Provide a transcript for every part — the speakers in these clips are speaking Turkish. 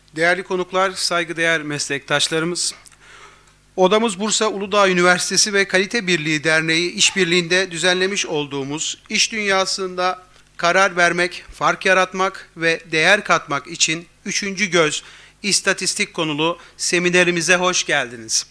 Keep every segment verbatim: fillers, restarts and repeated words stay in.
Değerli konuklar, saygıdeğer meslektaşlarımız, odamız Bursa Uludağ Üniversitesi ve Kalite Birliği Derneği işbirliğinde düzenlemiş olduğumuz iş dünyasında karar vermek, fark yaratmak ve değer katmak için Üçüncü Göz İstatistik konulu seminerimize hoş geldiniz.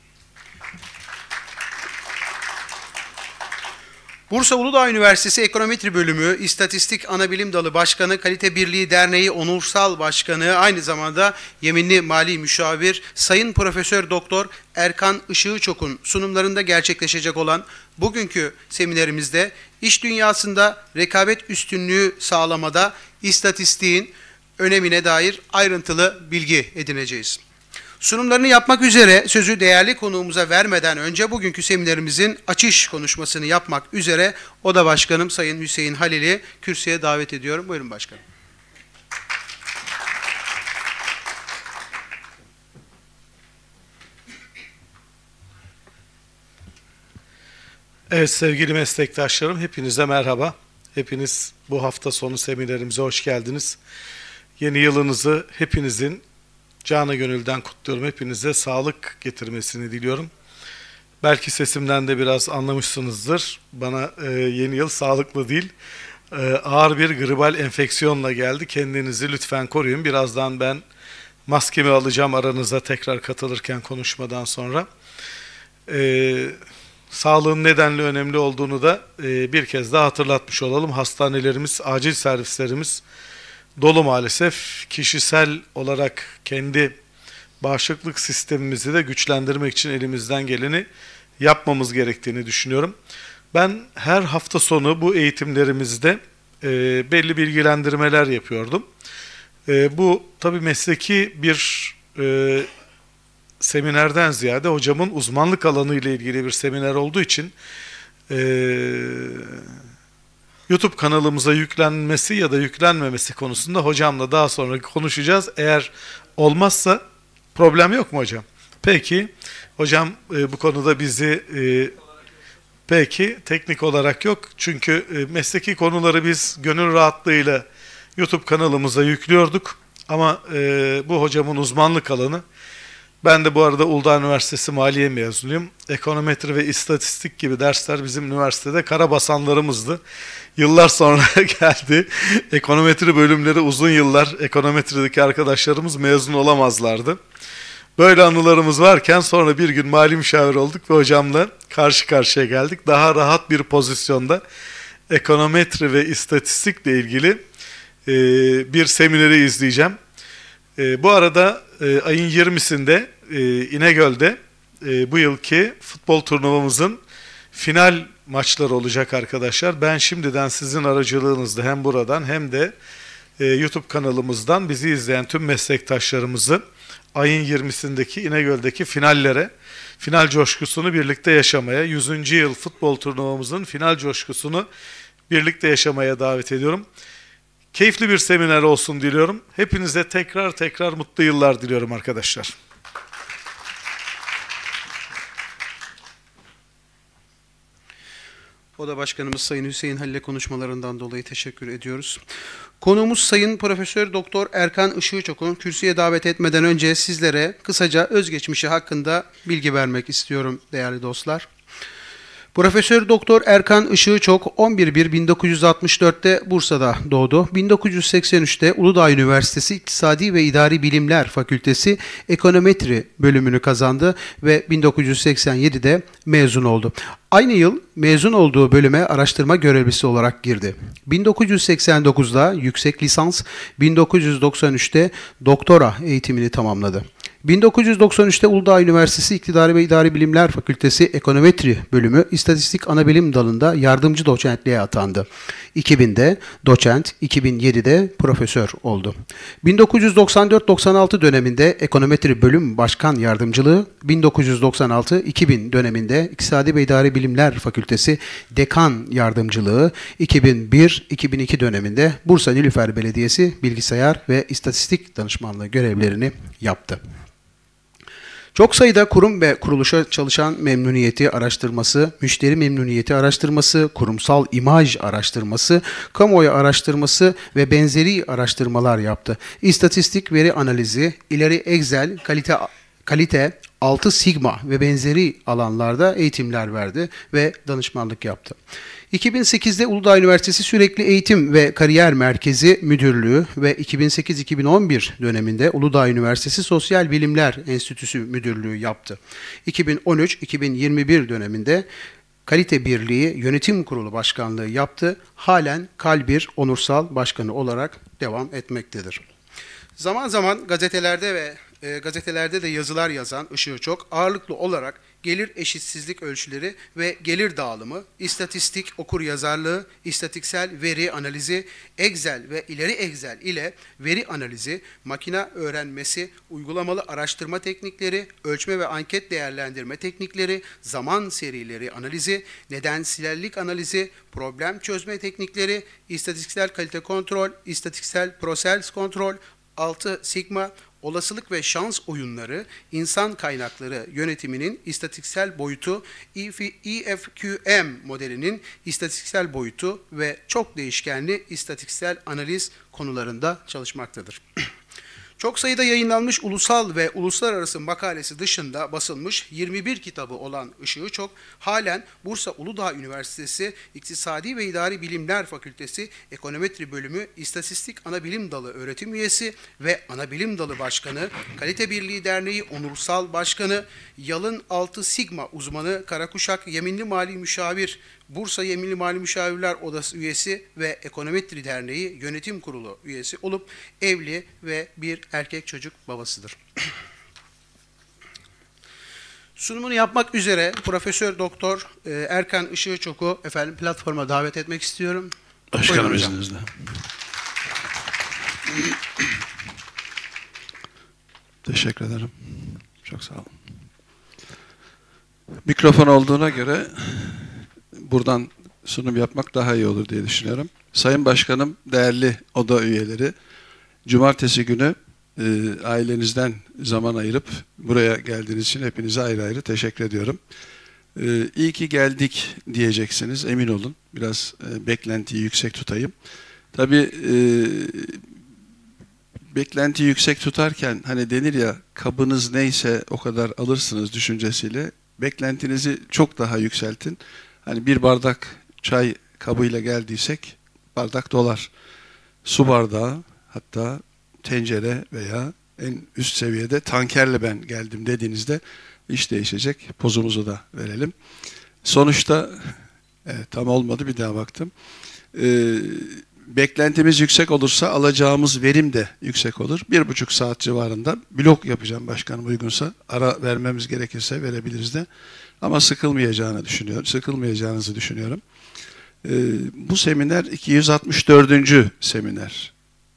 Bursa Uludağ Üniversitesi Ekonometri Bölümü İstatistik Anabilim Dalı Başkanı, Kalite Birliği Derneği Onursal Başkanı, aynı zamanda yeminli mali müşavir Sayın Profesör Doktor Erkan Işıkçok'un sunumlarında gerçekleşecek olan bugünkü seminerimizde iş dünyasında rekabet üstünlüğü sağlamada istatistiğin önemine dair ayrıntılı bilgi edineceğiz. Sunumlarını yapmak üzere sözü değerli konuğumuza vermeden önce bugünkü seminerimizin açış konuşmasını yapmak üzere Oda Başkanım Sayın Hüseyin Halil'i kürsüye davet ediyorum. Buyurun başkanım. Evet sevgili meslektaşlarım, hepinize merhaba. Hepiniz bu hafta sonu seminerimize hoş geldiniz. Yeni yılınızı hepinizin canı gönülden kutluyorum. Hepinize sağlık getirmesini diliyorum. Belki sesimden de biraz anlamışsınızdır. Bana e, yeni yıl sağlıklı değil, e, ağır bir gribal enfeksiyonla geldi. Kendinizi lütfen koruyun. Birazdan ben maskemi alacağım aranıza tekrar katılırken konuşmadan sonra. E, sağlığın nedenli önemli olduğunu da e, bir kez daha hatırlatmış olalım. Hastanelerimiz, acil servislerimiz dolu maalesef. Kişisel olarak kendi bağışıklık sistemimizi de güçlendirmek için elimizden geleni yapmamız gerektiğini düşünüyorum. Ben her hafta sonu bu eğitimlerimizde e, belli bilgilendirmeler yapıyordum. E, bu tabii mesleki bir e, seminerden ziyade hocamın uzmanlık alanı ile ilgili bir seminer olduğu için e, YouTube kanalımıza yüklenmesi ya da yüklenmemesi konusunda hocamla daha sonra konuşacağız. Eğer olmazsa problem yok mu hocam? Peki, hocam e, bu konuda bizi e, peki teknik olarak yok. Çünkü e, mesleki konuları biz gönül rahatlığıyla YouTube kanalımıza yüklüyorduk. Ama e, bu hocamın uzmanlık alanı. Ben de bu arada Uludağ Üniversitesi Maliye mezunuyum. Ekonometri ve istatistik gibi dersler bizim üniversitede karabasanlarımızdı. Yıllar sonra geldi. Ekonometri bölümleri uzun yıllar ekonometrideki arkadaşlarımız mezun olamazlardı. Böyle anılarımız varken sonra bir gün mali müşavir olduk ve hocamla karşı karşıya geldik. Daha rahat bir pozisyonda ekonometri ve istatistikle ilgili e, bir semineri izleyeceğim. E, bu arada e, ayın yirmisinde e, İnegöl'de e, bu yılki futbol turnuvamızın final maçları olacak arkadaşlar. Ben şimdiden sizin aracılığınızla hem buradan hem de e, YouTube kanalımızdan bizi izleyen tüm meslektaşlarımızı ayın yirmisindeki İnegöl'deki finallere, final coşkusunu birlikte yaşamaya, yüzüncü yıl futbol turnuvamızın final coşkusunu birlikte yaşamaya davet ediyorum. Keyifli bir seminer olsun diliyorum. Hepinize tekrar tekrar mutlu yıllar diliyorum arkadaşlar. Oda Başkanımız Sayın Hüseyin Halil'e konuşmalarından dolayı teşekkür ediyoruz. Konuğumuz Sayın Profesör Doktor Erkan Işıkçok'u kürsüye davet etmeden önce sizlere kısaca özgeçmişi hakkında bilgi vermek istiyorum değerli dostlar. Profesör Doktor Erkan Işıkçok on bir Eylül bin dokuz yüz altmış dört'te Bursa'da doğdu. bin dokuz yüz seksen üç'te Uludağ Üniversitesi İktisadi ve İdari Bilimler Fakültesi Ekonometri bölümünü kazandı ve bin dokuz yüz seksen yedi'de mezun oldu. Aynı yıl mezun olduğu bölüme araştırma görevlisi olarak girdi. bin dokuz yüz seksen dokuz'da yüksek lisans, bin dokuz yüz doksan üç'te doktora eğitimini tamamladı. bin dokuz yüz doksan üç'te Uludağ Üniversitesi İktidari ve İdari Bilimler Fakültesi Ekonometri Bölümü İstatistik Anabilim Dalı'nda yardımcı doçentliğe atandı. iki bin'de doçent, iki bin yedi'de profesör oldu. bin dokuz yüz doksan dört doksan altı döneminde Ekonometri Bölüm Başkan Yardımcılığı, bin dokuz yüz doksan altı iki bin döneminde İktisadi ve İdari Bilimler Fakültesi Dekan Yardımcılığı, iki bin bir iki bin iki döneminde Bursa Nilüfer Belediyesi Bilgisayar ve İstatistik Danışmanlığı görevlerini yaptı. Çok sayıda kurum ve kuruluşa çalışan memnuniyeti araştırması, müşteri memnuniyeti araştırması, kurumsal imaj araştırması, kamuoyu araştırması ve benzeri araştırmalar yaptı. İstatistik veri analizi, ileri Excel, kalite kalite, altı sigma ve benzeri alanlarda eğitimler verdi ve danışmanlık yaptı. iki bin sekizde Uludağ Üniversitesi Sürekli Eğitim ve Kariyer Merkezi Müdürlüğü ve iki bin sekiz iki bin on bir döneminde Uludağ Üniversitesi Sosyal Bilimler Enstitüsü Müdürlüğü yaptı. iki bin on üç iki bin yirmi bir döneminde Kalite Birliği Yönetim Kurulu Başkanlığı yaptı. Halen Kalbir Onursal Başkanı olarak devam etmektedir. Zaman zaman gazetelerde ve e, gazetelerde de yazılar yazan Işığı Çok, ağırlıklı olarak gelir eşitsizlik ölçüleri ve gelir dağılımı, istatistik okuryazarlığı, istatistiksel veri analizi, Excel ve ileri Excel ile veri analizi, makine öğrenmesi, uygulamalı araştırma teknikleri, ölçme ve anket değerlendirme teknikleri, zaman serileri analizi, nedensellik analizi, problem çözme teknikleri, istatistiksel kalite kontrol, istatistiksel proses kontrol, altı sigma, olasılık ve şans oyunları, insan kaynakları yönetiminin istatistiksel boyutu, E F Q M modelinin istatistiksel boyutu ve çok değişkenli istatistiksel analiz konularında çalışmaktadır. Çok sayıda yayınlanmış ulusal ve uluslararası makalesi dışında basılmış yirmi bir kitabı olan Işığı Çok, halen Bursa Uludağ Üniversitesi İktisadi ve İdari Bilimler Fakültesi Ekonometri Bölümü İstatistik Anabilim Dalı öğretim üyesi ve Anabilim Dalı Başkanı, Kalite Birliği Derneği Onursal Başkanı, Yalın altı Sigma uzmanı, Karakuşak Yeminli Mali Müşavir, Bursa Yeminli Mali Müşavirler Odası üyesi ve Ekonometri Derneği Yönetim Kurulu üyesi olup evli ve bir erkek çocuk babasıdır. Sunumunu yapmak üzere Profesör Doktor Erkan Işığı Çok'u efendim platforma davet etmek istiyorum. Başkanım izninizle. Teşekkür ederim. Çok sağ olun. Mikrofon olduğuna göre buradan sunum yapmak daha iyi olur diye düşünüyorum. Sayın Başkanım, değerli oda üyeleri, cumartesi günü e, ailenizden zaman ayırıp buraya geldiğiniz için hepinize ayrı ayrı teşekkür ediyorum. E, iyi ki geldik diyeceksiniz, emin olun. Biraz e, beklentiyi yüksek tutayım. Tabii e, beklentiyi yüksek tutarken hani denir ya, kabınız neyse o kadar alırsınız düşüncesiyle beklentinizi çok daha yükseltin. Hani bir bardak çay kabıyla geldiysek bardak dolar. Su bardağı, hatta tencere veya en üst seviyede tankerle ben geldim dediğinizde iş değişecek. Pozumuzu da verelim. Sonuçta evet, tam olmadı, bir daha baktım. Ee, beklentimiz yüksek olursa alacağımız verim de yüksek olur. Bir buçuk saat civarında blok yapacağım başkanım, uygunsa. Ara vermemiz gerekirse verebiliriz de. Ama sıkılmayacağını düşünüyorum, sıkılmayacağınızı düşünüyorum. Ee, bu seminer iki yüz altmış dördüncü seminer.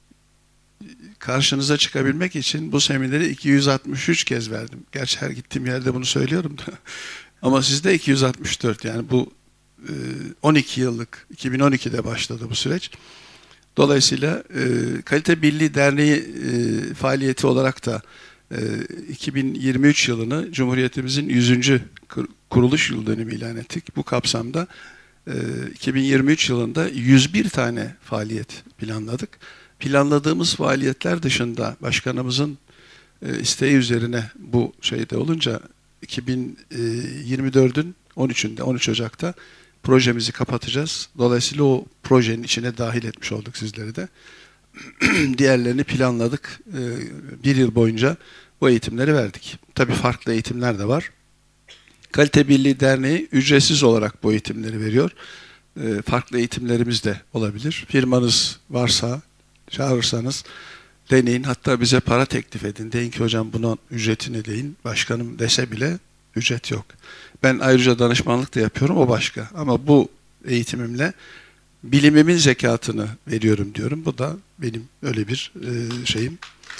Karşınıza çıkabilmek için bu semineri iki yüz altmış üç kez verdim. Gerçi her gittiğim yerde bunu söylüyorum da. Ama sizde iki yüz altmış dört, yani bu on iki yıllık, iki bin on ikide başladı bu süreç. Dolayısıyla e, Kalite Birliği Derneği e, faaliyeti olarak da e, iki bin yirmi üç yılını Cumhuriyetimizin yüzüncü kuruluş yıl dönümü ilan ettik. Bu kapsamda e, iki bin yirmi üç yılında yüz bir tane faaliyet planladık. Planladığımız faaliyetler dışında başkanımızın e, isteği üzerine bu şeyde olunca iki bin yirmi dördün on üçünde, on üç Ocak'ta projemizi kapatacağız. Dolayısıyla o projenin içine dahil etmiş olduk sizleri de. Diğerlerini planladık. Bir yıl boyunca bu eğitimleri verdik. Tabii farklı eğitimler de var. Kalite Birliği Derneği ücretsiz olarak bu eğitimleri veriyor. Farklı eğitimlerimiz de olabilir. Firmanız varsa, çağırırsanız deneyin. Hatta bize para teklif edin. Deyin ki hocam bunun ücretini deyin. Başkanım dese bile ücret yok. Ben ayrıca danışmanlık da yapıyorum, o başka. Ama bu eğitimimle bilimimin zekatını veriyorum diyorum. Bu da benim öyle bir e, şeyim.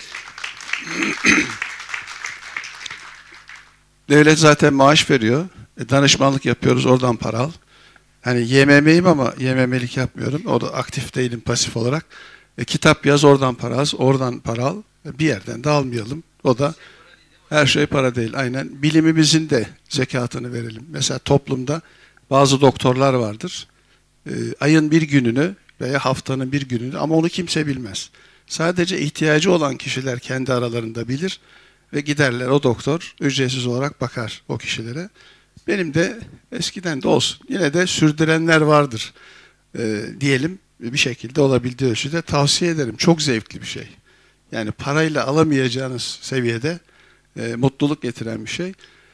Devlet zaten maaş veriyor. E, danışmanlık yapıyoruz, oradan para al. Hani Y M M'yim ama Y M M'lik yapmıyorum. O da aktif değilim, pasif olarak. E, kitap yaz, oradan para al, oradan para al. E, bir yerden de almayalım. O da Her şey para değil, aynen. Bilimimizin de zekatını verelim. Mesela toplumda bazı doktorlar vardır. Ee, ayın bir gününü veya haftanın bir gününü, ama onu kimse bilmez. Sadece ihtiyacı olan kişiler kendi aralarında bilir ve giderler, o doktor ücretsiz olarak bakar o kişilere. Benim de eskiden de olsun, yine de sürdürenler vardır ee, diyelim, bir şekilde olabildiği ölçüde tavsiye ederim. Çok zevkli bir şey. Yani parayla alamayacağınız seviyede e, mutluluk getiren bir şey.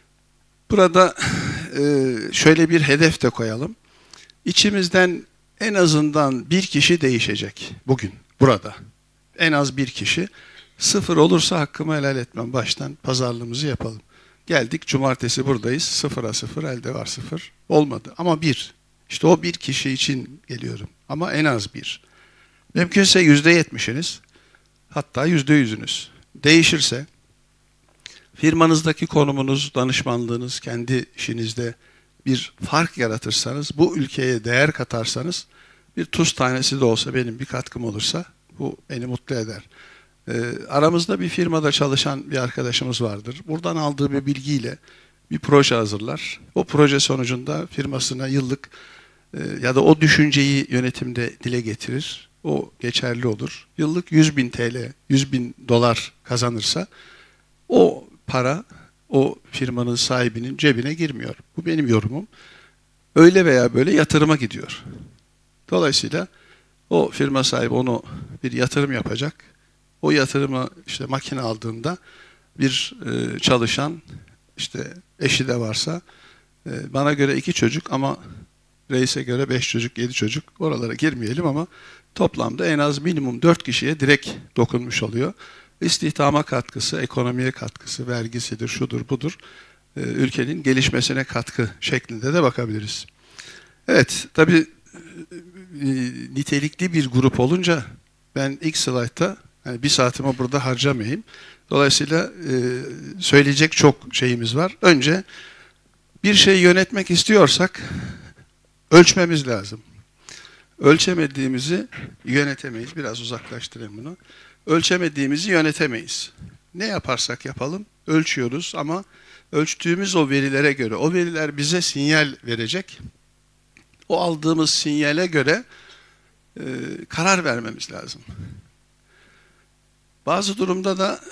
Burada e, şöyle bir hedef de koyalım. İçimizden en azından bir kişi değişecek bugün, burada. En az bir kişi. Sıfır olursa hakkımı helal etmem. Baştan pazarlığımızı yapalım. Geldik, cumartesi buradayız. Sıfıra sıfır, elde var sıfır. Olmadı ama bir. İşte o bir kişi için geliyorum. Ama en az bir. Mümkünse yüzde yetmişiniz, hatta yüzde yüzünüz değişirse, firmanızdaki konumunuz, danışmanlığınız, kendi işinizde bir fark yaratırsanız, bu ülkeye değer katarsanız, bir tuz tanesi de olsa benim bir katkım olursa bu beni mutlu eder. Ee, aramızda bir firmada çalışan bir arkadaşımız vardır. Buradan aldığı bir bilgiyle bir proje hazırlar. O proje sonucunda firmasına yıllık e, ya da o düşünceyi yönetimde dile getirir. O geçerli olur. Yıllık yüz bin T L, yüz bin dolar kazanırsa o para o firmanın sahibinin cebine girmiyor. Bu benim yorumum. Öyle veya böyle yatırıma gidiyor. Dolayısıyla o firma sahibi onu bir yatırım yapacak. O yatırımı işte makine aldığında bir e, çalışan, işte eşi de varsa, e, bana göre iki çocuk ama reise göre beş çocuk, yedi çocuk, oralara girmeyelim ama toplamda en az minimum dört kişiye direkt dokunmuş oluyor. İstihdama katkısı, ekonomiye katkısı, vergisidir, şudur budur, e, ülkenin gelişmesine katkı şeklinde de bakabiliriz. Evet, tabii e, nitelikli bir grup olunca ben ilk slaytta yani bir saatimi burada harcamayayım. Dolayısıyla e, söyleyecek çok şeyimiz var. Önce bir şeyi yönetmek istiyorsak ölçmemiz lazım. Ölçemediğimizi yönetemeyiz. Biraz uzaklaştırayım bunu. Ölçemediğimizi yönetemeyiz. Ne yaparsak yapalım ölçüyoruz ama ölçtüğümüz o verilere göre, o veriler bize sinyal verecek. O aldığımız sinyale göre e, karar vermemiz lazım. Bazı durumda da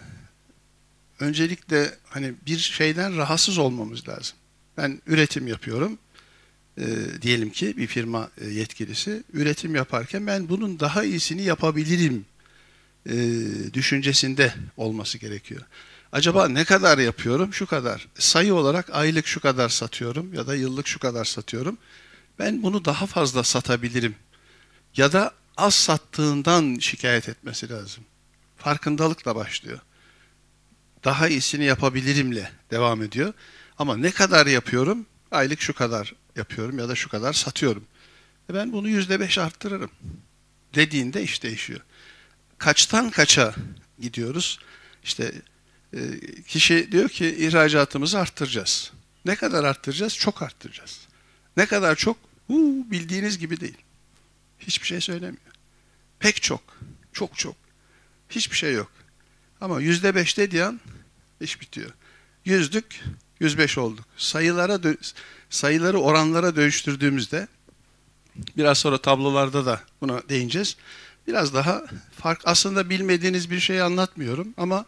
öncelikle hani bir şeyden rahatsız olmamız lazım. Ben üretim yapıyorum. E, diyelim ki bir firma e, yetkilisi üretim yaparken ben bunun daha iyisini yapabilirim e, düşüncesinde olması gerekiyor. Acaba ne kadar yapıyorum? Şu kadar. Sayı olarak aylık şu kadar satıyorum ya da yıllık şu kadar satıyorum. Ben bunu daha fazla satabilirim. Ya da az sattığından şikayet etmesi lazım. Farkındalıkla başlıyor. Daha iyisini yapabilirimle devam ediyor. Ama ne kadar yapıyorum? Aylık şu kadar yapıyorum ya da şu kadar satıyorum. E ben bunu yüzde beş arttırırım dediğinde iş değişiyor. Kaçtan kaça gidiyoruz? İşte e, kişi diyor ki ihracatımızı arttıracağız. Ne kadar arttıracağız? Çok arttıracağız. Ne kadar çok? Uu, bildiğiniz gibi değil. Hiçbir şey söylemiyor. Pek çok. Çok çok. Hiçbir şey yok. Ama yüzde beş dediği an iş bitiyor. Yüzdük, yüz beş olduk. Sayılara sayıları oranlara dönüştürdüğümüzde, biraz sonra tablolarda da buna değineceğiz. Biraz daha fark, aslında bilmediğiniz bir şey anlatmıyorum ama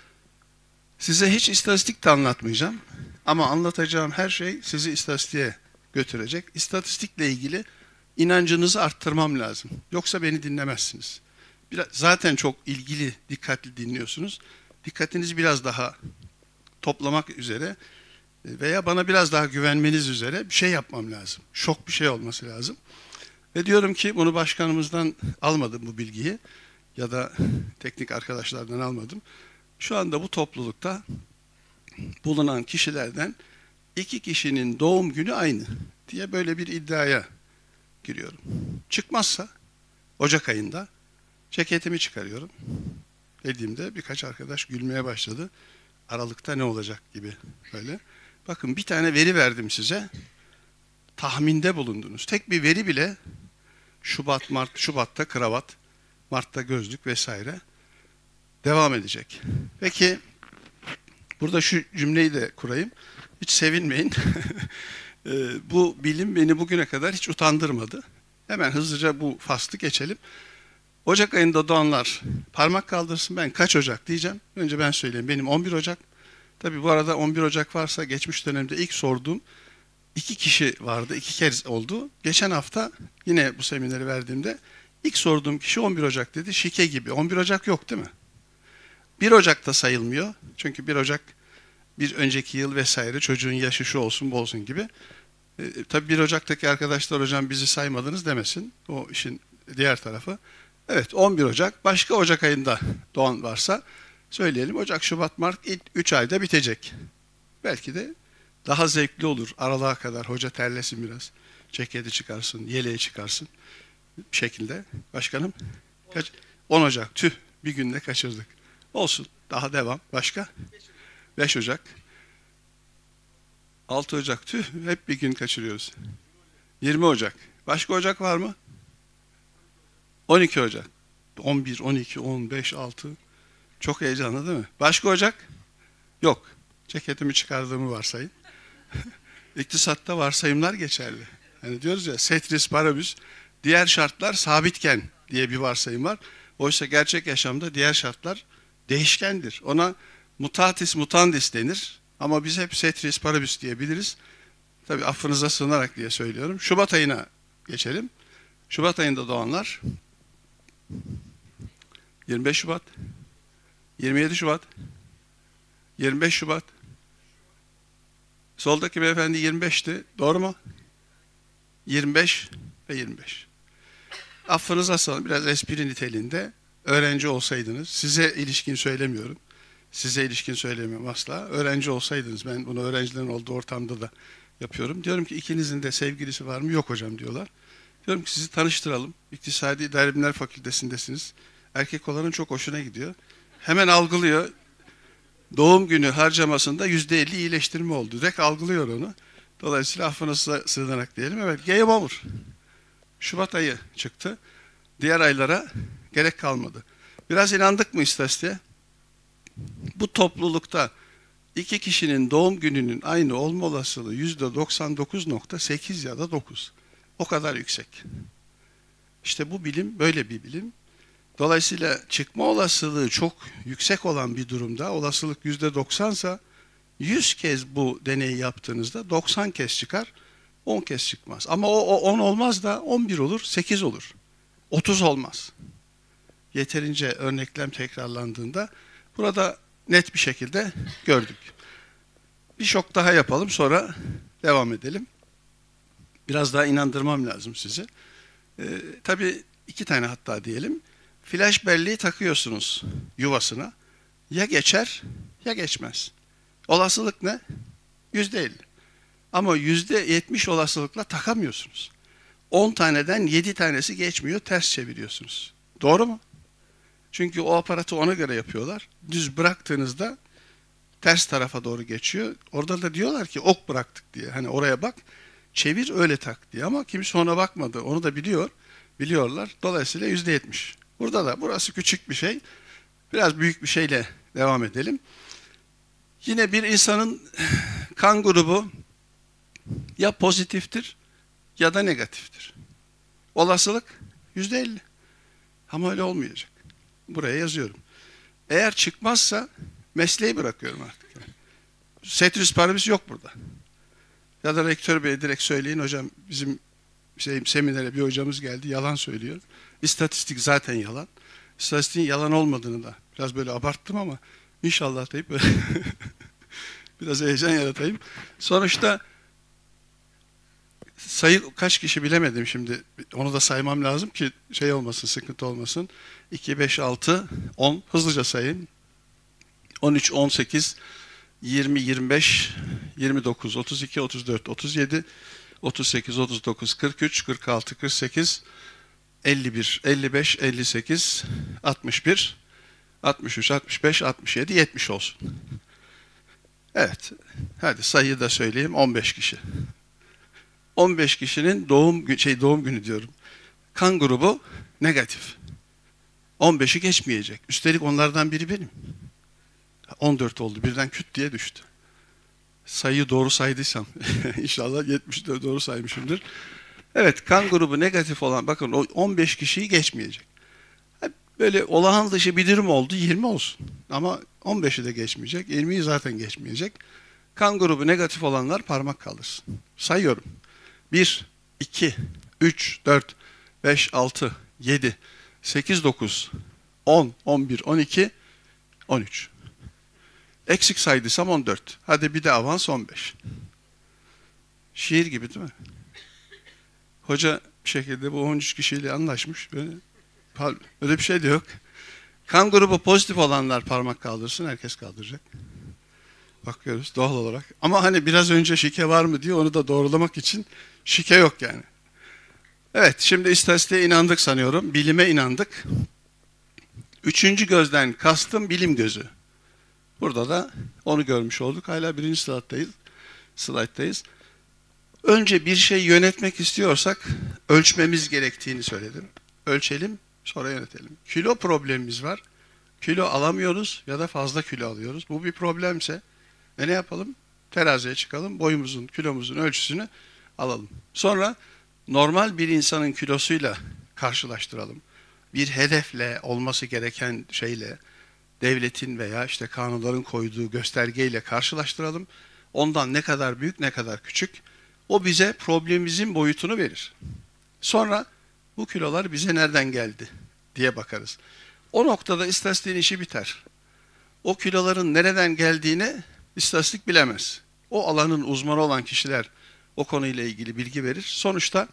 size hiç istatistik de anlatmayacağım. Ama anlatacağım her şey sizi istatistiğe götürecek. İstatistikle ilgili inancınızı arttırmam lazım. Yoksa beni dinlemezsiniz. Biraz, zaten çok ilgili, dikkatli dinliyorsunuz. Dikkatinizi biraz daha toplamak üzere veya bana biraz daha güvenmeniz üzere bir şey yapmam lazım. Şok bir şey olması lazım. Ve diyorum ki bunu başkanımızdan almadım bu bilgiyi ya da teknik arkadaşlardan almadım. Şu anda bu toplulukta bulunan kişilerden iki kişinin doğum günü aynı diye böyle bir iddiaya giriyorum. Çıkmazsa Ocak ayında ceketimi çıkarıyorum. Dediğimde birkaç arkadaş gülmeye başladı. Aralıkta ne olacak gibi böyle. Bakın bir tane veri verdim size. Tahminde bulundunuz. Tek bir veri bile Şubat, Mart, Şubat'ta kravat, Mart'ta gözlük vesaire devam edecek. Peki Burada şu cümleyi de kurayım. Hiç sevinmeyin. E, bu bilim beni bugüne kadar hiç utandırmadı. Hemen hızlıca bu faslı geçelim. Ocak ayında doğanlar parmak kaldırsın, ben kaç Ocak diyeceğim. Önce ben söyleyeyim. Benim on bir Ocak. Tabii bu arada on bir Ocak varsa geçmiş dönemde ilk sorduğum iki kişi vardı. iki kez oldu. Geçen hafta yine bu semineri verdiğimde ilk sorduğum kişi on bir Ocak dedi. Şike gibi. on bir Ocak yok değil mi? bir Ocak'ta sayılmıyor. Çünkü bir Ocak bir önceki yıl vesaire, çocuğun yaşı şu olsun bu olsun gibi. E, tabii bir Ocak'taki arkadaşlar hocam bizi saymadınız demesin. O işin diğer tarafı. Evet, on bir Ocak. Başka Ocak ayında doğan varsa söyleyelim. Ocak, Şubat, Mart ilk üç ayda bitecek. Belki de daha zevkli olur. Aralığa kadar hoca terlesin biraz. Ceketi çıkarsın, yeleği çıkarsın. Bir şekilde. Başkanım? Kaç? on Ocak. Tüh, bir günde kaçırdık. Olsun. Daha devam. Başka? beş Ocak. altı Ocak. Tüh, hep bir gün kaçırıyoruz. yirmi Ocak. Başka Ocak var mı? on iki Ocak. on bir, on iki, on beş, altı. Çok heyecanlı değil mi? Başka Ocak? Yok. Ceketimi çıkardığımı varsayın. İktisatta varsayımlar geçerli. Yani diyoruz ya, ceteris paribus, diğer şartlar sabitken diye bir varsayım var. Oysa gerçek yaşamda diğer şartlar değişkendir. Ona mutatis mutandis denir. Ama biz hep ceteris paribus diyebiliriz. Tabii affınıza sığınarak diye söylüyorum. Şubat ayına geçelim. Şubat ayında doğanlar yirmi beş Şubat, yirmi yedi Şubat, yirmi beş Şubat. Soldaki beyefendi yirmi beşti. Doğru mu? yirmi beş ve yirmi beş. Affınıza sığınarak biraz espri niteliğinde öğrenci olsaydınız, size ilişkin söylemiyorum. Size ilişkin söylemiyorum asla. Öğrenci olsaydınız, ben bunu öğrencilerin olduğu ortamda da yapıyorum. Diyorum ki ikinizin de sevgilisi var mı? Yok hocam diyorlar. Diyorum ki sizi tanıştıralım. İktisadi İdari Bilimler Fakültesindesiniz. Erkek olanın çok hoşuna gidiyor. Hemen algılıyor. Doğum günü harcamasında yüzde elli iyileştirme oldu. Direkt algılıyor onu. Dolayısıyla affınıza sığınarak diyelim. Evet, game over. Şubat ayı çıktı. Diğer aylara gerek kalmadı. Biraz inandık mı istatistiğe? Bu toplulukta iki kişinin doğum gününün aynı olma olasılığı yüzde doksan dokuz nokta sekiz ya da dokuz. O kadar yüksek. İşte bu bilim böyle bir bilim. Dolayısıyla çıkma olasılığı çok yüksek olan bir durumda, olasılık yüzde doksansa yüz kez bu deneyi yaptığınızda doksan kez çıkar, on kez çıkmaz. Ama o, o on olmaz da on bir olur, sekiz olur. otuz olmaz. Yeterince örneklem tekrarlandığında burada net bir şekilde gördük. Bir şok daha yapalım, sonra devam edelim. Biraz daha inandırmam lazım sizi. Ee, tabii iki tane hatta diyelim. Flash belleği takıyorsunuz yuvasına. Ya geçer ya geçmez. Olasılık ne? yüzde elli. Ama yüzde yetmiş olasılıkla takamıyorsunuz. on taneden yedi tanesi geçmiyor, ters çeviriyorsunuz. Doğru mu? Çünkü o aparatı ona göre yapıyorlar. Düz bıraktığınızda ters tarafa doğru geçiyor. Orada da diyorlar ki ok bıraktık diye. Hani oraya bak, çevir öyle tak diye. Ama kimse ona bakmadı. Onu da biliyor. Biliyorlar. Dolayısıyla yüzde yetmiş. Burada da burası küçük bir şey. Biraz büyük bir şeyle devam edelim. Yine bir insanın kan grubu ya pozitiftir ya da negatiftir. Olasılık yüzde elli. Ama öyle olmayacak. Buraya yazıyorum. Eğer çıkmazsa mesleği bırakıyorum artık. Ceteris paribus yok burada. Ya da rektör bey direkt söyleyin, hocam bizim şey, seminere bir hocamız geldi, yalan söylüyor. İstatistik zaten yalan. İstatistiğin yalan olmadığını da biraz böyle abarttım ama inşallah deyip böyle biraz heyecan yaratayım. Sonuçta sayı kaç kişi bilemedim şimdi. Onu da saymam lazım ki şey olmasın, sıkıntı olmasın. iki, beş, altı, on. Hızlıca sayayım. on üç, on sekiz, yirmi, yirmi beş, yirmi dokuz, otuz iki, otuz dört, otuz yedi, otuz sekiz, otuz dokuz, kırk üç, kırk altı, kırk sekiz, elli bir, elli beş, elli sekiz, altmış bir, altmış üç, altmış beş, altmış yedi, yetmiş olsun. Evet. Hadi sayıyı da söyleyeyim. on beş kişi. on beş kişinin doğum şey doğum günü diyorum. Kan grubu negatif. on beşi geçmeyecek. Üstelik onlardan biri benim. on dört oldu. Birden küt diye düştü. Sayıyı doğru saydıysam inşallah yetmiş dört doğru saymışımdır. Evet, kan grubu negatif olan, bakın o on beş kişiyi geçmeyecek. Böyle olağan dışı bir durum oldu, yirmi olsun. Ama on beşi de geçmeyecek, yirmiyi zaten geçmeyecek. Kan grubu negatif olanlar parmak kaldırsın. Sayıyorum. bir, iki, üç, dört, beş, altı, yedi, sekiz, dokuz, on, on bir, on iki, on üç. Eksik saydıysam on dört. Hadi bir de avans on beş. Şiir gibi değil mi? Hoca bir şekilde bu on üç kişiyle anlaşmış. Böyle, öyle bir şey de yok. Kan grubu pozitif olanlar parmak kaldırsın. Herkes kaldıracak. Bakıyoruz doğal olarak. Ama hani biraz önce şike var mı diye onu da doğrulamak için şike yok yani. Evet, şimdi istatistiğe inandık sanıyorum. Bilime inandık. Üçüncü gözden kastım bilim gözü. Burada da onu görmüş olduk. Hala birinci slayttayız. Slayttayız. Önce bir şey yönetmek istiyorsak ölçmemiz gerektiğini söyledim. Ölçelim, sonra yönetelim. Kilo problemimiz var. Kilo alamıyoruz ya da fazla kilo alıyoruz. Bu bir problemse e ne yapalım? Teraziye çıkalım, boyumuzun, kilomuzun ölçüsünü alalım. Sonra normal bir insanın kilosuyla karşılaştıralım. Bir hedefle, olması gereken şeyle, devletin veya işte kanunların koyduğu göstergeyle karşılaştıralım. Ondan ne kadar büyük, ne kadar küçük. O bize problemimizin boyutunu verir. Sonra bu kilolar bize nereden geldi diye bakarız. O noktada istatistiğin işi biter. O kiloların nereden geldiğini istatistik bilemez. O alanın uzmanı olan kişiler o konuyla ilgili bilgi verir. Sonuçta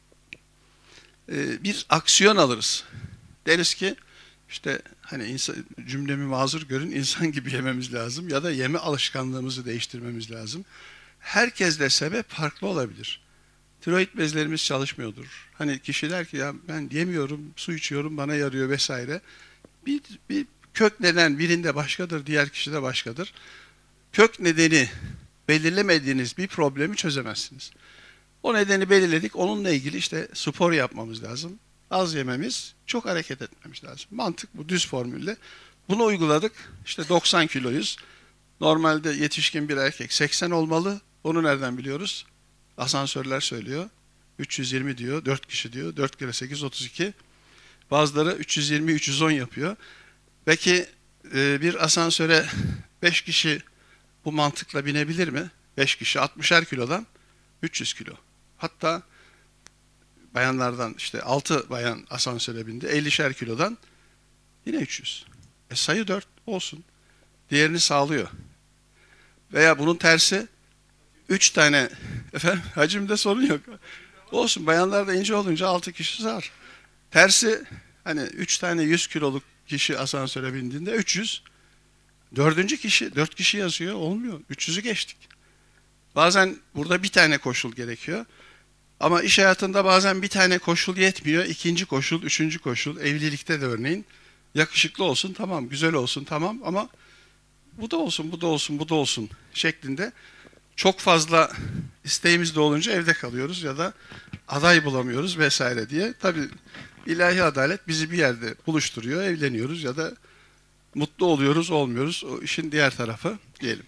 e, bir aksiyon alırız. Deriz ki işte hani insan, cümlemi mazur görün, insan gibi yememiz lazım ya da yeme alışkanlığımızı değiştirmemiz lazım. Herkeste sebep farklı olabilir. Tiroid bezlerimiz çalışmıyordur. Hani kişi der ki ya ben yemiyorum, su içiyorum, bana yarıyor vesaire. Bir, bir kök neden birinde başkadır, diğer kişide başkadır. Kök nedeni belirlemediğiniz bir problemi çözemezsiniz. O nedeni belirledik, onunla ilgili işte spor yapmamız lazım. Az yememiz, çok hareket etmemiz lazım. Mantık bu, düz formülle. Bunu uyguladık, işte doksan kiloyuz. Normalde yetişkin bir erkek seksen olmalı. Onu nereden biliyoruz? Asansörler söylüyor. üç yüz yirmi diyor, dört kişi diyor. dört kere sekiz, otuz iki. Bazıları üç yüz yirmi, üç yüz on yapıyor. Peki bir asansöre beş kişi bu mantıkla binebilir mi? beş kişi altmışar kilodan üç yüz kilo. Hatta bayanlardan işte altı bayan asansöre bindi. ellişer kilodan yine üç yüz. E sayı dört olsun. Diğerini sağlıyor. Veya bunun tersi üç tane efendim hacimde sorun yok. Olsun, bayanlar da ince olunca altı kişi sığar. Tersi hani üç tane yüz kiloluk kişi asansöre bindiğinde üç yüz. Dördüncü kişi, dört kişi yazıyor, olmuyor. üç yüzü geçtik. Bazen burada bir tane koşul gerekiyor. Ama iş hayatında bazen bir tane koşul yetmiyor. İkinci koşul, üçüncü koşul, evlilikte de örneğin yakışıklı olsun tamam, güzel olsun tamam ama bu da olsun, bu da olsun, bu da olsun şeklinde çok fazla isteğimiz de olunca evde kalıyoruz ya da aday bulamıyoruz vesaire diye. Tabii ilahi adalet bizi bir yerde buluşturuyor, evleniyoruz ya da mutlu oluyoruz, olmuyoruz. O işin diğer tarafı diyelim.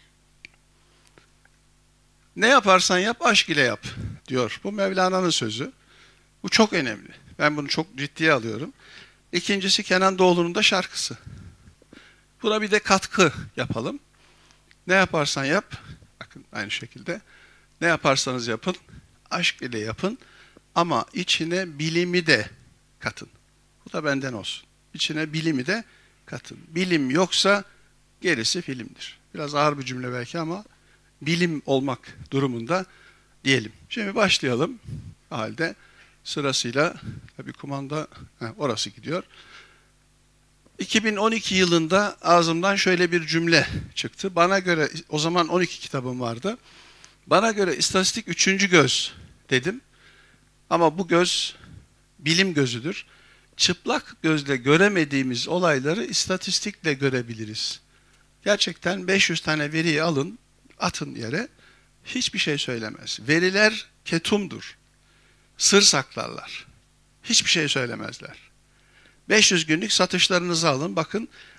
Ne yaparsan yap, aşk ile yap diyor. Bu Mevlana'nın sözü. Bu çok önemli. Ben bunu çok ciddiye alıyorum. İkincisi Kenan Doğulu'nun da şarkısı. Buna bir de katkı yapalım. Ne yaparsan yap, bakın aynı şekilde. Ne yaparsanız yapın, aşk ile yapın. Ama içine bilimi de katın. Bu da benden olsun. İçine bilimi de katın. Bilim yoksa gerisi filmdir. Biraz ağır bir cümle belki ama bilim olmak durumunda diyelim. Şimdi başlayalım. O halde sırasıyla tabii kumanda heh, orası gidiyor. iki bin on iki yılında ağzımdan şöyle bir cümle çıktı. Bana göre o zaman on iki kitabım vardı. Bana göre istatistik üçüncü göz dedim. Ama bu göz bilim gözüdür. Çıplak gözle göremediğimiz olayları istatistikle görebiliriz. Gerçekten beş yüz tane veriyi alın, atın yere. Hiçbir şey söylemez. Veriler ketumdur. Sır saklarlar. Hiçbir şey söylemezler. beş yüz günlük satışlarınızı alın. Bakın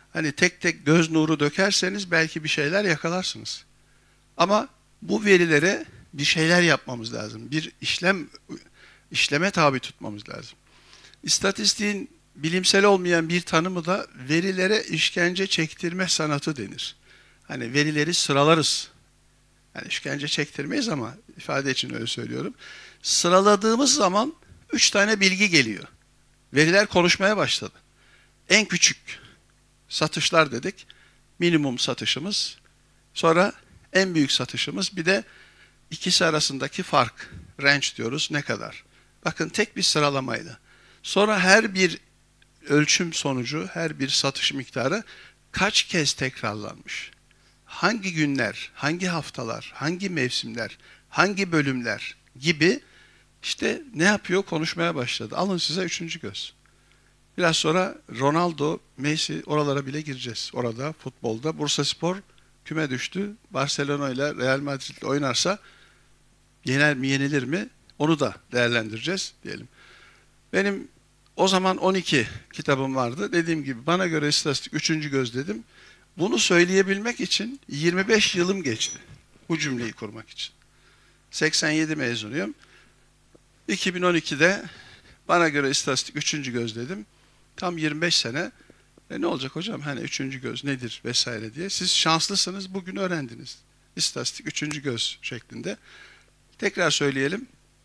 Hani tek tek göz nuru dökerseniz belki bir şeyler yakalarsınız. Ama bu verilere bir şeyler yapmamız lazım. Bir işlem işleme tabi tutmamız lazım. İstatistiğin bilimsel olmayan bir tanımı da verilere işkence çektirme sanatı denir. Hani verileri sıralarız. Yani işkence çektirmeyiz ama ifade için öyle söylüyorum. Sıraladığımız zaman üç tane bilgi geliyor. Veriler konuşmaya başladı. En küçük satışlar dedik. Minimum satışımız. Sonra en büyük satışımız. Bir de ikisi arasındaki fark. Range diyoruz. Ne kadar? Bakın tek bir sıralamayla. Sonra her bir ölçüm sonucu, her bir satış miktarı kaç kez tekrarlanmış? Hangi günler, hangi haftalar, hangi mevsimler, hangi bölümler gibi işte ne yapıyor konuşmaya başladı. Alın size üçüncü göz. Biraz sonra Ronaldo, Messi oralara bile gireceğiz. Orada futbolda Bursaspor küme düştü. Barcelona ile Real Madrid ile oynarsa yener mi yenilir mi onu da değerlendireceğiz diyelim. Benim o zaman on iki kitabım vardı. Dediğim gibi bana göre istatistik üçüncü göz dedim. Bunu söyleyebilmek için yirmi beş yılım geçti. Bu cümleyi kurmak için. seksen yedi mezunuyum. iki bin on ikide bana göre istatistik üçüncü göz dedim. Tam yirmi beş sene. E ne olacak hocam hani üçüncü göz nedir vesaire diye. Siz şanslısınız bugün öğrendiniz. İstatistik üçüncü göz şeklinde. Tekrar söyleyelim.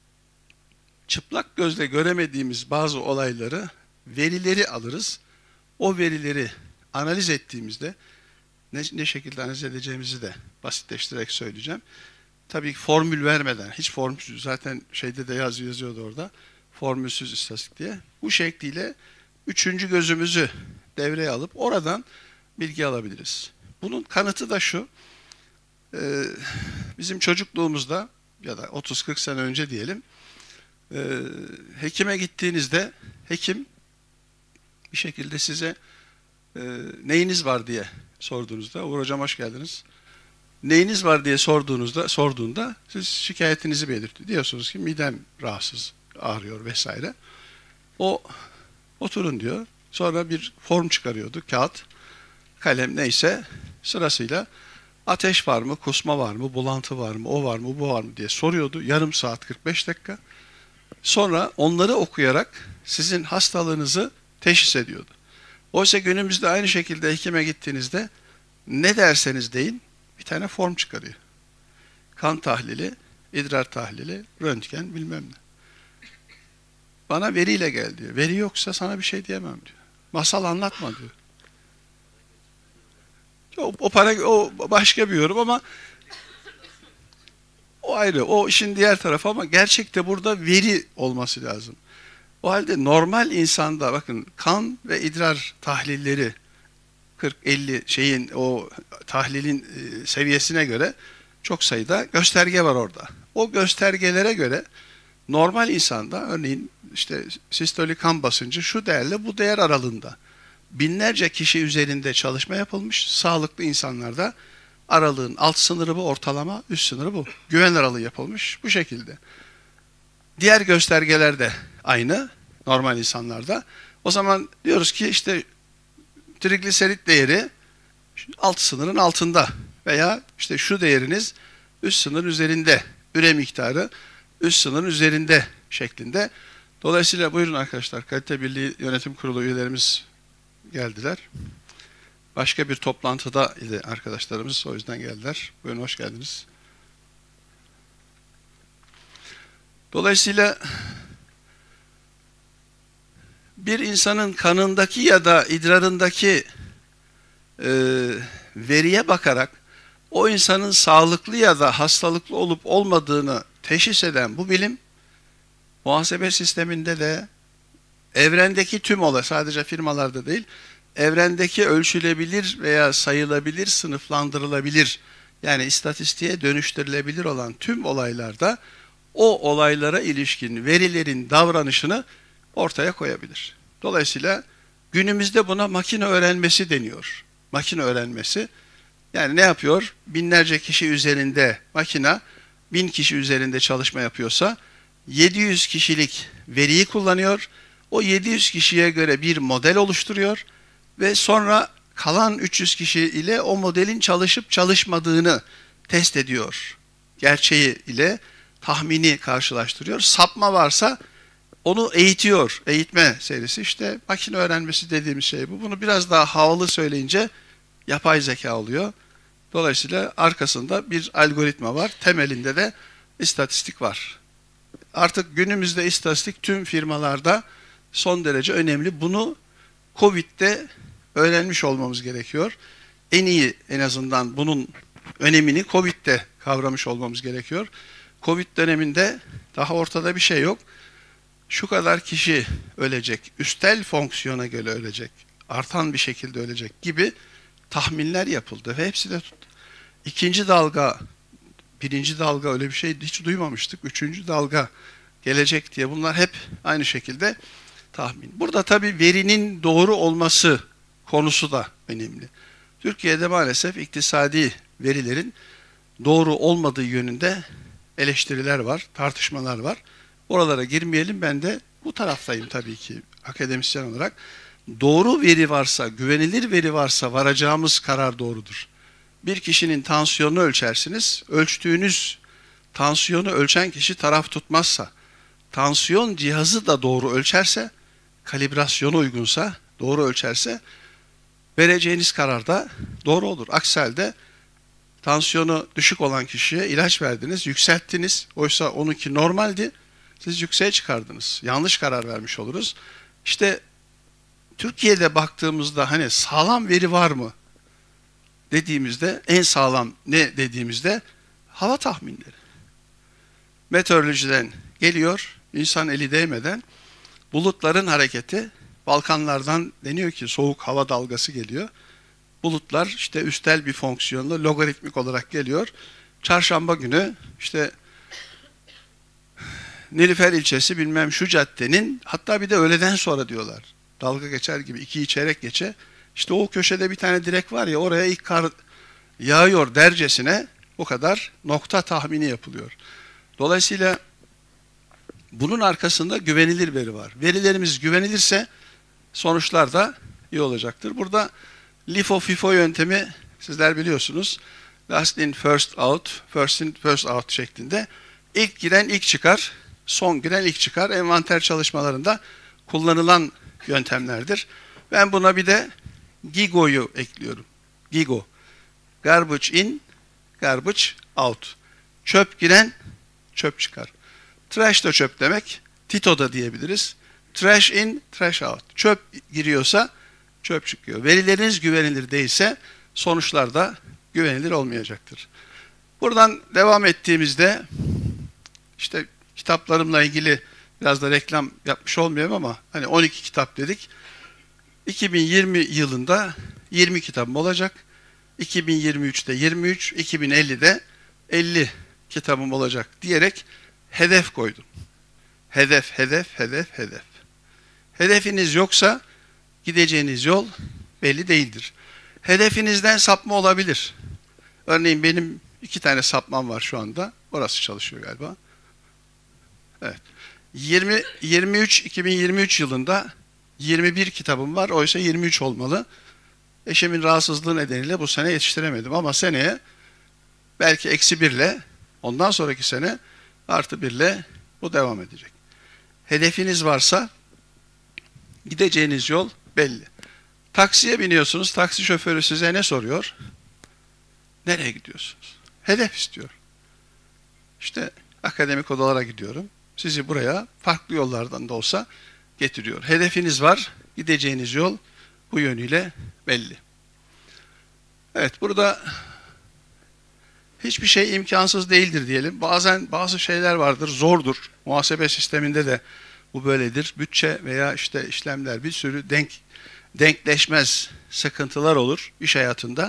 Çıplak gözle göremediğimiz bazı olayları, verileri alırız. O verileri analiz ettiğimizde ne, ne şekilde analiz edeceğimizi de basitleştirerek söyleyeceğim. Tabii formül vermeden, hiç formülsüz, zaten şeyde de yazıyor, yazıyordu orada, formülsüz istatistik diye. Bu şekliyle üçüncü gözümüzü devreye alıp oradan bilgi alabiliriz. Bunun kanıtı da şu, e, bizim çocukluğumuzda ya da otuz kırk sene önce diyelim, e, hekime gittiğinizde hekim bir şekilde size e, neyiniz var diye sorduğunuzda, Uğur Hocam hoş geldiniz. Neyiniz var diye sorduğunuzda, sorduğunda siz şikayetinizi belirtiyor. Diyorsunuz ki midem rahatsız, ağrıyor vesaire. O oturun diyor. Sonra bir form çıkarıyordu, kağıt, kalem neyse sırasıyla ateş var mı, kusma var mı, bulantı var mı, o var mı, bu var mı diye soruyordu. Yarım saat kırk beş dakika. Sonra onları okuyarak sizin hastalığınızı teşhis ediyordu. Oysa günümüzde aynı şekilde hekime gittiğinizde ne derseniz deyin bir tane form çıkarıyor. Kan tahlili, idrar tahlili, röntgen bilmem ne. Bana veriyle gel diyor. Veri yoksa sana bir şey diyemem diyor. Masal anlatma diyor. O, o para o başka bir yorum ama o ayrı. O işin diğer tarafı ama gerçekte burada veri olması lazım. O halde normal insanda bakın kan ve idrar tahlilleri kırk elli şeyin o tahlilin e, seviyesine göre çok sayıda gösterge var orada. O göstergelere göre normal insanda örneğin işte sistolik kan basıncı şu değerle bu değer aralığında. Binlerce kişi üzerinde çalışma yapılmış. Sağlıklı insanlarda aralığın alt sınırı bu, ortalama, üst sınırı bu. Güven aralığı yapılmış bu şekilde. Diğer göstergeler de aynı normal insanlarda. O zaman diyoruz ki işte trigliserit değeri alt sınırın altında veya işte şu değeriniz üst sınır üzerinde, üre miktarı üst sınırın üzerinde şeklinde. Dolayısıyla buyurun arkadaşlar, Kalite Birliği Yönetim Kurulu üyelerimiz geldiler. Başka bir toplantıda idi arkadaşlarımız, o yüzden geldiler. Buyurun, hoş geldiniz. Dolayısıyla bir insanın kanındaki ya da idrarındaki e, veriye bakarak o insanın sağlıklı ya da hastalıklı olup olmadığını teşhis eden bu bilim, muhasebe sisteminde de evrendeki tüm olay, sadece firmalarda değil, evrendeki ölçülebilir veya sayılabilir, sınıflandırılabilir, yani istatistiğe dönüştürülebilir olan tüm olaylarda o olaylara ilişkin verilerin davranışını ortaya koyabilir. Dolayısıyla günümüzde buna makine öğrenmesi deniyor. Makine öğrenmesi, yani ne yapıyor? Binlerce kişi üzerinde makine, bin kişi üzerinde çalışma yapıyorsa yedi yüz kişilik veriyi kullanıyor. O yedi yüz kişiye göre bir model oluşturuyor ve sonra kalan üç yüz kişi ile o modelin çalışıp çalışmadığını test ediyor. Gerçeği ile tahmini karşılaştırıyor. Sapma varsa onu eğitiyor. Eğitme serisi işte makine öğrenmesi dediğimiz şey bu. Bunu biraz daha havalı söyleyince yapay zeka oluyor. Dolayısıyla arkasında bir algoritma var. Temelinde de istatistik var. Artık günümüzde istatistik tüm firmalarda son derece önemli. Bunu Covid'de öğrenmiş olmamız gerekiyor. En iyi en azından bunun önemini Covid'de kavramış olmamız gerekiyor. Covid döneminde daha ortada bir şey yok. Şu kadar kişi ölecek, üstel fonksiyona göre ölecek, artan bir şekilde ölecek gibi tahminler yapıldı ve hepsi de tuttu. İkinci dalga, birinci dalga öyle bir şey hiç duymamıştık. Üçüncü dalga gelecek diye bunlar hep aynı şekilde tahmin. Burada tabii verinin doğru olması konusu da önemli. Türkiye'de maalesef iktisadi verilerin doğru olmadığı yönünde eleştiriler var, tartışmalar var. Oralara girmeyelim. Ben de bu taraftayım tabii ki akademisyen olarak. Doğru veri varsa, güvenilir veri varsa varacağımız karar doğrudur. Bir kişinin tansiyonunu ölçersiniz. Ölçtüğünüz tansiyonu ölçen kişi taraf tutmazsa, tansiyon cihazı da doğru ölçerse, kalibrasyonu uygunsa, doğru ölçerse vereceğiniz karar da doğru olur. Aksi halde tansiyonu düşük olan kişiye ilaç verdiniz, yükselttiniz. Oysa onunki normaldi. Siz yükseğe çıkardınız. Yanlış karar vermiş oluruz. İşte Türkiye'de baktığımızda hani sağlam veri var mı dediğimizde en sağlam ne dediğimizde hava tahminleri. Meteorolojiden geliyor, insan eli değmeden bulutların hareketi, Balkanlardan deniyor ki soğuk hava dalgası geliyor. Bulutlar işte üstel bir fonksiyonla logaritmik olarak geliyor. Çarşamba günü işte Nilüfer ilçesi bilmem şu caddenin hatta bir de öğleden sonra diyorlar. Dalga geçer gibi iki çeyrek geçe. İşte o köşede bir tane direk var ya oraya ilk kar yağıyor dercesine o kadar nokta tahmini yapılıyor. Dolayısıyla bunun arkasında güvenilir veri var. Verilerimiz güvenilirse sonuçlar da iyi olacaktır. Burada LIFO FIFO yöntemi sizler biliyorsunuz. Last in first out, first in first out şeklinde. İlk giren ilk çıkar, son giren ilk çıkar. Envanter çalışmalarında kullanılan yöntemlerdir. Ben buna bir de GIGO'yu ekliyorum. GIGO. Garbage in, garbage out. Çöp giren, çöp çıkar. Trash da çöp demek. Tito da diyebiliriz. Trash in, trash out. Çöp giriyorsa çöp çıkıyor. Verileriniz güvenilir değilse sonuçlar da güvenilir olmayacaktır. Buradan devam ettiğimizde işte kitaplarımla ilgili biraz da reklam yapmış olmayayım ama hani on iki kitap dedik. iki bin yirmi yılında yirmi kitabım olacak. iki bin yirmi üçte yirmi üç, iki bin ellide elli kitabım olacak diyerek hedef koydum. Hedef, hedef, hedef, hedef. Hedefiniz yoksa gideceğiniz yol belli değildir. Hedefinizden sapma olabilir. Örneğin benim iki tane sapmam var şu anda. Orası çalışıyor galiba. Evet. yirmi, yirmi üç, iki bin yirmi üç yılında yirmi bir kitabım var. Oysa yirmi üç olmalı. Eşimin rahatsızlığı nedeniyle bu sene yetiştiremedim ama seneye belki eksi birle ondan sonraki sene artı birle bu devam edecek. Hedefiniz varsa gideceğiniz yol belli. Taksiye biniyorsunuz. Taksi şoförü size ne soruyor? Nereye gidiyorsunuz? Hedef istiyor. İşte akademik odalara gidiyorum. Sizi buraya farklı yollardan da olsa getiriyor. Hedefiniz var. Gideceğiniz yol bu yönüyle belli. Evet, burada hiçbir şey imkansız değildir diyelim. Bazen bazı şeyler vardır, zordur. Muhasebe sisteminde de bu böyledir. Bütçe veya işte işlemler bir sürü denk denkleşmez sıkıntılar olur iş hayatında.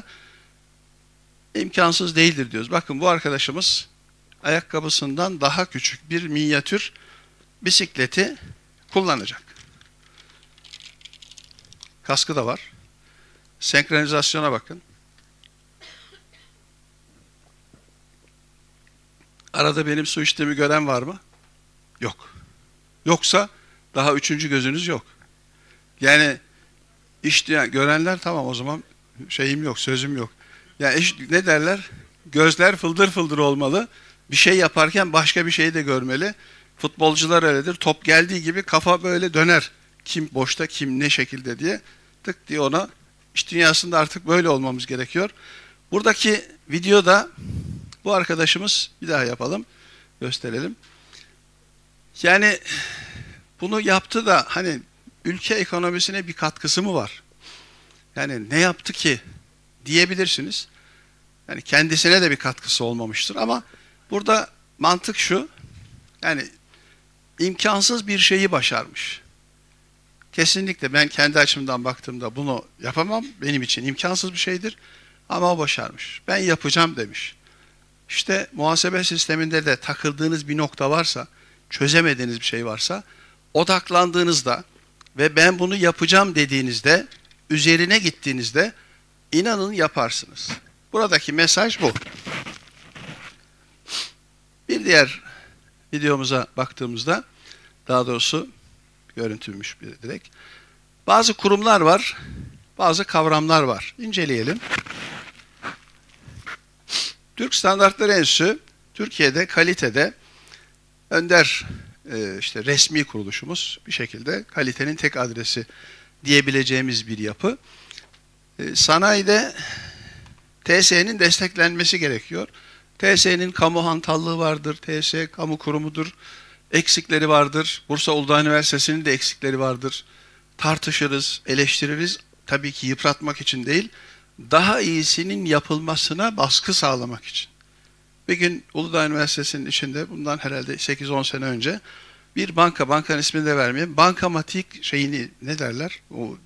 İmkansız değildir diyoruz. Bakın bu arkadaşımız ayakkabısından daha küçük bir minyatür bisikleti kullanacak. Kaskı da var. Senkronizasyona bakın. Arada benim su içtiğimi gören var mı? Yok. Yoksa daha üçüncü gözünüz yok. Yani içtiği görenler tamam o zaman şeyim yok, sözüm yok. Yani eş- ne derler? Gözler fıldır fıldır olmalı. Bir şey yaparken başka bir şeyi de görmeli. Futbolcular öyledir. Top geldiği gibi kafa böyle döner. Kim boşta, kim ne şekilde diye. Tık diye ona. İş dünyasında artık böyle olmamız gerekiyor. Buradaki videoda bu arkadaşımız, bir daha yapalım, gösterelim. Yani bunu yaptı da hani ülke ekonomisine bir katkısı mı var? Yani ne yaptı ki diyebilirsiniz. Yani kendisine de bir katkısı olmamıştır ama burada mantık şu. Yani imkansız bir şeyi başarmış. Kesinlikle ben kendi açımdan baktığımda bunu yapamam. Benim için imkansız bir şeydir. Ama o başarmış. Ben yapacağım demiş. İşte muhasebe sisteminde de takıldığınız bir nokta varsa, çözemediğiniz bir şey varsa, odaklandığınızda ve ben bunu yapacağım dediğinizde, üzerine gittiğinizde inanın yaparsınız. Buradaki mesaj bu. Bir diğer videomuza baktığımızda, daha doğrusu görüntüymüş bir direkt. Bazı kurumlar var, bazı kavramlar var. İnceleyelim. Türk Standartları Enstitüsü, Türkiye'de kalitede önder e, işte resmi kuruluşumuz, bir şekilde kalitenin tek adresi diyebileceğimiz bir yapı. E, sanayide T S E'nin desteklenmesi gerekiyor. T S E'nin kamu hantallığı vardır, T S E kamu kurumudur, eksikleri vardır. Bursa Uludağ Üniversitesi'nin de eksikleri vardır. Tartışırız, eleştiririz. Tabii ki yıpratmak için değil, daha iyisinin yapılmasına baskı sağlamak için. Bir gün Uludağ Üniversitesi'nin içinde bundan herhalde sekiz on sene önce bir banka, bankanın ismini de vermeyeyim, bankamatik şeyini ne derler? O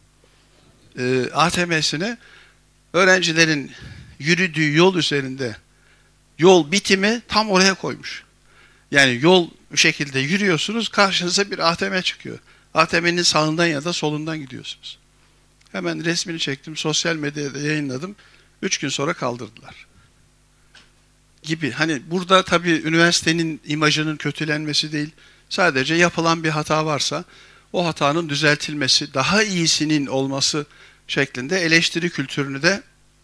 e, A T M'sine öğrencilerin yürüdüğü yol üzerinde yol bitimi tam oraya koymuş. Yani yol bu şekilde yürüyorsunuz, karşınıza bir A T M çıkıyor. A T M'nin sağından ya da solundan gidiyorsunuz. Hemen resmini çektim, sosyal medyada yayınladım. Üç gün sonra kaldırdılar. Gibi. Hani burada tabii üniversitenin imajının kötülenmesi değil, sadece yapılan bir hata varsa o hatanın düzeltilmesi, daha iyisinin olması şeklinde eleştiri kültürünü de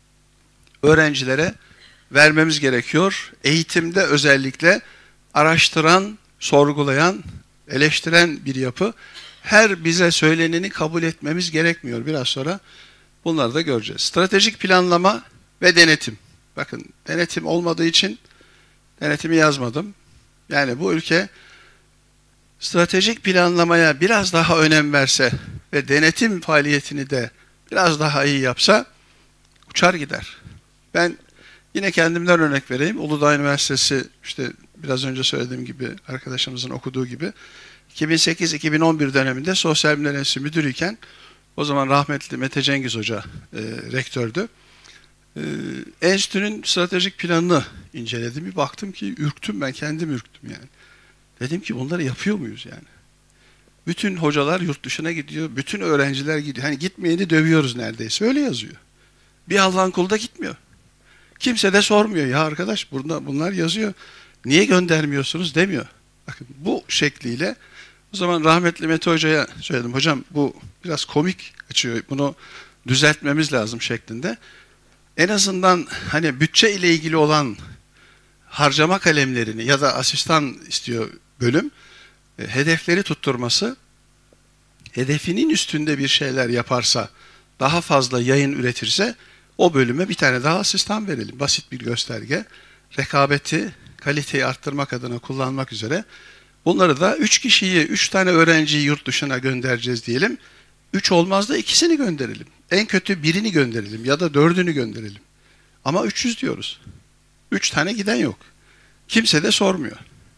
öğrencilere vermemiz gerekiyor. Eğitimde özellikle araştıran, sorgulayan, eleştiren bir yapı. Her bize söyleneni kabul etmemiz gerekmiyor. Biraz sonra bunları da göreceğiz. Stratejik planlama ve denetim. Bakın denetim olmadığı için denetimi yazmadım. Yani bu ülke stratejik planlamaya biraz daha önem verse ve denetim faaliyetini de biraz daha iyi yapsa uçar gider. Ben yine kendimden örnek vereyim. Uludağ Üniversitesi, işte biraz önce söylediğim gibi, arkadaşımızın okuduğu gibi iki bin sekiz iki bin on bir döneminde Sosyal Bilimler Enstitüsü müdürüyken, o zaman rahmetli Mete Cengiz Hoca e, rektördü. E, enstitünün stratejik planını inceledim. Bir baktım ki ürktüm, ben kendim ürktüm yani. Dedim ki bunları yapıyor muyuz yani? Bütün hocalar yurt dışına gidiyor, bütün öğrenciler gidiyor. Hani gitmeyeni dövüyoruz neredeyse, öyle yazıyor. Bir Allah'ın kulu da gitmiyor. Kimse de sormuyor, ya arkadaş burada bunlar yazıyor, niye göndermiyorsunuz demiyor. Bakın bu şekliyle, o zaman rahmetli Mete Hoca'ya söyledim, hocam bu biraz komik kaçıyor, bunu düzeltmemiz lazım şeklinde. En azından hani bütçe ile ilgili olan harcama kalemlerini ya da asistan istiyor bölüm, e, hedefleri tutturması, hedefinin üstünde bir şeyler yaparsa, daha fazla yayın üretirse o bölüme bir tane daha asistan verelim. Basit bir gösterge. Rekabeti, kaliteyi arttırmak adına kullanmak üzere. Bunları da üç kişiyi, üç tane öğrenciyi yurt dışına göndereceğiz diyelim. Üç olmaz da ikisini gönderelim. En kötü birini gönderelim ya da dördünü gönderelim. Ama üç yüz diyoruz. Üç tane giden yok. Kimse de sormuyor.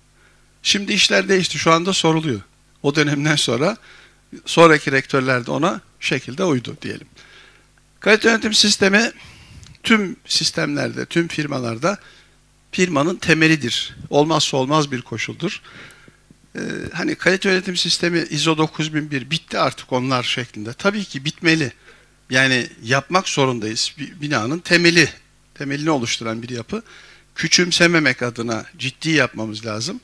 Şimdi işler değişti. Şu anda soruluyor. O dönemden sonra sonraki rektörler de ona şekilde uydu diyelim. Kalite yönetim sistemi tüm sistemlerde, tüm firmalarda firmanın temelidir. Olmazsa olmaz bir koşuldur. Ee, hani kalite yönetim sistemi I S O dokuz bin bir bitti artık onlar şeklinde. Tabii ki bitmeli. Yani yapmak zorundayız. Bir binanın temeli, temelini oluşturan bir yapı. Küçümsememek adına ciddi yapmamız lazım.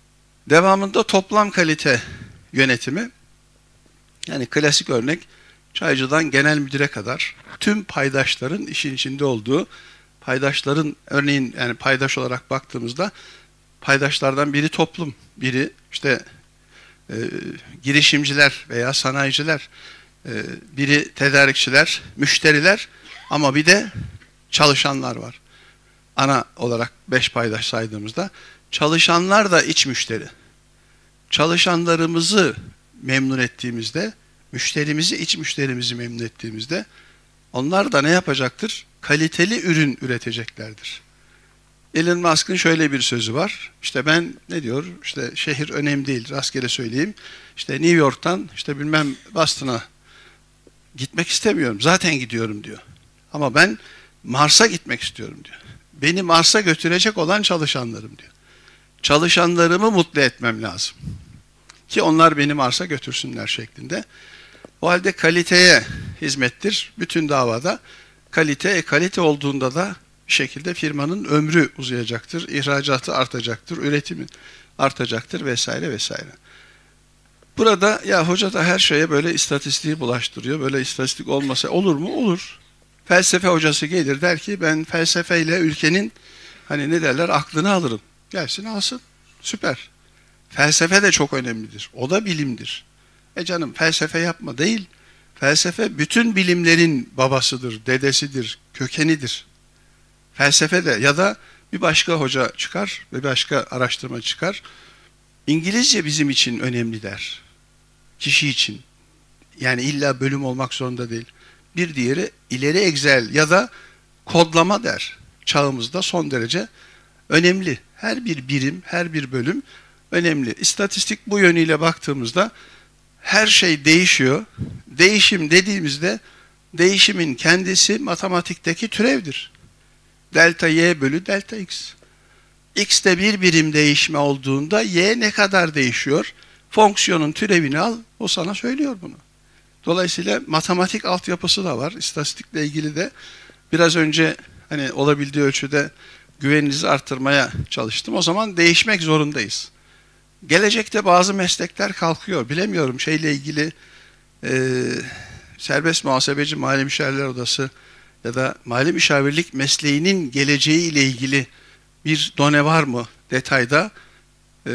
Devamında toplam kalite yönetimi. Yani klasik örnek, çaycıdan genel müdüre kadar tüm paydaşların işin içinde olduğu, paydaşların örneğin yani paydaş olarak baktığımızda paydaşlardan biri toplum, biri işte e, girişimciler veya sanayiciler, e, biri tedarikçiler, müşteriler ama bir de çalışanlar var. Ana olarak beş paydaş saydığımızda çalışanlar da iç müşteri. Çalışanlarımızı memnun ettiğimizde, müşterimizi, iç müşterimizi memnun ettiğimizde onlar da ne yapacaktır? Kaliteli ürün üreteceklerdir. Elon Musk'ın şöyle bir sözü var. İşte ben ne diyor? İşte şehir önemli değil, rastgele söyleyeyim. İşte New York'tan işte bilmem Boston'a gitmek istemiyorum. Zaten gidiyorum diyor. Ama ben Mars'a gitmek istiyorum diyor. Beni Mars'a götürecek olan çalışanlarım diyor. Çalışanlarımı mutlu etmem lazım. Ki onlar beni Mars'a götürsünler şeklinde. O halde kaliteye hizmettir. Bütün davada kalite, e, kalite olduğunda da bir şekilde firmanın ömrü uzayacaktır, ihracatı artacaktır, üretimi artacaktır vesaire vesaire. Burada ya hoca da her şeye böyle istatistiği bulaştırıyor. Böyle istatistik olmasa olur mu? Olur. Felsefe hocası gelir der ki ben felsefeyle ülkenin hani ne derler aklını alırım. Gelsin alsın. Süper. Felsefe de çok önemlidir. O da bilimdir. E canım felsefe yapma değil. Felsefe bütün bilimlerin babasıdır, dedesidir, kökenidir. Felsefe de ya da bir başka hoca çıkar ve başka araştırma çıkar. İngilizce bizim için önemli der. Kişi için. Yani illa bölüm olmak zorunda değil. Bir diğeri ileri Excel ya da kodlama der. Çağımızda son derece önemli. Her bir birim, her bir bölüm önemli. İstatistik bu yönüyle baktığımızda her şey değişiyor. Değişim dediğimizde değişimin kendisi matematikteki türevdir. Delta y bölü delta x. X'te bir birim değişme olduğunda y ne kadar değişiyor? Fonksiyonun türevini al, o sana söylüyor bunu. Dolayısıyla matematik altyapısı da var. İstatistikle ilgili de biraz önce hani olabildiği ölçüde güveninizi arttırmaya çalıştım. O zaman değişmek zorundayız. Gelecekte bazı meslekler kalkıyor. Bilemiyorum şeyle ilgili e, serbest muhasebeci mali müşavirler odası ya da mali müşavirlik mesleğinin geleceği ile ilgili bir done var mı detayda? E,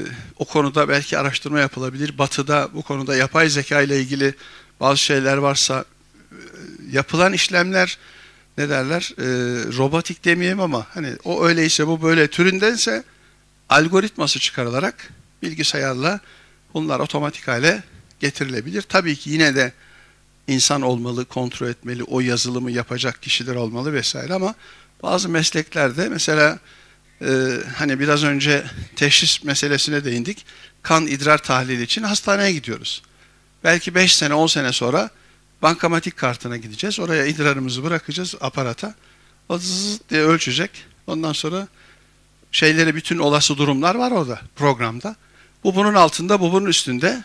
o konuda belki araştırma yapılabilir. Batı'da bu konuda yapay zeka ile ilgili bazı şeyler varsa e, yapılan işlemler ne derler? E, robotik demeyeyim ama hani o öyleyse bu böyle türündense algoritması çıkarılarak bilgisayarla bunlar otomatik hale getirilebilir. Tabii ki yine de insan olmalı, kontrol etmeli, o yazılımı yapacak kişiler olmalı vesaire ama bazı mesleklerde mesela e, hani biraz önce teşhis meselesine değindik. Kan idrar tahlili için hastaneye gidiyoruz. Belki beş sene, on sene sonra bankamatik kartına gideceğiz. Oraya idrarımızı bırakacağız aparata. O zzzz diye ölçecek. Ondan sonra şeyleri bütün olası durumlar var orada programda. Bu bunun altında, bu bunun üstünde.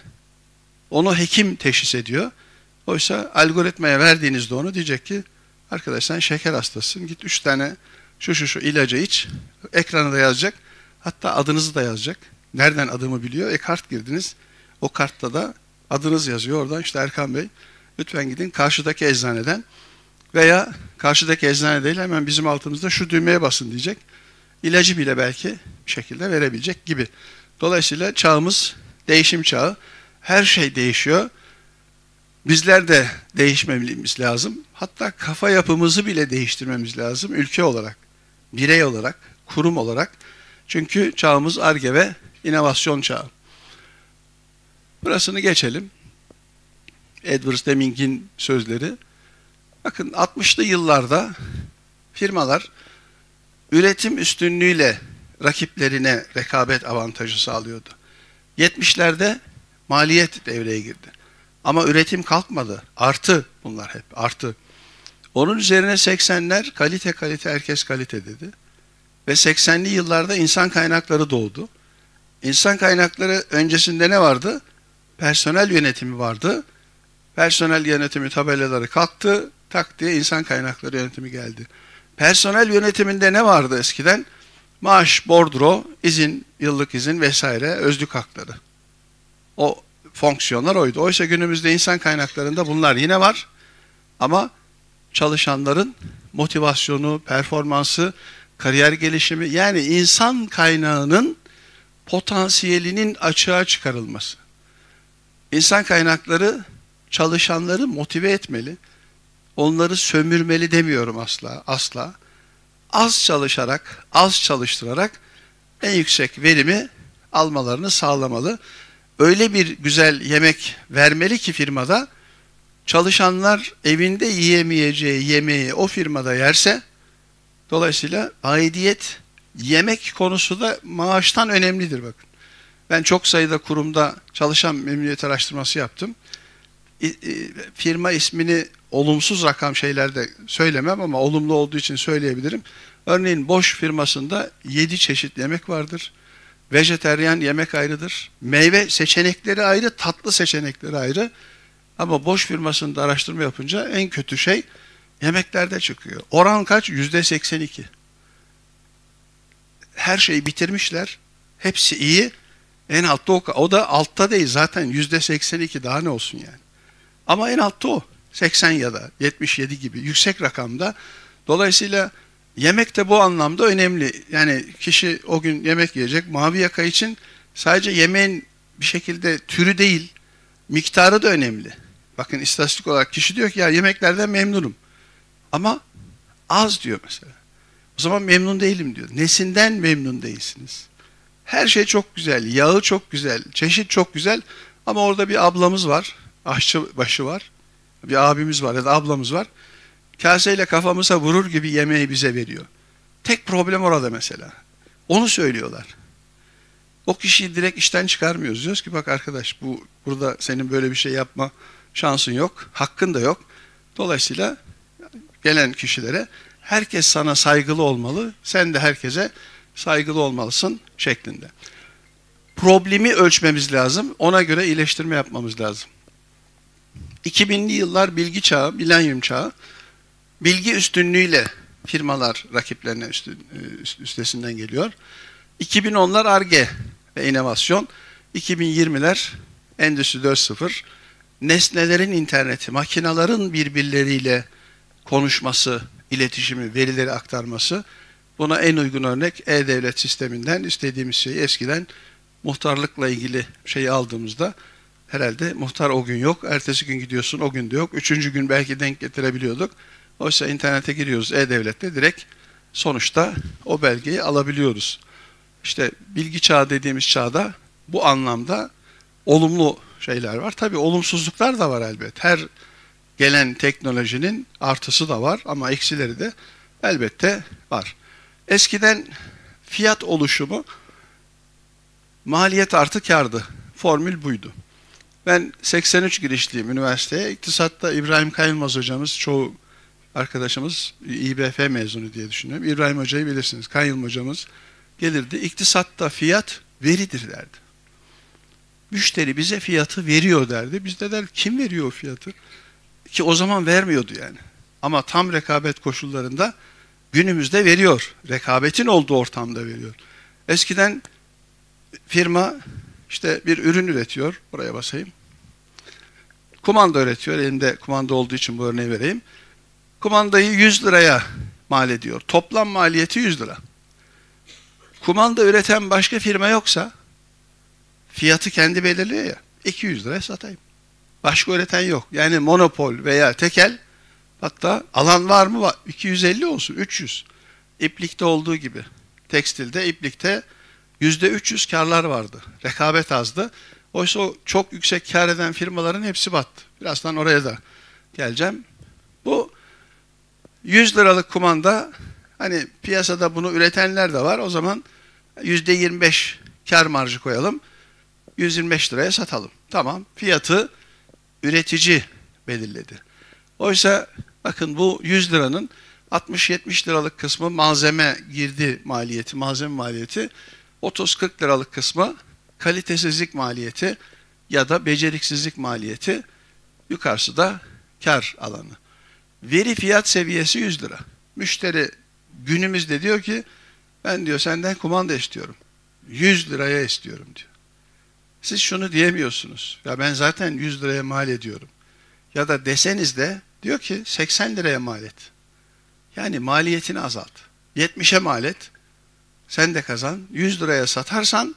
Onu hekim teşhis ediyor. Oysa algoritmaya verdiğinizde onu diyecek ki arkadaş sen şeker hastasın. Git üç tane şu şu şu ilacı iç. Ekrana da yazacak. Hatta adınızı da yazacak. Nereden adımı biliyor? E kart girdiniz. O kartta da adınız yazıyor. Oradan işte Erkan Bey lütfen gidin karşıdaki eczaneden veya karşıdaki eczane değil hemen bizim altımızda şu düğmeye basın diyecek. İlacı bile belki bir şekilde verebilecek gibi. Dolayısıyla çağımız değişim çağı. Her şey değişiyor. Bizler de değişmemiz lazım. Hatta kafa yapımızı bile değiştirmemiz lazım. Ülke olarak, birey olarak, kurum olarak. Çünkü çağımız Ar-Ge ve inovasyon çağı. Burasını geçelim. Edward Deming'in sözleri. Bakın altmışlı yıllarda firmalar üretim üstünlüğüyle rakiplerine rekabet avantajı sağlıyordu. yetmişlerde maliyet devreye girdi. Ama üretim kalkmadı. Artı bunlar hep artı. Onun üzerine seksenler kalite kalite herkes kalite dedi. Ve seksenli yıllarda insan kaynakları doğdu. İnsan kaynakları öncesinde ne vardı? Personel yönetimi vardı. Personel yönetimi tabelaları kalktı. Tak diye insan kaynakları yönetimi geldi. Personel yönetiminde ne vardı eskiden? Maaş, bordro, izin, yıllık izin vesaire, özlük hakları. O fonksiyonlar oydu. Oysa günümüzde insan kaynaklarında bunlar yine var. Ama çalışanların motivasyonu, performansı, kariyer gelişimi, yani insan kaynağının potansiyelinin açığa çıkarılması. İnsan kaynakları çalışanları motive etmeli. Onları sömürmeli demiyorum asla, asla. Az çalışarak, az çalıştırarak en yüksek verimi almalarını sağlamalı. Öyle bir güzel yemek vermeli ki firmada, çalışanlar evinde yiyemeyeceği yemeği o firmada yerse, dolayısıyla aidiyet, yemek konusu da maaştan önemlidir bakın. Ben çok sayıda kurumda çalışan memnuniyet araştırması yaptım. Firma ismini olumsuz rakam şeylerde söylemem ama olumlu olduğu için söyleyebilirim. Örneğin Bosch firmasında yedi çeşit yemek vardır. Vejeteryan yemek ayrıdır. Meyve seçenekleri ayrı, tatlı seçenekleri ayrı. Ama Bosch firmasında araştırma yapınca en kötü şey yemeklerde çıkıyor. Oran kaç? yüzde seksen iki. Her şeyi bitirmişler. Hepsi iyi. En altta o. O da altta değil zaten yüzde seksen iki, daha ne olsun yani. Ama en altta o. seksen ya da yetmiş yedi gibi yüksek rakamda. Dolayısıyla yemek de bu anlamda önemli. Yani kişi o gün yemek yiyecek. Mavi yaka için sadece yemeğin bir şekilde türü değil, miktarı da önemli. Bakın istatistik olarak kişi diyor ki ya yemeklerden memnunum. Ama az diyor mesela. O zaman memnun değilim diyor. Nesinden memnun değilsiniz? Her şey çok güzel, yağı çok güzel, çeşit çok güzel ama orada bir ablamız var, aşçı başı var, bir abimiz var ya da ablamız var. Kaseyle kafamıza vurur gibi yemeği bize veriyor. Tek problem orada mesela. Onu söylüyorlar. O kişiyi direkt işten çıkarmıyoruz. Diyoruz ki bak arkadaş, bu burada senin böyle bir şey yapma şansın yok, hakkın da yok. Dolayısıyla gelen kişilere herkes sana saygılı olmalı, sen de herkese saygılı olmalısın şeklinde. Problemi ölçmemiz lazım, ona göre iyileştirme yapmamız lazım. iki binli yıllar bilgi çağı, milenyum çağı. Bilgi üstünlüğüyle firmalar rakiplerine üstün, üstesinden geliyor. iki bin onlar Ar-Ge ve inovasyon. iki bin yirmiler Endüstri dört nokta sıfır. Nesnelerin interneti, makinelerin birbirleriyle konuşması, iletişimi, verileri aktarması. Buna en uygun örnek e-devlet sisteminden istediğimiz şeyi eskiden muhtarlıkla ilgili şeyi aldığımızda herhalde muhtar o gün yok, ertesi gün gidiyorsun o gün de yok, üçüncü gün belki denk getirebiliyorduk. Oysa internete giriyoruz e-devlette, direkt sonuçta o belgeyi alabiliyoruz. İşte bilgi çağı dediğimiz çağda bu anlamda olumlu şeyler var. Tabii olumsuzluklar da var elbet. Her gelen teknolojinin artısı da var ama eksileri de elbette var. Eskiden fiyat oluşumu maliyet artı kârdı. Formül buydu. Ben seksen üç girişliyim üniversiteye. İktisatta İbrahim Kayılmaz hocamız, çoğu arkadaşımız İ B F mezunu diye düşünüyorum. İbrahim hocayı bilirsiniz. Kayılmaz hocamız gelirdi. İktisatta fiyat veridir derdi. Müşteri bize fiyatı veriyor derdi. Biz de der kim veriyor o fiyatı? Ki o zaman vermiyordu yani. Ama tam rekabet koşullarında günümüzde veriyor. Rekabetin olduğu ortamda veriyor. Eskiden firma işte bir ürün üretiyor. Oraya basayım. Kumanda üretiyor. Elinde kumanda olduğu için bu örneği vereyim. Kumandayı yüz liraya mal ediyor. Toplam maliyeti yüz lira. Kumanda üreten başka firma yoksa fiyatı kendi belirliyor ya. iki yüz liraya satayım. Başka üreten yok. Yani monopol veya tekel, hatta alan var mı? Var. iki yüz elli olsun, üç yüz. İplikte olduğu gibi. Tekstilde, iplikte yüzde üç yüz karlar vardı. Rekabet azdı. Oysa o çok yüksek kar eden firmaların hepsi battı. Birazdan oraya da geleceğim. Bu yüz liralık kumanda, hani piyasada bunu üretenler de var. O zaman yüzde yirmi beş kar marjı koyalım. yüz yirmi beş liraya satalım. Tamam. Fiyatı üretici belirledi. Oysa bakın bu yüz liranın altmış yetmiş liralık kısmı malzeme girdi maliyeti, malzeme maliyeti. otuz kırk liralık kısmı kalitesizlik maliyeti ya da beceriksizlik maliyeti. Yukarısı da kar alanı. Veri fiyat seviyesi yüz lira. Müşteri günümüzde diyor ki ben diyor senden kumanda istiyorum. yüz liraya istiyorum diyor. Siz şunu diyemiyorsunuz. Ya ben zaten yüz liraya mal ediyorum. Ya da deseniz de diyor ki seksen liraya mal et. Yani maliyetini azalt. yetmişe mal et. Sen de kazan. yüz liraya satarsan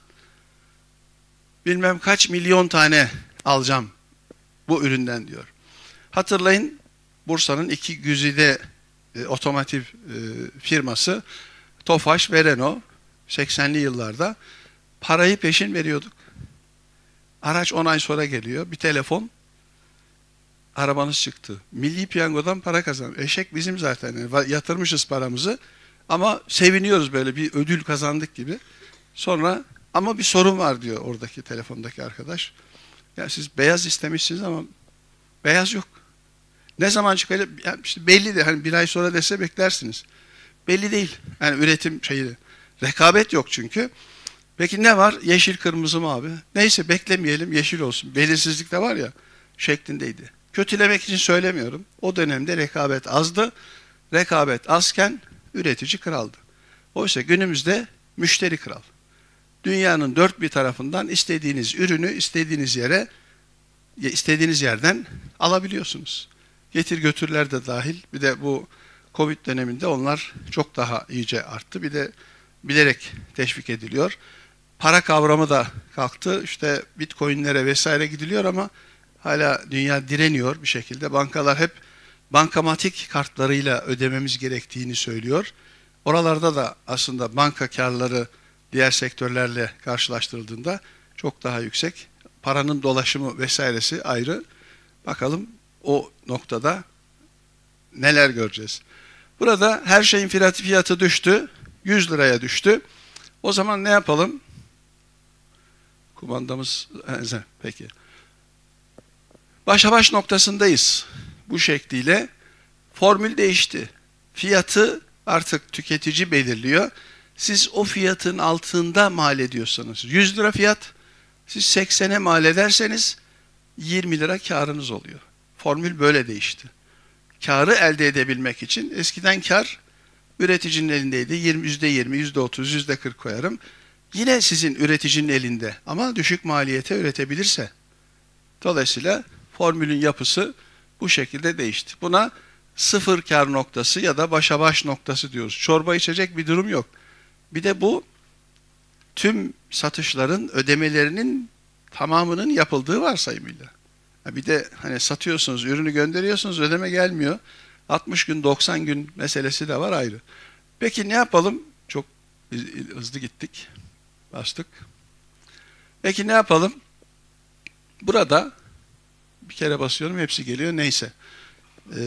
bilmem kaç milyon tane alacağım bu üründen diyor. Hatırlayın, Bursa'nın iki güzide e, otomotiv e, firması Tofaş ve Renault seksenli yıllarda parayı peşin veriyorduk. Araç on ay sonra geliyor. Bir telefon, arabanız çıktı. Milli Piyango'dan para kazan. Eşek bizim zaten. Yani yatırmışız paramızı ama seviniyoruz böyle bir ödül kazandık gibi. Sonra ama bir sorun var diyor oradaki telefondaki arkadaş. Ya siz beyaz istemişsiniz ama beyaz yok. Ne zaman çıkacak? Yani işte belli de hani bir ay sonra dese beklersiniz. Belli değil. Yani üretim şeyi. Rekabet yok çünkü. Peki ne var? Yeşil kırmızı mı abi? Neyse beklemeyelim, yeşil olsun. Belirsizlik de var ya şeklindeydi. Kötülemek için söylemiyorum. O dönemde rekabet azdı. Rekabet azken üretici kraldı. Oysa günümüzde müşteri kral. Dünyanın dört bir tarafından istediğiniz ürünü istediğiniz yere, istediğiniz yerden alabiliyorsunuz. Getir götürler de dahil. Bir de bu Covid döneminde onlar çok daha iyice arttı. Bir de bilerek teşvik ediliyor. Para kavramı da kalktı. İşte bitcoinlere vesaire gidiliyor ama hala dünya direniyor bir şekilde. Bankalar hep bankamatik kartlarıyla ödememiz gerektiğini söylüyor. Oralarda da aslında banka karları diğer sektörlerle karşılaştırıldığında çok daha yüksek. Paranın dolaşımı vesairesi ayrı. Bakalım o noktada neler göreceğiz. Burada her şeyin fiyatı düştü. yüz liraya düştü. O zaman ne yapalım? Kumandamız peki. Başa baş noktasındayız. Bu şekliyle formül değişti. Fiyatı artık tüketici belirliyor. Siz o fiyatın altında mal ediyorsanız yüz lira fiyat, siz seksene mal ederseniz yirmi lira karınız oluyor. Formül böyle değişti. Karı elde edebilmek için eskiden kar üreticinin elindeydi. yüzde yirmi, yüzde otuz, yüzde kırk koyarım. Yine sizin üreticinin elinde ama düşük maliyete üretebilirse. Dolayısıyla formülün yapısı bu şekilde değişti. Buna sıfır kar noktası ya da başa baş noktası diyoruz. Çorba içecek bir durum yok. Bir de bu tüm satışların ödemelerinin tamamının yapıldığı varsayımıyla. Bir de hani satıyorsunuz, ürünü gönderiyorsunuz, ödeme gelmiyor. altmış gün, doksan gün meselesi de var ayrı. Peki ne yapalım? Çok hızlı gittik. Bastık. Peki ne yapalım? Burada bir kere basıyorum, hepsi geliyor. Neyse. Ee,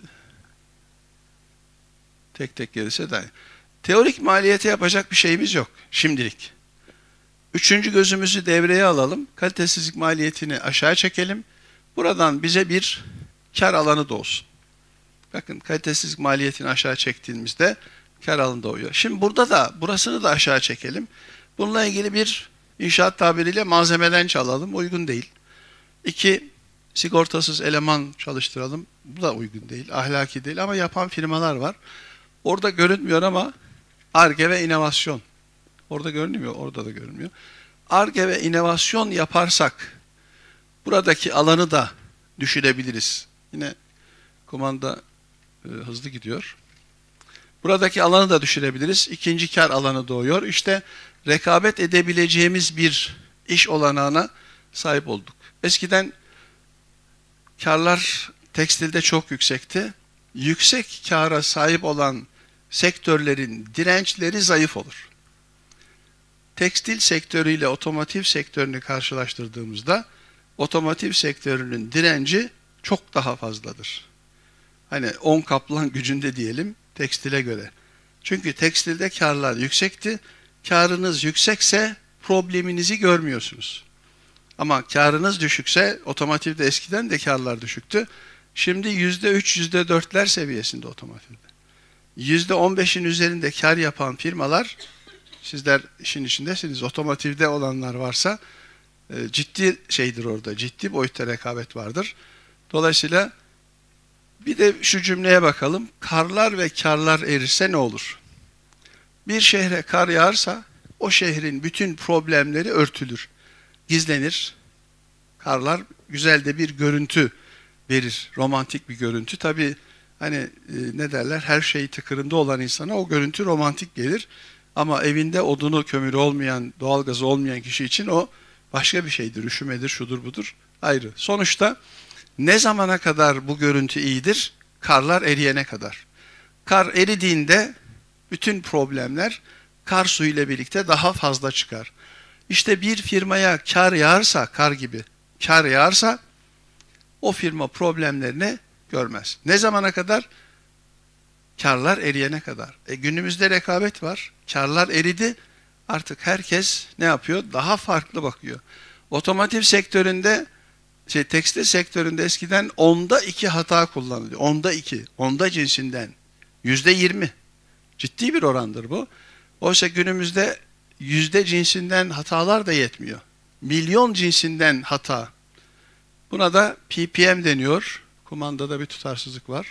tek tek gelirse dahi. Teorik maliyete yapacak bir şeyimiz yok şimdilik. Üçüncü gözümüzü devreye alalım. Kalitesizlik maliyetini aşağı çekelim. Buradan bize bir kar alanı doğsun. Bakın kalitesizlik maliyetini aşağı çektiğimizde kar alanı doğuyor. Şimdi burada da burasını da aşağı çekelim. Bununla ilgili bir inşaat tabiriyle malzemeden çalalım. Uygun değil. İki, sigortasız eleman çalıştıralım. Bu da uygun değil. Ahlaki değil ama yapan firmalar var. Orada görünmüyor ama Ar-Ge ve inovasyon. Orada görünmüyor, orada da görünmüyor. Ar-Ge ve inovasyon yaparsak buradaki alanı da düşürebiliriz. Yine kumanda e, hızlı gidiyor. Buradaki alanı da düşürebiliriz. İkinci kar alanı doğuyor. İşte rekabet edebileceğimiz bir iş olanağına sahip olduk. Eskiden karlar tekstilde çok yüksekti. Yüksek kâra sahip olan sektörlerin dirençleri zayıf olur. Tekstil sektörüyle otomotiv sektörünü karşılaştırdığımızda otomotiv sektörünün direnci çok daha fazladır. Hani on kaplan gücünde diyelim tekstile göre. Çünkü tekstilde karlar yüksekti. Karınız yüksekse probleminizi görmüyorsunuz. Ama karınız düşükse, otomotivde eskiden de karlar düşüktü. Şimdi yüzde üç, yüzde dörtler seviyesinde otomotivde. yüzde on beşin üzerinde kar yapan firmalar, sizler işin içindesiniz, otomotivde olanlar varsa ciddi şeydir orada, ciddi boyutta rekabet vardır. Dolayısıyla bir de şu cümleye bakalım. Karlar ve karlar erirse ne olur? Bir şehre kar yağarsa o şehrin bütün problemleri örtülür. gizlenir. Karlar güzel de bir görüntü verir. Romantik bir görüntü. Tabii hani e, ne derler, her şey tıkırında olan insana o görüntü romantik gelir. Ama evinde odunu, kömürü olmayan, doğalgazı olmayan kişi için o başka bir şeydir. Üşümedir, şudur budur, ayrı. Sonuçta ne zamana kadar bu görüntü iyidir? Karlar eriyene kadar. Kar eridiğinde bütün problemler kar suyu ile birlikte daha fazla çıkar. İşte bir firmaya kar yağarsa, kar gibi kar yağarsa o firma problemlerini görmez. Ne zamana kadar? Karlar eriyene kadar. E günümüzde rekabet var. Karlar eridi. Artık herkes ne yapıyor? Daha farklı bakıyor. Otomotiv sektöründe, şey, tekstil sektöründe eskiden onda iki hata kullanılıyor. Onda iki. Onda cinsinden. Yüzde yirmi. Ciddi bir orandır bu. Oysa günümüzde yüzde cinsinden hatalar da yetmiyor. Milyon cinsinden hata. Buna da P P M deniyor. Kumandada bir tutarsızlık var.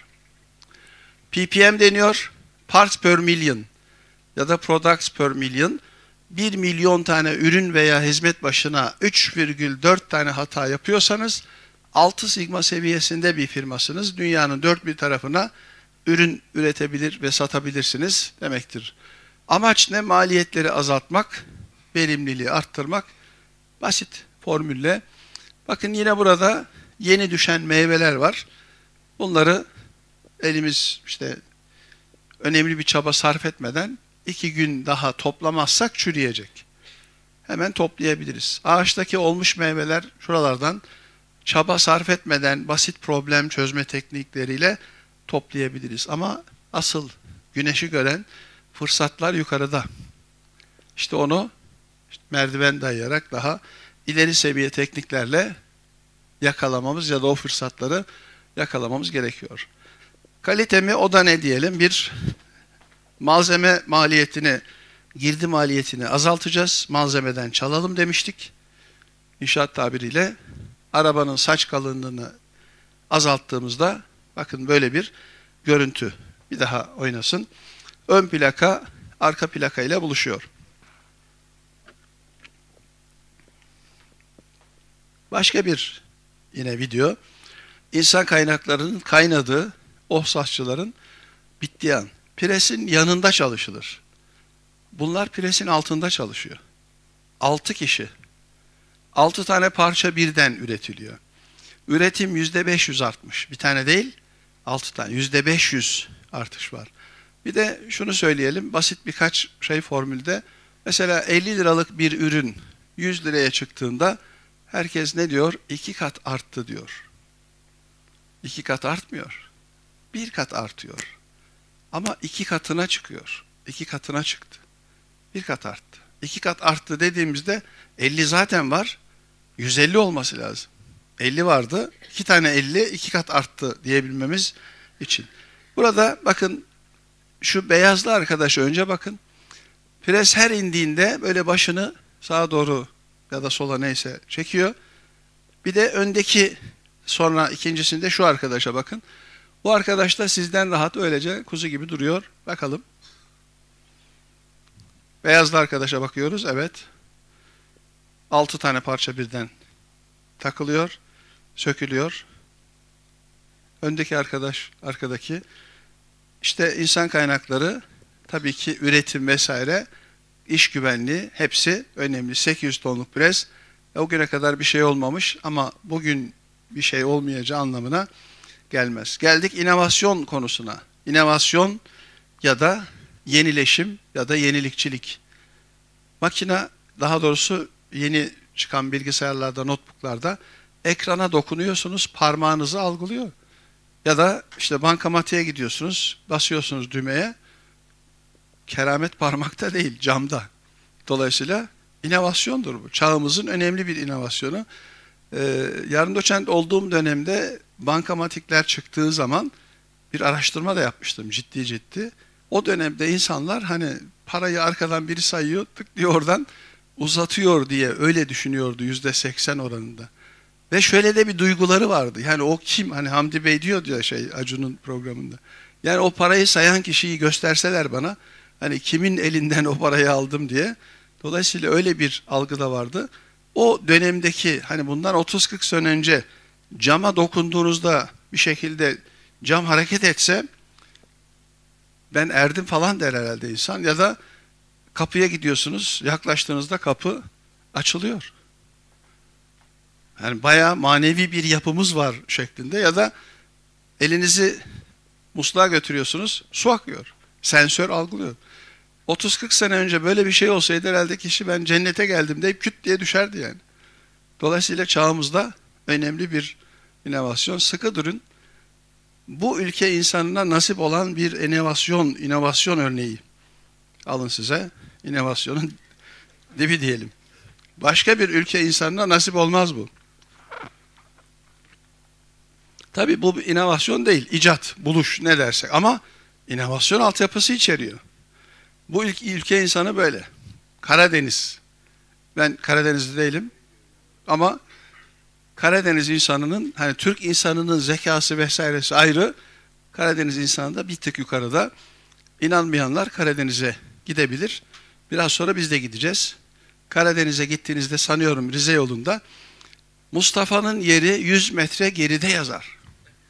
P P M deniyor. Parts per million ya da products per million. bir milyon tane ürün veya hizmet başına üç virgül dört tane hata yapıyorsanız altı sigma seviyesinde bir firmasınız. Dünyanın dört bir tarafına ürün üretebilir ve satabilirsiniz demektir. Amaç ne? Maliyetleri azaltmak, verimliliği arttırmak. Basit formülle. Bakın yine burada yeni düşen meyveler var. Bunları elimiz işte önemli bir çaba sarf etmeden iki gün daha toplamazsak çürüyecek. Hemen toplayabiliriz. Ağaçtaki olmuş meyveler şuralardan çaba sarf etmeden basit problem çözme teknikleriyle toplayabiliriz. Ama asıl güneşi gören fırsatlar yukarıda. İşte onu işte merdiven dayayarak daha ileri seviye tekniklerle yakalamamız ya da o fırsatları yakalamamız gerekiyor. Kalite mi? O da ne diyelim? Bir malzeme maliyetini, girdi maliyetini azaltacağız. Malzemeden çalalım demiştik. İnşaat tabiriyle arabanın saç kalınlığını azalttığımızda bakın böyle bir görüntü. Bir daha oynasın. Ön plaka arka plaka ile buluşuyor. Başka bir yine video. İnsan kaynaklarının kaynadığı ohsasçıların bittiği an. Presin yanında çalışılır. Bunlar presin altında çalışıyor. Altı kişi. Altı tane parça birden üretiliyor. Üretim yüzde beş yüz artmış. Bir tane değil, altı tane. Yüzde beş yüz artış var. Bir de şunu söyleyelim, basit birkaç şey formülde. Mesela elli liralık bir ürün yüz liraya çıktığında herkes ne diyor? İki kat arttı diyor. İki kat artmıyor. Bir kat artıyor. Ama iki katına çıkıyor. İki katına çıktı. Bir kat arttı. İki kat arttı dediğimizde elli zaten var. yüz elli olması lazım. elli vardı. iki tane elli, iki kat arttı diyebilmemiz için. Burada bakın şu beyazlı arkadaşa önce bakın. Pres her indiğinde böyle başını sağa doğru ya da sola neyse çekiyor. Bir de öndeki sonra ikincisinde şu arkadaşa bakın. Bu arkadaş da sizden rahat öylece kuzu gibi duruyor. Bakalım. Beyazlı arkadaşa bakıyoruz. Evet. Altı tane parça birden takılıyor. Sökülüyor. Öndeki arkadaş, arkadaki. İşte insan kaynakları, tabii ki üretim vesaire, iş güvenliği hepsi önemli. sekiz yüz tonluk pres. O güne kadar bir şey olmamış ama bugün bir şey olmayacağı anlamına gelmez. Geldik inovasyon konusuna. İnovasyon ya da yenileşim ya da yenilikçilik. Makine, daha doğrusu yeni çıkan bilgisayarlarda, notebooklarda ekrana dokunuyorsunuz, parmağınızı algılıyor. Ya da işte bankamatiğe gidiyorsunuz, basıyorsunuz düğmeye, keramet parmakta değil, camda. Dolayısıyla inovasyondur bu. Çağımızın önemli bir inovasyonu. Ee, yarın doçent olduğum dönemde bankamatikler çıktığı zaman bir araştırma da yapmıştım ciddi ciddi. O dönemde insanlar hani parayı arkadan biri sayıyor, tık diye oradan uzatıyor diye öyle düşünüyordu yüzde seksen oranında. Ve şöyle de bir duyguları vardı. Yani o kim? Hani Hamdi Bey diyor ya şey Acun'un programında. Yani o parayı sayan kişiyi gösterseler bana, hani kimin elinden o parayı aldım diye. Dolayısıyla öyle bir algı da vardı. o dönemdeki hani bundan otuz kırk sene önce cama dokunduğunuzda bir şekilde cam hareket etse ben erdim falan der herhalde insan, ya da kapıya gidiyorsunuz, yaklaştığınızda kapı açılıyor. Yani bayağı manevi bir yapımız var şeklinde, ya da elinizi musluğa götürüyorsunuz, su akıyor. Sensör algılıyor. otuz kırk sene önce böyle bir şey olsaydı herhalde kişi ben cennete geldim deyip küt diye düşerdi yani. Dolayısıyla çağımızda önemli bir inovasyon. Sıkı durun. Bu ülke insanına nasip olan bir inovasyon, inovasyon örneği. Alın size inovasyonun dibi diyelim. Başka bir ülke insanına nasip olmaz bu. Tabii bu bir inovasyon değil, icat, buluş ne dersek, ama inovasyon altyapısı içeriyor. Bu ülke, ülke insanı böyle. Karadeniz. Ben Karadenizli değilim ama Karadeniz insanının, hani Türk insanının zekası vesairesi ayrı, Karadeniz insanı da bir tık yukarıda. İnanmayanlar Karadeniz'e gidebilir. Biraz sonra biz de gideceğiz. Karadeniz'e gittiğinizde sanıyorum Rize yolunda Mustafa'nın yeri yüz metre geride yazar.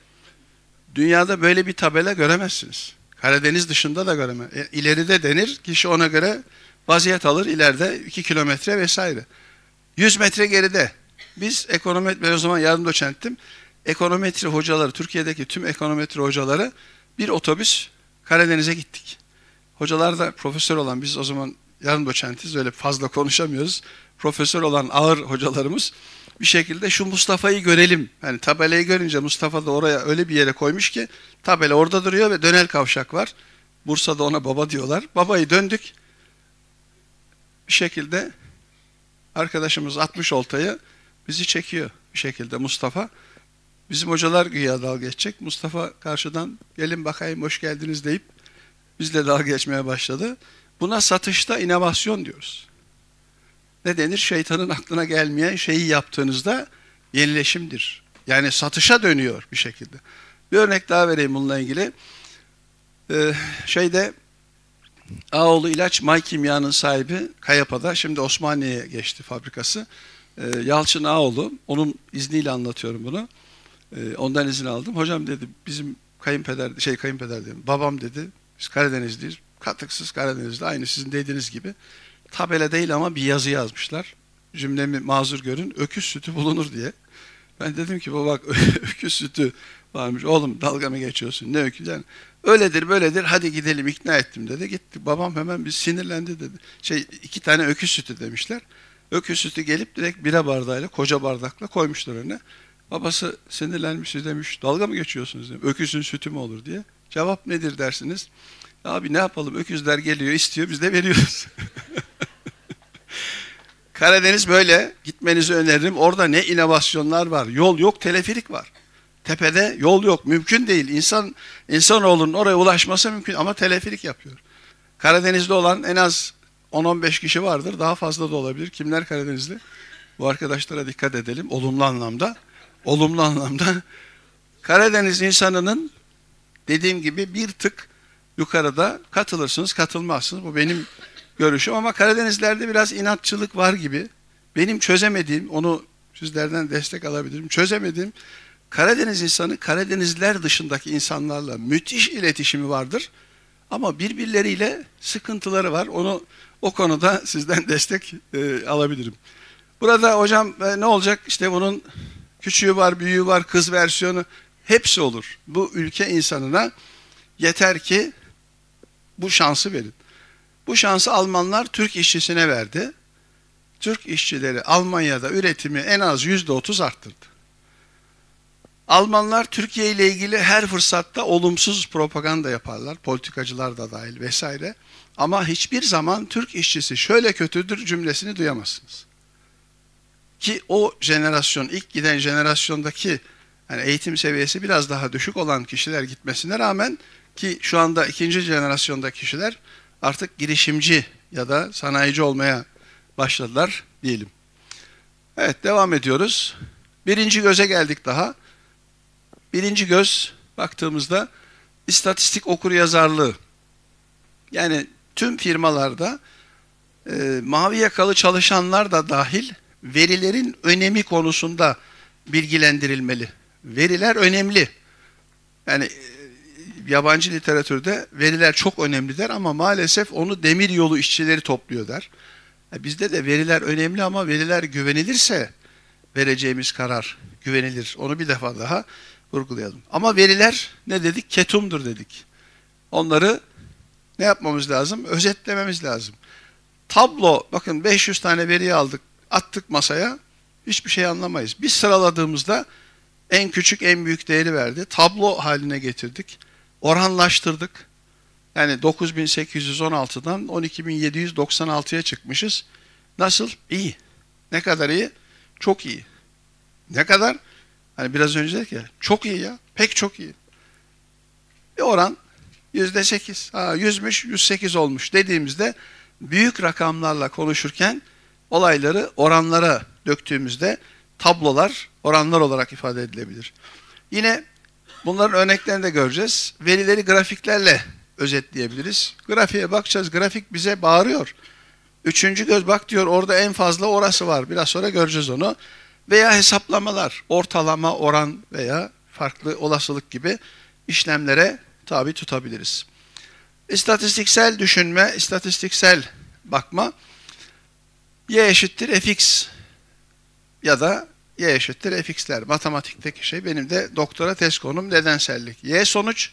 Dünyada böyle bir tabela göremezsiniz. Karadeniz dışında da göremez. E, ileride denir, kişi ona göre vaziyet alır, ileride iki kilometre vesaire. yüz metre geride. Biz ekonometri, ben o zaman yardım doçenttim. Ekonometri hocaları, Türkiye'deki tüm ekonometri hocaları bir otobüs Karadeniz'e gittik. Hocalar da profesör olan, biz o zaman yardım doçentiz, öyle fazla konuşamıyoruz. Profesör olan ağır hocalarımız bir şekilde şu Mustafa'yı görelim. Yani tabelayı görünce Mustafa da oraya öyle bir yere koymuş ki tabela orada duruyor ve dönel kavşak var. Bursa'da ona baba diyorlar. Babayı döndük. Bir şekilde arkadaşımız atmış oltayı, bizi çekiyor bir şekilde Mustafa. Bizim hocalar güya dalga geçecek. Mustafa karşıdan gelin bakayım hoş geldiniz deyip bizle dalga geçmeye başladı. Buna satışta inovasyon diyoruz. Ne denir? Şeytanın aklına gelmeyen şeyi yaptığınızda yenileşimdir. Yani satışa dönüyor bir şekilde. Bir örnek daha vereyim bununla ilgili. Ee, şeyde Ağoğlu İlaç May Kimya'nın sahibi Kayapa'da, şimdi Osmaniye'ye geçti fabrikası. Ee, Yalçın Ağoğlu, onun izniyle anlatıyorum bunu. Ee, ondan izin aldım. Hocam dedi, bizim kayınpeder, şey kayınpeder diyorum, babam dedi, biz Karadenizliyiz, katıksız Karadenizli, aynı sizin dediğiniz gibi. Tabela değil ama bir yazı yazmışlar. Cümlemi mazur görün, öküz sütü bulunur diye. Ben dedim ki baba bak öküz sütü varmış. Oğlum dalga mı geçiyorsun? Ne öküz? Yani öyledir böyledir, hadi gidelim, ikna ettim dedi. Gitti. Babam hemen bir sinirlendi dedi. Şey, iki tane öküz sütü demişler. Öküz sütü gelip direkt bira bardağıyla, koca bardakla koymuşlar önüne. Babası sinirlenmiş, demiş dalga mı geçiyorsunuz demiş. Öküzün sütü mü olur diye. Cevap nedir dersiniz? Abi ne yapalım, öküzler geliyor istiyor, biz de veriyoruz. Karadeniz böyle, gitmenizi öneririm. Orada ne inovasyonlar var. Yol yok, teleferik var. Tepede yol yok, mümkün değil. İnsan insanoğlunun oraya ulaşması mümkün ama teleferik yapıyor. Karadeniz'de olan en az on on beş kişi vardır. Daha fazla da olabilir. Kimler Karadenizli? Bu arkadaşlara dikkat edelim. Olumlu anlamda. Olumlu anlamda. Karadeniz insanının dediğim gibi bir tık yukarıda, katılırsınız, katılmazsınız. Bu benim görüşüm ama Karadenizlerde biraz inatçılık var gibi. Benim çözemediğim, onu sizlerden destek alabilirim. Çözemediğim, Karadeniz insanı Karadenizler dışındaki insanlarla müthiş iletişimi vardır. Ama birbirleriyle sıkıntıları var. Onu o konuda sizden destek e, alabilirim. Burada hocam e, ne olacak? İşte bunun küçüğü var, büyüğü var, kız versiyonu, hepsi olur. Bu ülke insanına yeter ki bu şansı verin. Bu şansı Almanlar Türk işçisine verdi. Türk işçileri Almanya'da üretimi en az yüzde otuz arttırdı. Almanlar Türkiye ile ilgili her fırsatta olumsuz propaganda yaparlar. Politikacılar da dahil vesaire. Ama hiçbir zaman Türk işçisi şöyle kötüdür cümlesini duyamazsınız. Ki o jenerasyon, ilk giden jenerasyondaki yani eğitim seviyesi biraz daha düşük olan kişiler gitmesine rağmen, ki şu anda ikinci jenerasyonda kişiler artık girişimci ya da sanayici olmaya başladılar diyelim. Evet, devam ediyoruz. Birinci göze geldik daha. Birinci göz baktığımızda istatistik okuryazarlığı. Yani tüm firmalarda e, mavi yakalı çalışanlar da dahil verilerin önemi konusunda bilgilendirilmeli. Veriler önemli. Yani e, yabancı literatürde veriler çok önemli der ama maalesef onu demir yolu işçileri topluyor der. E, bizde de veriler önemli ama veriler güvenilirse vereceğimiz karar güvenilir. Onu bir defa daha vurgulayalım. Ama veriler ne dedik? Ketumdur dedik. Onları ne yapmamız lazım? Özetlememiz lazım. Tablo, bakın beş yüz tane veriyi aldık, attık masaya, hiçbir şey anlamayız. Biz sıraladığımızda en küçük en büyük değeri verdi. Tablo haline getirdik. Oranlaştırdık. Yani dokuz bin sekiz yüz on altıdan on iki bin yedi yüz doksan altıya çıkmışız. Nasıl? İyi. Ne kadar iyi? Çok iyi. Ne kadar? Hani biraz önce dedik ya, çok iyi ya, pek çok iyi. Bir oran yüzde sekiz. Ha, yüzmüş, yüz sekiz olmuş dediğimizde büyük rakamlarla konuşurken olayları oranlara döktüğümüzde tablolar oranlar olarak ifade edilebilir. Yine bunların örneklerini de göreceğiz. Verileri grafiklerle özetleyebiliriz. Grafiğe bakacağız. Grafik bize bağırıyor. Üçüncü göz bak diyor, orada en fazla orası var. Biraz sonra göreceğiz onu. Veya hesaplamalar, ortalama, oran veya farklı olasılık gibi işlemlere tabi tutabiliriz. İstatistiksel düşünme, istatistiksel bakma, y eşittir fx ya da y eşittir fx'ler. Matematikteki şey, benim de doktora tez konum nedensellik. Y sonuç,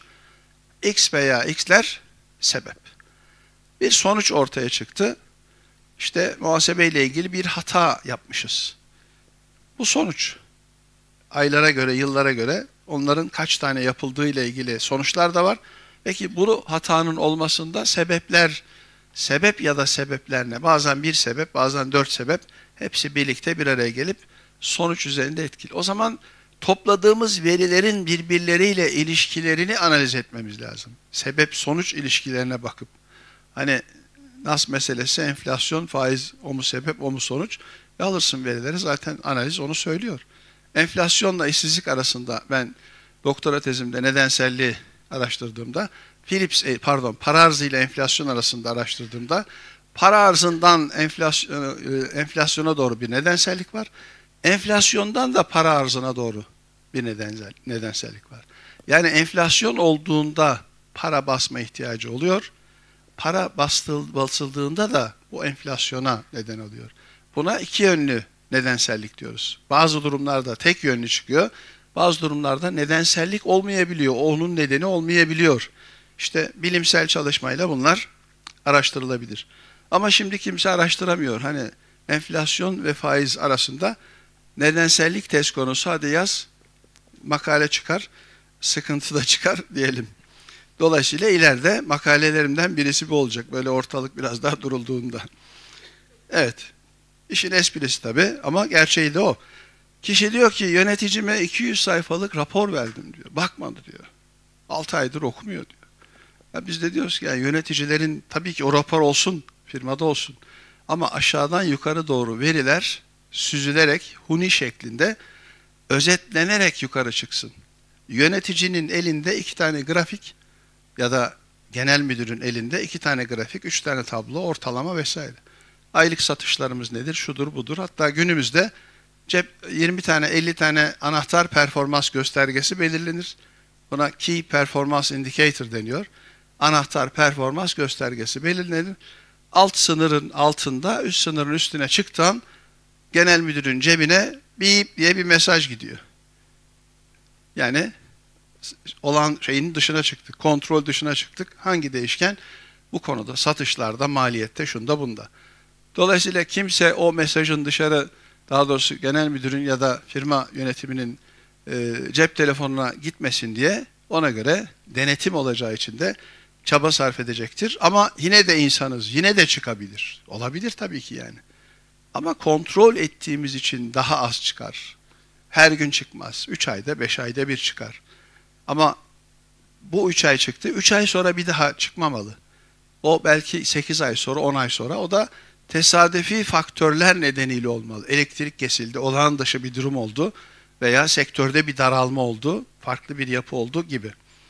x veya x'ler sebep. Bir sonuç ortaya çıktı. İşte muhasebeyle ilgili bir hata yapmışız. Bu sonuç. Aylara göre, yıllara göre onların kaç tane yapıldığı ile ilgili sonuçlar da var. Peki bu hatanın olmasında sebepler, sebep ya da sebepler ne? Bazen bir sebep, bazen dört sebep, hepsi birlikte bir araya gelip sonuç üzerinde etkili. O zaman topladığımız verilerin birbirleriyle ilişkilerini analiz etmemiz lazım. Sebep-sonuç ilişkilerine bakıp, hani nas meselesi, enflasyon, faiz, o mu sebep, o mu sonuç? Ve alırsın verileri, zaten analiz onu söylüyor. Enflasyonla işsizlik arasında ben doktora tezimde nedenselliği araştırdığımda, Philips, pardon, para arzı ile enflasyon arasında araştırdığımda, para arzından enflasyon, enflasyona doğru bir nedensellik var. Enflasyondan da para arzına doğru bir nedensel, nedensellik var. Yani enflasyon olduğunda para basma ihtiyacı oluyor. Para basıldığında da bu enflasyona neden oluyor. Buna iki yönlü nedensellik diyoruz. Bazı durumlarda tek yönlü çıkıyor. Bazı durumlarda nedensellik olmayabiliyor. Onun nedeni olmayabiliyor. İşte bilimsel çalışmayla bunlar araştırılabilir. Ama şimdi kimse araştıramıyor. Hani enflasyon ve faiz arasında nedensellik test konusu, hadi yaz, makale çıkar, sıkıntı da çıkar diyelim. Dolayısıyla ileride makalelerimden birisi bu olacak. Böyle ortalık biraz daha durulduğunda. Evet. İşin esprisi tabii ama gerçeği de o. Kişi diyor ki yöneticime iki yüz sayfalık rapor verdim diyor. Bakmadı diyor. altı aydır okumuyor diyor. Ya biz de diyoruz ki yani yöneticilerin tabii ki o rapor olsun, firmada olsun. Ama aşağıdan yukarı doğru veriler süzülerek, huni şeklinde özetlenerek yukarı çıksın. Yöneticinin elinde iki tane grafik ya da genel müdürün elinde iki tane grafik, üç tane tablo, ortalama vesaire. Aylık satışlarımız nedir, şudur budur. Hatta günümüzde cep yirmi tane, elli tane anahtar performans göstergesi belirlenir. Buna Key Performance Indicator deniyor. Anahtar performans göstergesi belirlenir. Alt sınırın altında, üst sınırın üstüne çıktan genel müdürün cebine bip diye bir mesaj gidiyor. Yani olan şeyin dışına çıktık, kontrol dışına çıktık. Hangi değişken? Bu konuda, satışlarda, maliyette, şunda bunda. Dolayısıyla kimse o mesajın dışarı, daha doğrusu genel müdürün ya da firma yönetiminin e, cep telefonuna gitmesin diye ona göre denetim olacağı için de çaba sarf edecektir. Ama yine de insanız, yine de çıkabilir. Olabilir tabii ki yani. Ama kontrol ettiğimiz için daha az çıkar. Her gün çıkmaz. Üç ayda, beş ayda bir çıkar. Ama bu üç ay çıktı. Üç ay sonra bir daha çıkmamalı. O belki sekiz ay sonra, on ay sonra. O da tesadüfi faktörler nedeniyle olmalı. Elektrik kesildi, olağan dışı bir durum oldu veya sektörde bir daralma oldu, farklı bir yapı oldu gibi.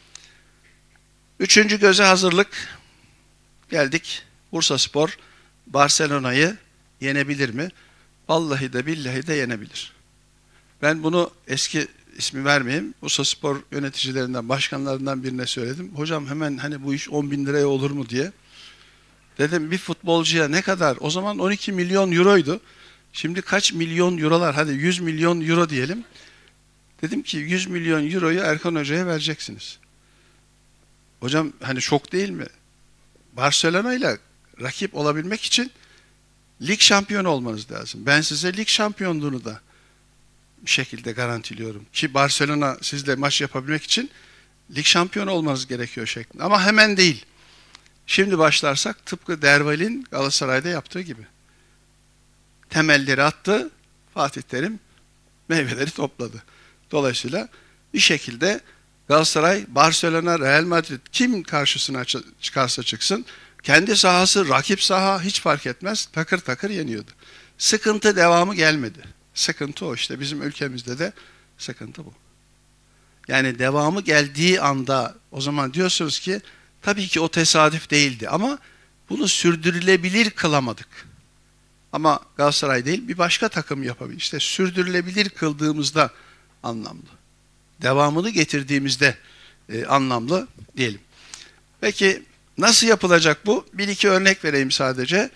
Üçüncü göze hazırlık. Geldik. Bursaspor Barcelona'yı yenebilir mi? vallahi de billahi de yenebilir. Ben bunu eski ismi vermeyeyim. Bursaspor yöneticilerinden, başkanlarından birine söyledim. Hocam hemen hani bu iş on bin liraya olur mu diye. Dedim bir futbolcuya ne kadar? O zaman on iki milyon euroydu. Şimdi kaç milyon eurolar? Hadi yüz milyon euro diyelim. Dedim ki yüz milyon euroyu Erkan Hoca'ya vereceksiniz. Hocam hani şok değil mi? Barcelona ile rakip olabilmek için lig şampiyonu olmanız lazım. Ben size lig şampiyonluğunu da bir şekilde garantiliyorum. Ki Barcelona sizle maç yapabilmek için lig şampiyonu olmanız gerekiyor şeklinde. Ama hemen değil. Şimdi başlarsak tıpkı Derval'in Galatasaray'da yaptığı gibi. Temelleri attı, Fatih Terim meyveleri topladı. Dolayısıyla bir şekilde Galatasaray, Barcelona, Real Madrid kim karşısına çıkarsa çıksın, kendi sahası, rakip saha hiç fark etmez, takır takır yeniyordu. Sıkıntı devamı gelmedi. Sıkıntı o işte, bizim ülkemizde de sıkıntı bu. Yani devamı geldiği anda o zaman diyorsunuz ki tabii ki o tesadüf değildi ama bunu sürdürülebilir kılamadık. Ama Galatasaray değil bir başka takım yapabilir. İşte sürdürülebilir kıldığımızda anlamlı. Devamını getirdiğimizde e, anlamlı diyelim. Peki nasıl yapılacak bu? Bir iki örnek vereyim sadece.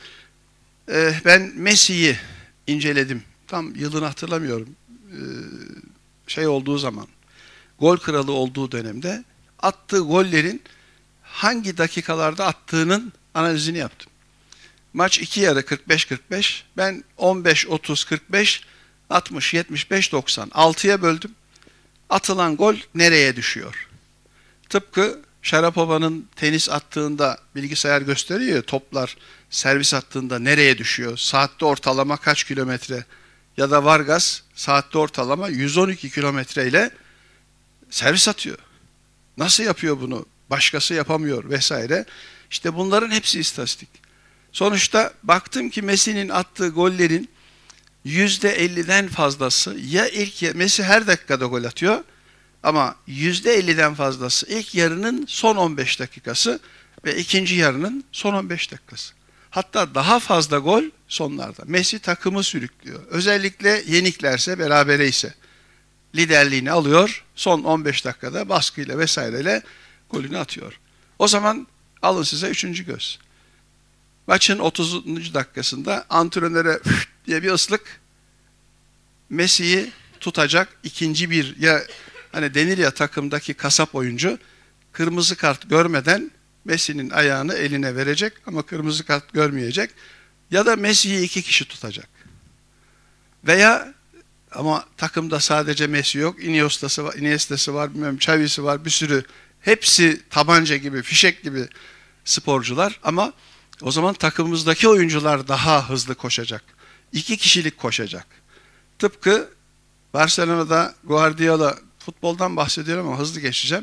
E, ben Messi'yi inceledim. Tam yılını hatırlamıyorum. E, şey olduğu zaman, gol kralı olduğu dönemde attığı gollerin hangi dakikalarda attığının analizini yaptım. Maç iki yarı kırk beş kırk beş. Ben on beş otuz kırk beş altmış yetmiş beş doksan altıya böldüm. Atılan gol nereye düşüyor? Tıpkı Şarapova'nın tenis attığında bilgisayar gösteriyor ya, toplar servis attığında nereye düşüyor? Saatte ortalama kaç kilometre? Ya da Vargas saatte ortalama yüz on iki kilometre ile servis atıyor. Nasıl yapıyor bunu? Başkası yapamıyor vesaire. İşte bunların hepsi istatistik. Sonuçta baktım ki Messi'nin attığı gollerin yüzde elliden fazlası ya ilk, Messi her dakikada gol atıyor ama yüzde elliden fazlası ilk yarının son on beş dakikası ve ikinci yarının son on beş dakikası. Hatta daha fazla gol sonlarda. Messi takımı sürüklüyor. Özellikle yeniklerse, berabere ise liderliğini alıyor. Son on beş dakikada baskıyla vesaireyle golünü atıyor. O zaman alın size üçüncü göz. Maçın otuzuncu dakikasında antrenöre diye bir ıslık, Messi'yi tutacak ikinci bir, ya hani denir ya takımdaki kasap oyuncu kırmızı kart görmeden Messi'nin ayağını eline verecek ama kırmızı kart görmeyecek, ya da Messi'yi iki kişi tutacak. Veya ama takımda sadece Messi yok, Iniesta'sı var, Iniesta'sı var, bilmem Xavi'si var, bir sürü, hepsi tabanca gibi, fişek gibi sporcular ama o zaman takımımızdaki oyuncular daha hızlı koşacak. İki kişilik koşacak. Tıpkı Barcelona'da Guardiola, futboldan bahsediyorum ama hızlı geçeceğim.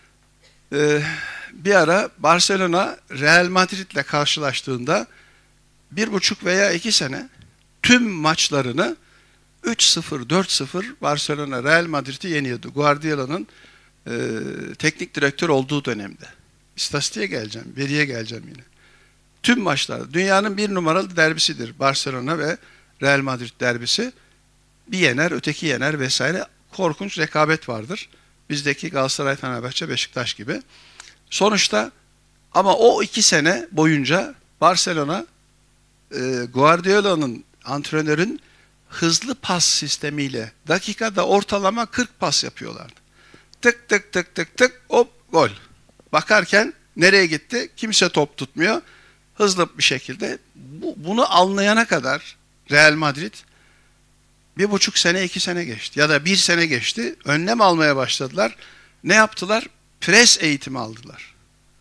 Ee, bir ara Barcelona Real Madrid'le karşılaştığında bir buçuk veya iki sene tüm maçlarını üç sıfır dört sıfır Barcelona Real Madrid'i yeniyordu. Guardiola'nın e, teknik direktör olduğu dönemde. İstatistiğe geleceğim, veriye geleceğim yine. Tüm maçlarda dünyanın bir numaralı derbisidir Barcelona ve Real Madrid derbisi. Bir yener, öteki yener vesaire. Korkunç rekabet vardır. Bizdeki Galatasaray, Fenerbahçe, Beşiktaş gibi. Sonuçta ama o iki sene boyunca Barcelona e, Guardiola'nın, antrenörün hızlı pas sistemiyle dakikada ortalama kırk pas yapıyorlardı. Tık tık tık tık tık hop gol. Bakarken nereye gitti? Kimse top tutmuyor. Hızlı bir şekilde bu, bunu anlayana kadar Real Madrid bir buçuk sene, iki sene geçti. Ya da bir sene geçti. Önlem almaya başladılar. Ne yaptılar? Pres eğitimi aldılar.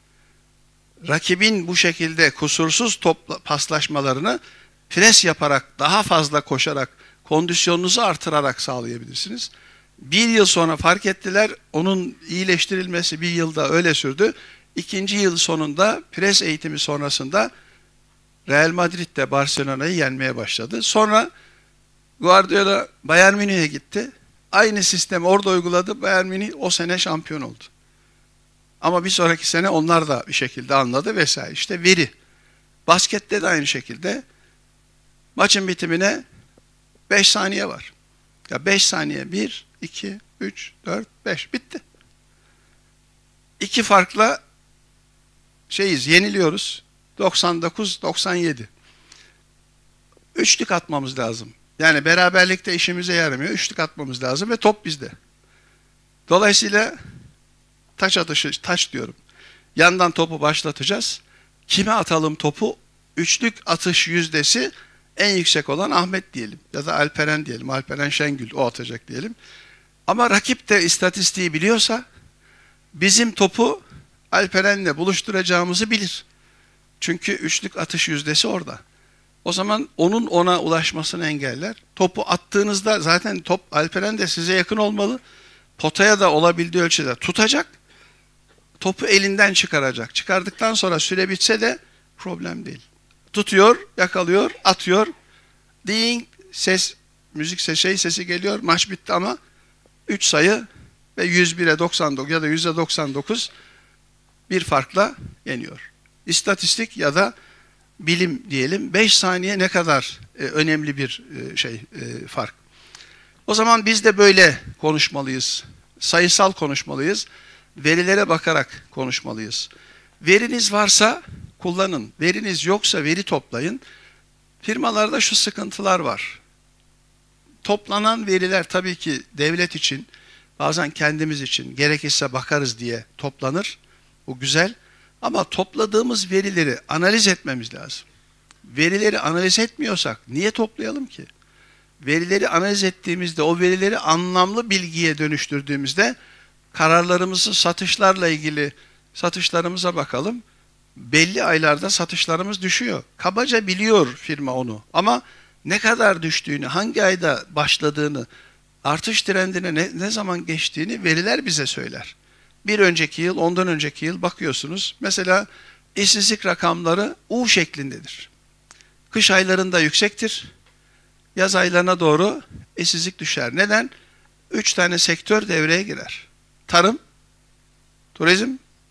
Rakibin bu şekilde kusursuz top paslaşmalarını pres yaparak, daha fazla koşarak, kondisyonunuzu artırarak sağlayabilirsiniz. Bir yıl sonra fark ettiler. Onun iyileştirilmesi bir yılda öyle sürdü. İkinci yıl sonunda pres eğitimi sonrasında Real Madrid de Barcelona'yı yenmeye başladı. Sonra Guardiola Bayern Münih'e gitti. Aynı sistemi orada uyguladı. Bayern Münih o sene şampiyon oldu. Ama bir sonraki sene onlar da bir şekilde anladı vesaire. İşte veri. Baskette de aynı şekilde maçın bitimine beş saniye var. Ya beş saniye. bir, iki, üç, dört, beş. Bitti. İki farkla şeyiz, yeniliyoruz. doksan dokuz doksan yedi. Üçlük atmamız lazım. Yani beraberlikte işimize yaramıyor. Üçlük atmamız lazım ve top bizde. Dolayısıyla taç atışı, taç diyorum. Yandan topu başlatacağız. Kime atalım topu? Üçlük atış yüzdesi en yüksek olan Ahmet diyelim. Ya da Alperen diyelim. Alperen Şengül o atacak diyelim. Ama rakip de istatistiği biliyorsa bizim topu Alperen'le buluşturacağımızı bilir. Çünkü üçlük atış yüzdesi orada. O zaman onun ona ulaşmasını engeller. Topu attığınızda zaten top Alperen de size yakın olmalı. Potaya da olabildiği ölçüde tutacak. Topu elinden çıkaracak. Çıkardıktan sonra süre bitse de problem değil. Tutuyor, yakalıyor, atıyor. Ding, ses, müzik ses, şey sesi geliyor. Maç bitti ama üç sayı ve yüz bire doksan dokuz ya da yüzde doksan dokuz bir farkla yeniyor. İstatistik ya da bilim diyelim. beş saniye ne kadar e, önemli bir e, şey e, fark. O zaman biz de böyle konuşmalıyız. Sayısal konuşmalıyız. Verilere bakarak konuşmalıyız. Veriniz varsa kullanın. Veriniz yoksa veri toplayın. Firmalarda şu sıkıntılar var. Toplanan veriler tabii ki devlet için, bazen kendimiz için gerekirse bakarız diye toplanır. Bu güzel. Ama topladığımız verileri analiz etmemiz lazım. Verileri analiz etmiyorsak niye toplayalım ki? Verileri analiz ettiğimizde, o verileri anlamlı bilgiye dönüştürdüğümüzde kararlarımızı satışlarla ilgili satışlarımıza bakalım. Belli aylarda satışlarımız düşüyor. Kabaca biliyor firma onu. Ama ne kadar düştüğünü, hangi ayda başladığını, artış trendine ne, ne zaman geçtiğini veriler bize söyler. Bir önceki yıl, ondan önceki yıl bakıyorsunuz. Mesela işsizlik rakamları U şeklindedir. Kış aylarında yüksektir. Yaz aylarına doğru işsizlik düşer. Neden? Üç tane sektör devreye girer. Tarım, turizm,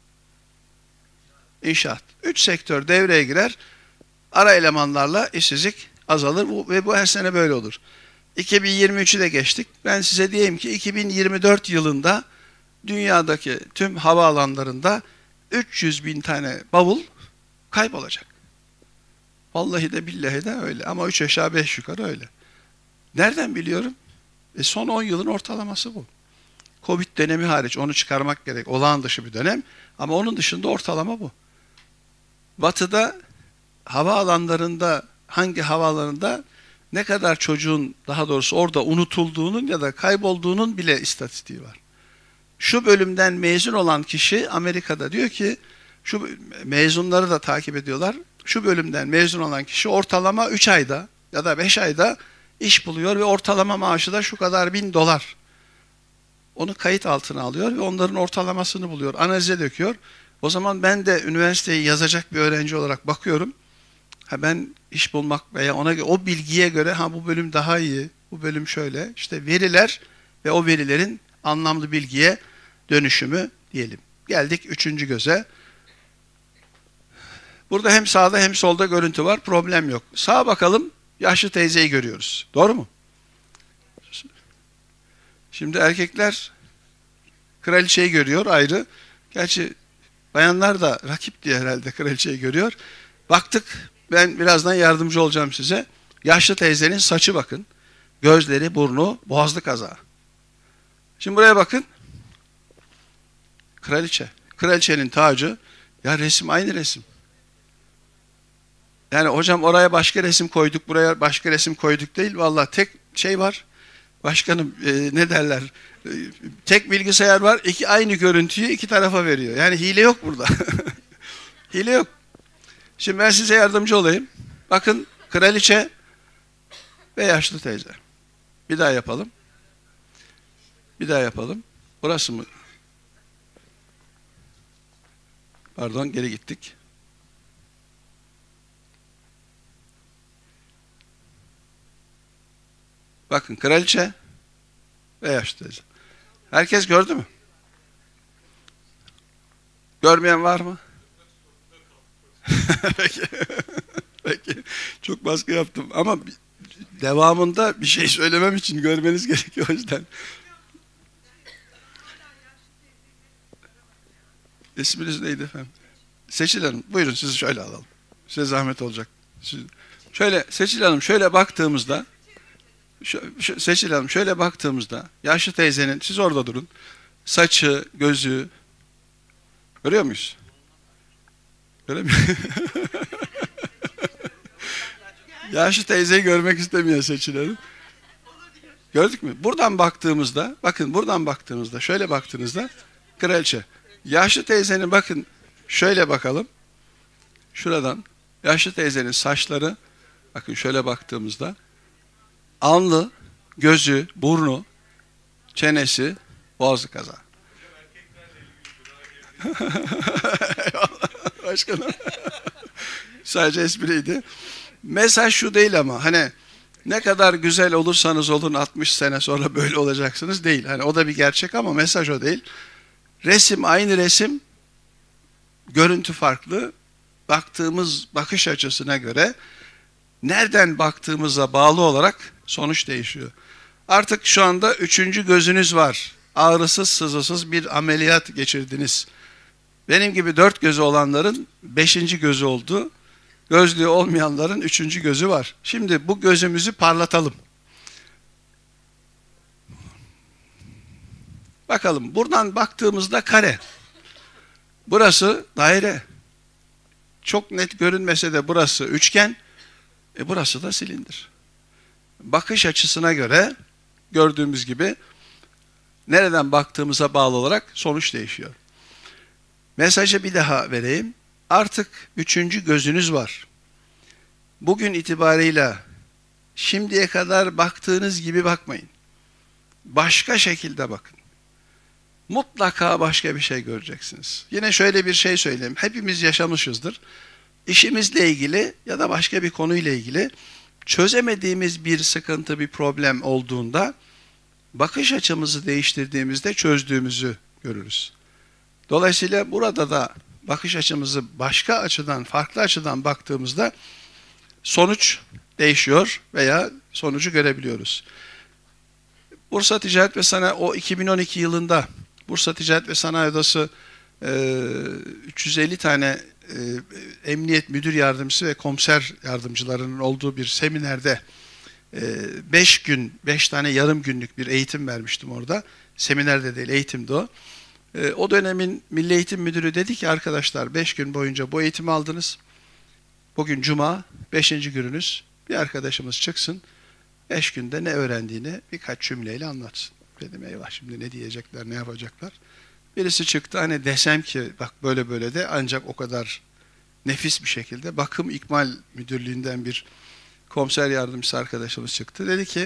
inşaat. Üç sektör devreye girer. Ara elemanlarla işsizlik azalır bu, ve bu her sene böyle olur. iki bin yirmi üçü de geçtik. Ben size diyeyim ki iki bin yirmi dört yılında dünyadaki tüm havaalanlarında üç yüz bin tane bavul kaybolacak. Vallahi de billahi de öyle. Ama üç aşağı beş yukarı öyle. Nereden biliyorum? E son on yılın ortalaması bu. Covid dönemi hariç onu çıkarmak gerek. Olağan dışı bir dönem. Ama onun dışında ortalama bu. Batı'da havaalanlarında, hangi havaalanında ne kadar çocuğun, daha doğrusu orada unutulduğunun ya da kaybolduğunun bile istatistiği var. Şu bölümden mezun olan kişi Amerika'da diyor ki, şu mezunları da takip ediyorlar. Şu bölümden mezun olan kişi ortalama üç ayda ya da beş ayda iş buluyor ve ortalama maaşı da şu kadar bin dolar. Onu kayıt altına alıyor ve onların ortalamasını buluyor, analize döküyor. O zaman ben de üniversiteyi yazacak bir öğrenci olarak bakıyorum. Ha ben iş bulmak veya ona o bilgiye göre ha bu bölüm daha iyi, bu bölüm şöyle. İşte veriler ve o verilerin anlamlı bilgiye dönüşümü diyelim. Geldik üçüncü göze. Burada hem sağda hem solda görüntü var. Problem yok. Sağa bakalım. Yaşlı teyzeyi görüyoruz. Doğru mu? Şimdi erkekler kraliçeyi görüyor ayrı. Gerçi bayanlar da rakip diye herhalde kraliçeyi görüyor. Baktık. Ben birazdan yardımcı olacağım size. Yaşlı teyzenin saçı bakın. Gözleri, burnu, boğazlı kazağı. Şimdi buraya bakın. Kraliçe. Kraliçenin tacı. Ya resim aynı resim. Yani hocam oraya başka resim koyduk, buraya başka resim koyduk değil. Vallahi tek şey var. Başkanım e, ne derler? E, tek bilgisayar var. İki aynı görüntüyü iki tarafa veriyor. Yani hile yok burada. Hile yok. Şimdi ben size yardımcı olayım. Bakın kraliçe ve yaşlı teyze. Bir daha yapalım. Bir daha yapalım. Burası mı? Pardon, geri gittik. Bakın kraliçe ve yaşlı teyze. Herkes gördü mü? Görmeyen var mı? Peki. Peki. Çok baskı yaptım ama devamında bir şey söylemem için görmeniz gerekiyor o yüzden. İsminiz neydi efendim? Seçil Hanım, buyurun sizi şöyle alalım. Size zahmet olacak. Siz, şöyle Seçil Hanım şöyle baktığımızda, şu, şu, Seçil Hanım şöyle baktığımızda, yaşlı teyzenin, siz orada durun, saçı, gözü, görüyor muyuz? Göremiyor. Yaşlı teyzeyi görmek istemiyor Seçil Hanım. Gördük mü? Buradan baktığımızda, bakın buradan baktığımızda, şöyle baktığınızda, kraliçe. Yaşlı teyzenin bakın, şöyle bakalım. Şuradan, yaşlı teyzenin saçları, bakın şöyle baktığımızda, alnı, gözü, burnu, çenesi, boğazı kaza. Başkanım. Sadece espriydi. Mesaj şu değil ama hani ne kadar güzel olursanız olun altmış sene sonra böyle olacaksınız değil. Hani o da bir gerçek ama mesaj o değil. Resim aynı resim, görüntü farklı. Baktığımız bakış açısına göre nereden baktığımıza bağlı olarak sonuç değişiyor. Artık şu anda üçüncü gözünüz var. Ağrısız, sızısız bir ameliyat geçirdiniz. Benim gibi dört gözü olanların beşinci gözü oldu. Gözlüğü olmayanların üçüncü gözü var. Şimdi bu gözümüzü parlatalım. Bakalım buradan baktığımızda kare. Burası daire. Çok net görünmese de burası üçgen. E burası da silindir. Bakış açısına göre gördüğümüz gibi nereden baktığımıza bağlı olarak sonuç değişiyor. Mesajı bir daha vereyim. Artık üçüncü gözünüz var. Bugün itibarıyla şimdiye kadar baktığınız gibi bakmayın. Başka şekilde bakın. Mutlaka başka bir şey göreceksiniz. Yine şöyle bir şey söyleyeyim. Hepimiz yaşamışızdır. İşimizle ilgili ya da başka bir konuyla ilgili çözemediğimiz bir sıkıntı, bir problem olduğunda bakış açımızı değiştirdiğimizde çözdüğümüzü görürüz. Dolayısıyla burada da bakış açımızı başka açıdan, farklı açıdan baktığımızda sonuç değişiyor veya sonucu görebiliyoruz. Bursa Ticaret ve Sanayi, o iki bin on iki yılında Bursa Ticaret ve Sanayi Odası üç yüz elli tane emniyet müdür yardımcısı ve komiser yardımcılarının olduğu bir seminerde beş gün, beş tane yarım günlük bir eğitim vermiştim orada. Seminerde değil, eğitimdi o. O dönemin Milli Eğitim Müdürü dedi ki arkadaşlar beş gün boyunca bu eğitimi aldınız. Bugün Cuma, beşinci gününüz. Bir arkadaşımız çıksın. Beş günde ne öğrendiğini birkaç cümleyle anlatsın. Dedim eyvah şimdi ne diyecekler, ne yapacaklar. Birisi çıktı hani desem ki bak böyle böyle de ancak o kadar nefis bir şekilde bakım ikmal müdürlüğünden bir komiser yardımcısı arkadaşımız çıktı. Dedi ki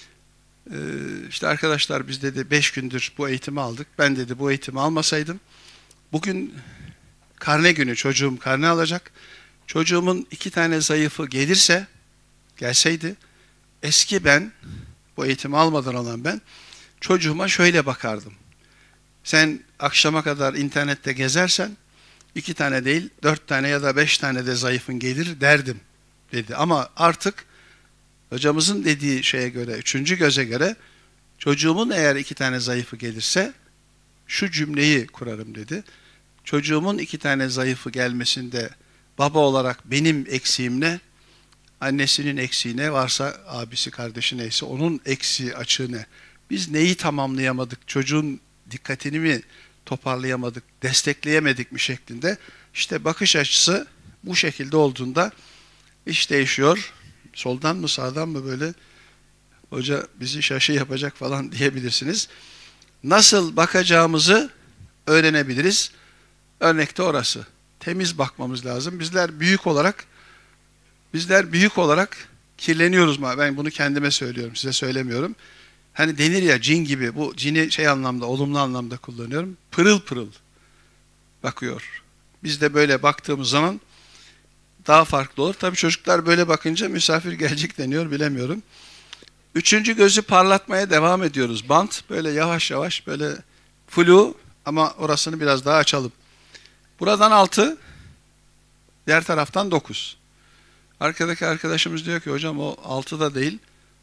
işte arkadaşlar biz dedi beş gündür bu eğitimi aldık. Ben dedi bu eğitimi almasaydım bugün karne günü çocuğum karne alacak. Çocuğumun iki tane zayıfı gelirse gelseydi eski ben bu eğitimi almadan olan ben çocuğuma şöyle bakardım. Sen akşama kadar internette gezersen iki tane değil dört tane ya da beş tane de zayıfın gelir derdim dedi. Ama artık hocamızın dediği şeye göre, üçüncü göze göre çocuğumun eğer iki tane zayıfı gelirse şu cümleyi kurarım dedi. Çocuğumun iki tane zayıfı gelmesinde baba olarak benim eksiğim ne? Annesinin eksiği ne? Varsa abisi, kardeşi neyse onun eksiği, açığı ne? Biz neyi tamamlayamadık? Çocuğun dikkatini mi toparlayamadık, destekleyemedik mi şeklinde. İşte bakış açısı bu şekilde olduğunda iş değişiyor. Soldan mı sağdan mı böyle hoca bizi şaşı yapacak falan diyebilirsiniz. Nasıl bakacağımızı öğrenebiliriz. Örnekte orası. Temiz bakmamız lazım. Bizler büyük olarak bizler büyük olarak kirleniyoruz. Ben bunu kendime söylüyorum, size söylemiyorum. Hani denir ya cin gibi, bu cini şey anlamda, olumlu anlamda kullanıyorum. Pırıl pırıl bakıyor. Biz de böyle baktığımız zaman daha farklı olur. Tabii çocuklar böyle bakınca misafir gelecek deniyor, bilemiyorum. Üçüncü gözü parlatmaya devam ediyoruz. Bant böyle yavaş yavaş böyle flu ama orasını biraz daha açalım. Buradan altı, diğer taraftan dokuz. Arkadaki arkadaşımız diyor ki hocam o altı da değil,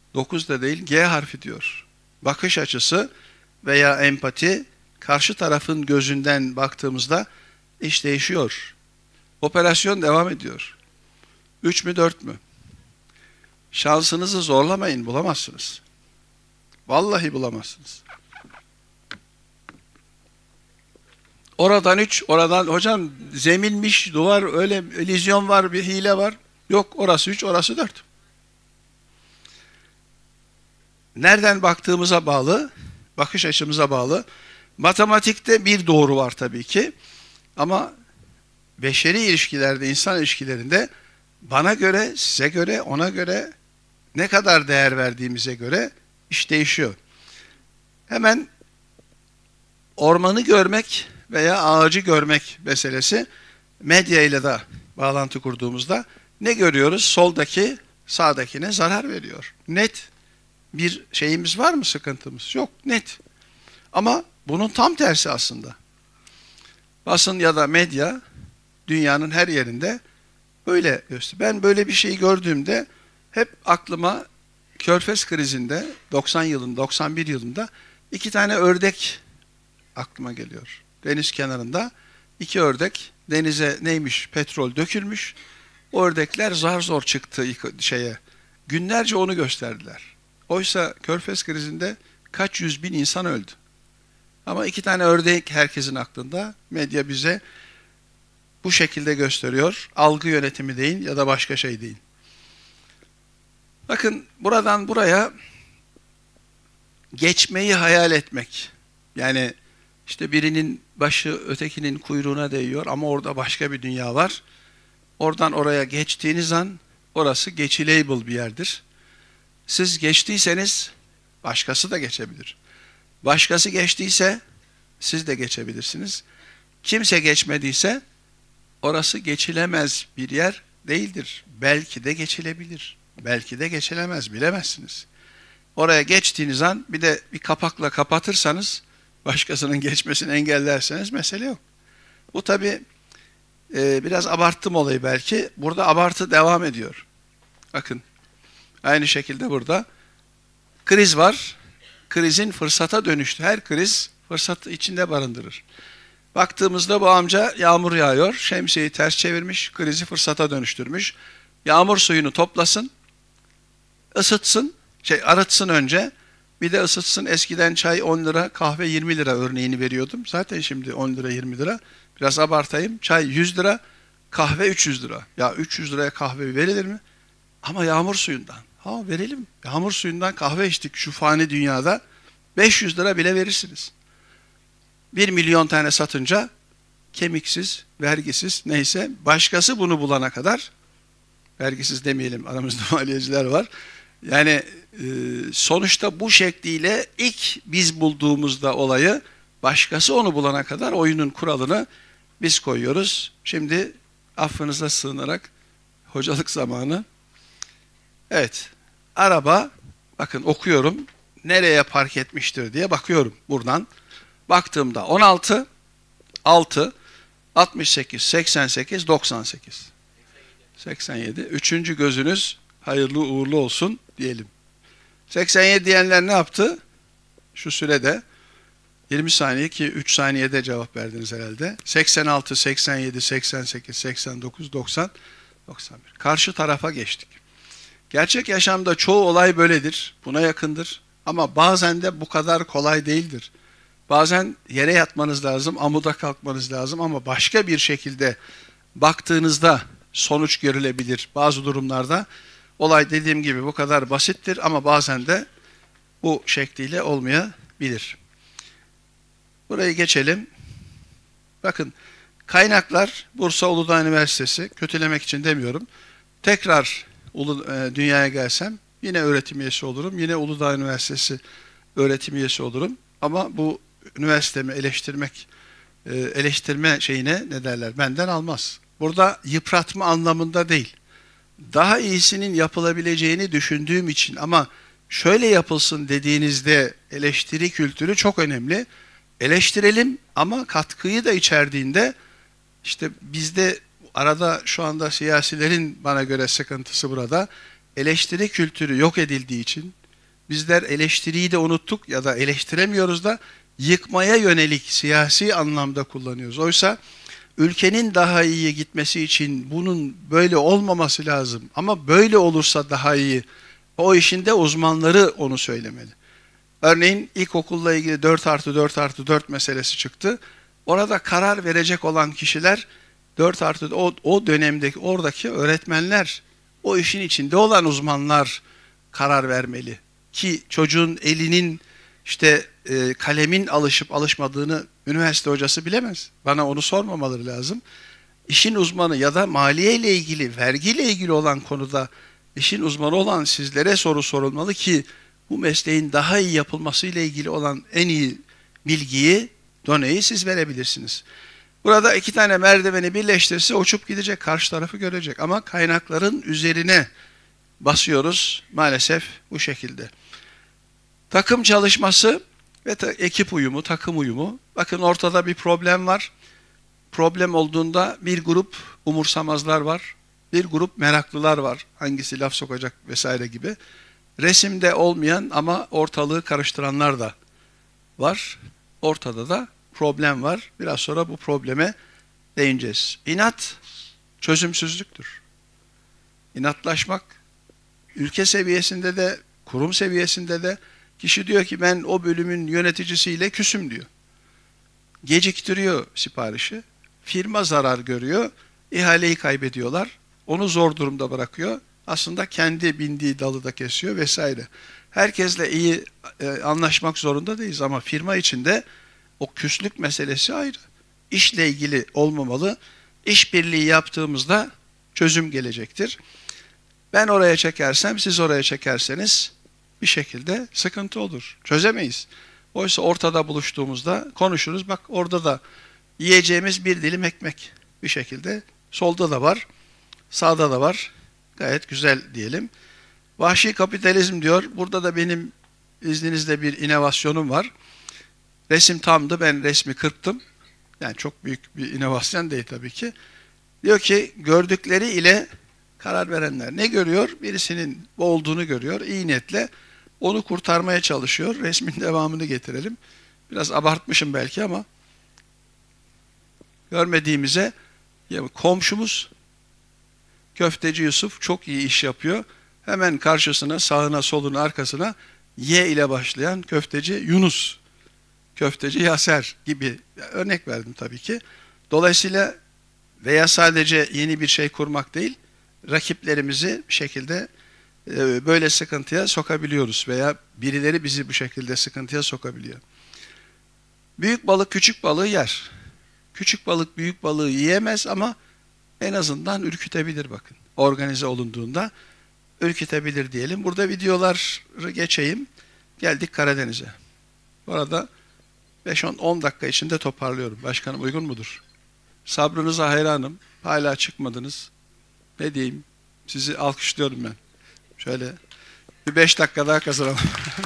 dokuz da değil, G harfi diyor. Bakış açısı veya empati, karşı tarafın gözünden baktığımızda iş değişiyor. Operasyon devam ediyor. Üç mü dört mü? Şansınızı zorlamayın, bulamazsınız. Vallahi bulamazsınız. Oradan üç, oradan hocam zeminmiş, duvar, öyle illüzyon var, bir hile var. Yok, orası üç, orası dört. Nereden baktığımıza bağlı, bakış açımıza bağlı. Matematikte bir doğru var tabii ki. Ama beşeri ilişkilerde, insan ilişkilerinde bana göre, size göre, ona göre, ne kadar değer verdiğimize göre iş değişiyor. Hemen ormanı görmek veya ağacı görmek meselesi, medya ile de bağlantı kurduğumuzda ne görüyoruz? Soldaki sağdakine zarar veriyor. Net bir şeyimiz var mı, sıkıntımız? Yok, net. Ama bunun tam tersi aslında. Basın ya da medya dünyanın her yerinde böyle gösteriyor. Ben böyle bir şeyi gördüğümde hep aklıma Körfez krizinde doksan yılında, doksan bir yılında iki tane ördek aklıma geliyor. Deniz kenarında iki ördek, denize neymiş, petrol dökülmüş. O ördekler zar zor çıktı şeye. Günlerce onu gösterdiler. Oysa Körfez krizinde kaç yüz bin insan öldü. Ama iki tane ördek herkesin aklında. Medya bize bu şekilde gösteriyor. Algı yönetimi değil ya da başka şey değil. Bakın buradan buraya geçmeyi hayal etmek. Yani işte birinin başı ötekinin kuyruğuna değiyor ama orada başka bir dünya var. Oradan oraya geçtiğiniz an orası geçilable bir yerdir. Siz geçtiyseniz başkası da geçebilir. Başkası geçtiyse siz de geçebilirsiniz. Kimse geçmediyse orası geçilemez bir yer değildir. Belki de geçilebilir. Belki de geçilemez, bilemezsiniz. Oraya geçtiğiniz an bir de bir kapakla kapatırsanız, başkasının geçmesini engellerseniz mesele yok. Bu tabii e, biraz abarttım olayı belki. Burada abartı devam ediyor. Bakın aynı şekilde burada kriz var. Krizin fırsata dönüştü. Her kriz fırsatı içinde barındırır. Baktığımızda bu amca yağmur yağıyor. Şemsiyeyi ters çevirmiş. Krizi fırsata dönüştürmüş. Yağmur suyunu toplasın. Isıtsın. Şey, arıtsın önce. Bir de ısıtsın. Eskiden çay on lira, kahve yirmi lira örneğini veriyordum. Zaten şimdi on lira, yirmi lira. Biraz abartayım. Çay yüz lira, kahve üç yüz lira. Ya üç yüz liraya kahve verilir mi? Ama yağmur suyundan. Ha verelim. Yağmur suyundan kahve içtik şu fani dünyada. beş yüz lira bile verirsiniz. bir milyon tane satınca kemiksiz, vergisiz neyse başkası bunu bulana kadar, vergisiz demeyelim, aramızda maliyeciler var. Yani e, sonuçta bu şekliyle ilk biz bulduğumuzda olayı, başkası onu bulana kadar oyunun kuralını biz koyuyoruz. Şimdi affınıza sığınarak hocalık zamanı. Evet, araba, bakın okuyorum, nereye park etmiştir diye bakıyorum buradan. Baktığımda on altı, altı, altmış sekiz, seksen sekiz, doksan sekiz, seksen yedi. Üçüncü gözünüz hayırlı uğurlu olsun diyelim. seksen yedi diyenler ne yaptı? Şu sürede yirmi saniye, ki üç saniyede cevap verdiniz herhalde. seksen altı, seksen yedi, seksen sekiz, seksen dokuz, doksan, doksan bir. Karşı tarafa geçtik. Gerçek yaşamda çoğu olay böyledir. Buna yakındır. Ama bazen de bu kadar kolay değildir. Bazen yere yatmanız lazım, amuda kalkmanız lazım ama başka bir şekilde baktığınızda sonuç görülebilir. Bazı durumlarda olay dediğim gibi bu kadar basittir ama bazen de bu şekliyle olmayabilir. Burayı geçelim. Bakın, kaynaklar Bursa Uludağ Üniversitesi, kötülemek için demiyorum. Tekrar Ulu, e, dünyaya gelsem yine öğretim üyesi olurum. Yine Uludağ Üniversitesi öğretim üyesi olurum. Ama bu üniversitemi eleştirmek, e, eleştirme şeyine ne derler, benden almaz. Burada yıpratma anlamında değil. Daha iyisinin yapılabileceğini düşündüğüm için, ama şöyle yapılsın dediğinizde eleştiri kültürü çok önemli. Eleştirelim ama katkıyı da içerdiğinde, işte bizde arada şu anda siyasilerin bana göre sıkıntısı burada. eleştiri kültürü yok edildiği için bizler eleştiriyi de unuttuk ya da eleştiremiyoruz da yıkmaya yönelik siyasi anlamda kullanıyoruz. Oysa ülkenin daha iyiye gitmesi için bunun böyle olmaması lazım. Ama böyle olursa daha iyi. O işin de uzmanları onu söylemeli. Örneğin ilkokulla ilgili dört artı dört artı dört meselesi çıktı. Orada karar verecek olan kişiler dört artı o, o dönemdeki oradaki öğretmenler, o işin içinde olan uzmanlar karar vermeli. Ki çocuğun elinin işte e, kalemin alışıp alışmadığını üniversite hocası bilemez. Bana onu sormamaları lazım. İşin uzmanı ya da maliye ile ilgili, vergiyle ilgili olan konuda işin uzmanı olan sizlere soru sorulmalı ki bu mesleğin daha iyi yapılması ile ilgili olan en iyi bilgiyi, doneyi siz verebilirsiniz. Burada iki tane merdiveni birleştirirse uçup gidecek, karşı tarafı görecek. Ama kaynakların üzerine basıyoruz maalesef bu şekilde. Takım çalışması ve ta ekip uyumu, takım uyumu. Bakın ortada bir problem var. Problem olduğunda bir grup umursamazlar var. Bir grup meraklılar var. Hangisi laf sokacak vesaire gibi. Resimde olmayan ama ortalığı karıştıranlar da var. Ortada da problem var. Biraz sonra bu probleme değineceğiz. İnat çözümsüzlüktür. İnatlaşmak ülke seviyesinde de kurum seviyesinde de kişi diyor ki ben o bölümün yöneticisiyle küsüm diyor. Geciktiriyor siparişi. Firma zarar görüyor. İhaleyi kaybediyorlar. Onu zor durumda bırakıyor. Aslında kendi bindiği dalı da kesiyor vesaire. Herkesle iyi e, anlaşmak zorunda değiliz ama firma içinde o küslük meselesi ayrı. İşle ilgili olmamalı. İşbirliği yaptığımızda çözüm gelecektir. Ben oraya çekersem, siz oraya çekerseniz bir şekilde sıkıntı olur. Çözemeyiz. Oysa ortada buluştuğumuzda konuşuruz. Bak orada da yiyeceğimiz bir dilim ekmek bir şekilde. Solda da var, sağda da var. Gayet güzel diyelim. Vahşi kapitalizm diyor. Burada da benim izninizle bir inovasyonum var. Resim tamdı. Ben resmi kırptım. Yani çok büyük bir inovasyon değil tabii ki. Diyor ki gördükleri ile karar verenler ne görüyor? Birisinin olduğunu görüyor. İyi niyetle onu kurtarmaya çalışıyor. Resmin devamını getirelim. Biraz abartmışım belki ama görmediğimize ya komşumuz Köfteci Yusuf çok iyi iş yapıyor. Hemen karşısına, sağına, soluna, arkasına Y ile başlayan köfteci Yunus, köfteci Yaser gibi örnek verdim tabii ki. Dolayısıyla veya sadece yeni bir şey kurmak değil, rakiplerimizi bir şekilde e, böyle sıkıntıya sokabiliyoruz veya birileri bizi bu şekilde sıkıntıya sokabiliyor. Büyük balık küçük balığı yer. Küçük balık büyük balığı yiyemez ama en azından ürkütebilir bakın. Organize olunduğunda ürkütebilir diyelim. Burada videoları geçeyim. Geldik Karadeniz'e. Bu arada beş on dakika içinde toparlıyorum. Başkanım uygun mudur? Sabrınıza hayranım. Hala çıkmadınız. Ne diyeyim? Sizi alkışlıyorum ben. Şöyle bir beş dakika daha kazanalım.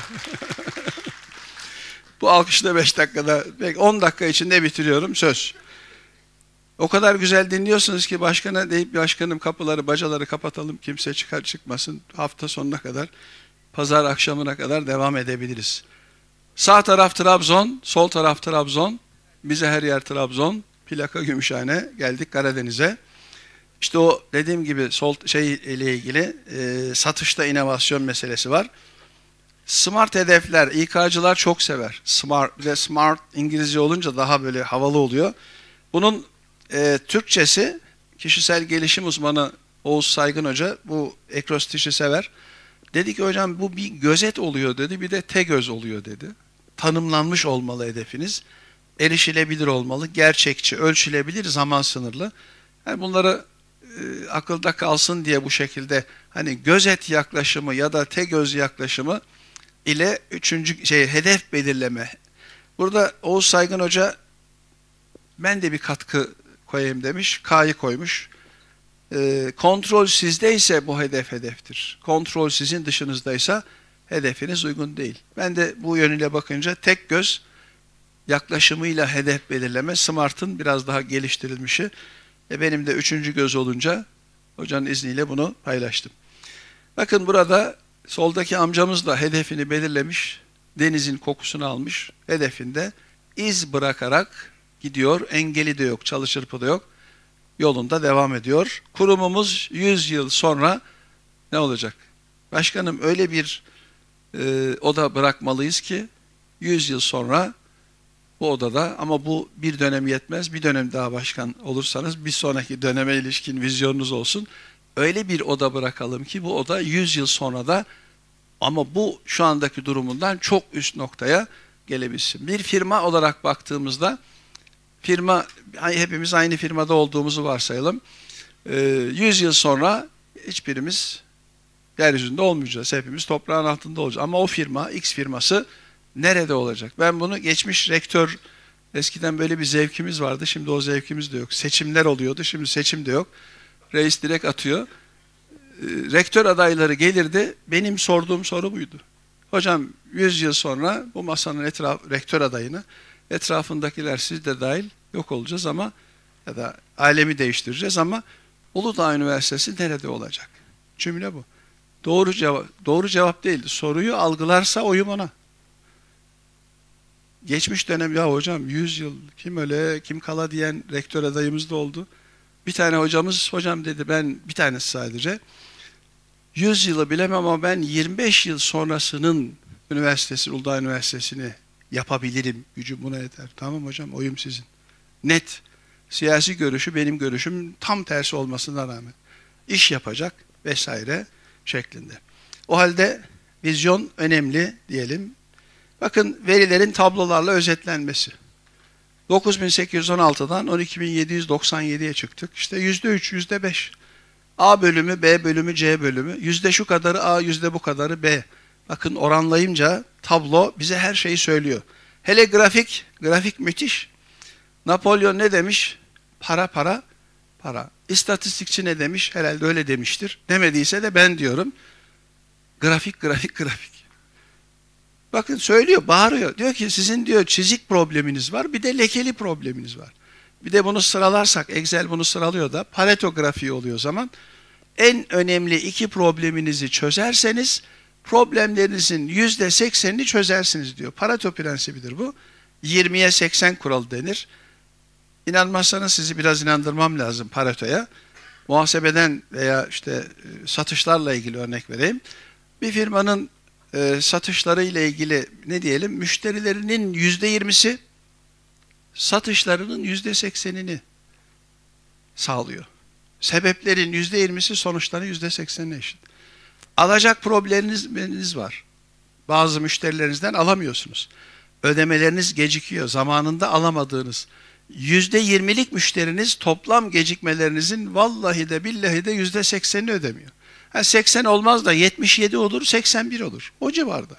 Bu alkışla beş dakikada, on dakika içinde bitiriyorum. Söz. O kadar güzel dinliyorsunuz ki başkana deyip başkanım kapıları, bacaları kapatalım. Kimse çıkar çıkmasın. Hafta sonuna kadar, pazar akşamına kadar devam edebiliriz. Sağ taraf Trabzon, sol taraf Trabzon. Bize her yer Trabzon. Plaka Gümüşhane. Geldik Karadeniz'e. İşte o dediğim gibi sol şey ile ilgili e, satışta inovasyon meselesi var. Smart hedefler, İK'cılar çok sever. Smart, bir de smart İngilizce olunca daha böyle havalı oluyor. Bunun e, Türkçesi, kişisel gelişim uzmanı Oğuz Saygın Hoca bu ekrostişi sever. Dedi ki hocam bu bir gözet oluyor dedi, bir de te göz oluyor dedi. Tanımlanmış olmalı hedefiniz. Erişilebilir olmalı, gerçekçi, ölçülebilir, zaman sınırlı. Yani bunları e, akılda kalsın diye bu şekilde hani gözet yaklaşımı ya da te göz yaklaşımı ile üçüncü şey hedef belirleme. Burada Oğuz Saygın Hoca ben de bir katkı koyayım demiş. K'yı koymuş. E, kontrol sizdeyse bu hedef hedeftir. Kontrol sizin dışınızdaysa hedefiniz uygun değil. Ben de bu yönüyle bakınca tek göz yaklaşımıyla hedef belirleme, Smart'ın biraz daha geliştirilmişi. E benim de üçüncü göz olunca hocanın izniyle bunu paylaştım. Bakın burada soldaki amcamız da hedefini belirlemiş, denizin kokusunu almış, hedefinde iz bırakarak gidiyor, engeli de yok, çalı çırpı da yok, yolunda devam ediyor. Kurumumuz yüz yıl sonra ne olacak? Başkanım öyle bir e, oda bırakmalıyız ki yüz yıl sonra bu odada, ama bu bir dönem yetmez, bir dönem daha başkan olursanız bir sonraki döneme ilişkin vizyonunuz olsun. Öyle bir oda bırakalım ki bu oda yüz yıl sonra da ama bu şu andaki durumundan çok üst noktaya gelebilsin. Bir firma olarak baktığımızda, firma, hepimiz aynı firmada olduğumuzu varsayalım. yüz yıl sonra hiçbirimiz yeryüzünde olmayacağız. Hepimiz toprağın altında olacağız. Ama o firma, X firması nerede olacak? Ben bunu geçmiş rektör, eskiden böyle bir zevkimiz vardı. Şimdi o zevkimiz de yok. Seçimler oluyordu. Şimdi seçim de yok. Reis direkt atıyor. Rektör adayları gelirdi. Benim sorduğum soru buydu. Hocam yüz yıl sonra bu masanın etraf, rektör adayını, etrafındakiler siz de dahil yok olacağız ama ya da alemi değiştireceğiz ama Uludağ Üniversitesi nerede olacak? Cümle bu. Doğru cevap, doğru cevap değildi. Soruyu algılarsa oyum ona. Geçmiş dönem ya hocam yüz yıl kim öyle kim kala diyen rektör adayımız da oldu. Bir tane hocamız, hocam dedi, ben bir tanesi sadece yüz yılı bilemem ama ben yirmi beş yıl sonrasının üniversitesi, Uludağ Üniversitesi'ni yapabilirim. Gücüm buna yeter. Tamam hocam, oyum sizin. Net. Siyasi görüşü benim görüşüm tam tersi olmasına rağmen. İş yapacak vesaire şeklinde. O halde vizyon önemli diyelim. Bakın verilerin tablolarla özetlenmesi. dokuz bin sekiz yüz on altıdan on iki bin yedi yüz doksan yediye çıktık. İşte yüzde üç, yüzde beş. A bölümü, B bölümü, C bölümü. Yüzde şu kadarı A, yüzde bu kadarı B. Bakın oranlayınca tablo bize her şeyi söylüyor. Hele grafik, grafik müthiş. Napolyon ne demiş? Para, para, para. İstatistikçi ne demiş? Herhalde öyle demiştir. Demediyse de ben diyorum. Grafik, grafik, grafik. Bakın söylüyor, bağırıyor. Diyor ki sizin diyor çizik probleminiz var, bir de lekeli probleminiz var. Bir de bunu sıralarsak, Excel bunu sıralıyor da, Pareto grafiği oluyor o zaman. En önemli iki probleminizi çözerseniz, problemlerinizin yüzde seksenini çözersiniz diyor. Pareto prensibidir bu. yirmiye seksen kuralı denir. İnanmazsanız sizi biraz inandırmam lazım Pareto'ya. Muhasebeden veya işte satışlarla ilgili örnek vereyim. Bir firmanın e, satışları ile ilgili ne diyelim? Müşterilerinin yüzde yirmisi satışlarının yüzde seksenini sağlıyor. Sebeplerin yüzde yirmisi sonuçların yüzde seksenine eşit. Alacak probleminiz var. Bazı müşterilerinizden alamıyorsunuz. Ödemeleriniz gecikiyor. Zamanında alamadığınız. yüzde yirmilik müşteriniz toplam gecikmelerinizin vallahi de billahi de yüzde seksenini ödemiyor. Ha, seksen olmaz da yetmiş yedi olur, seksen bir olur. O civarda.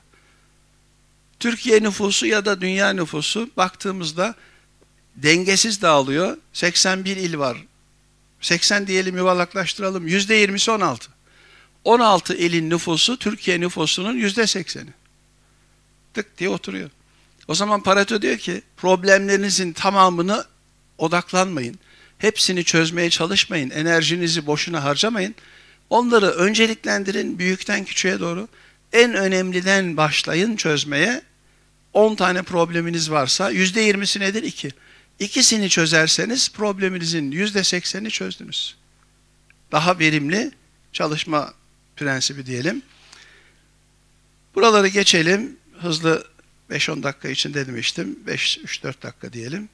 Türkiye nüfusu ya da dünya nüfusu baktığımızda dengesiz dağılıyor. seksen bir il var. seksen diyelim, yuvarlaklaştıralım. yüzde yirmisi on altı. on altı ilin nüfusu Türkiye nüfusunun yüzde sekseni. Tık diye oturuyor. O zaman Pareto diyor ki problemlerinizin tamamını odaklanmayın. Hepsini çözmeye çalışmayın. Enerjinizi boşuna harcamayın. Onları önceliklendirin büyükten küçüğe doğru. En önemliden başlayın çözmeye. on tane probleminiz varsa yüzde yirmisi nedir? iki. İkisini çözerseniz probleminizin yüzde seksenini çözdünüz. Daha verimli çalışma prensibi diyelim. Buraları geçelim. Hızlı beş on dakika için demiştim. beş üç dört dakika diyelim.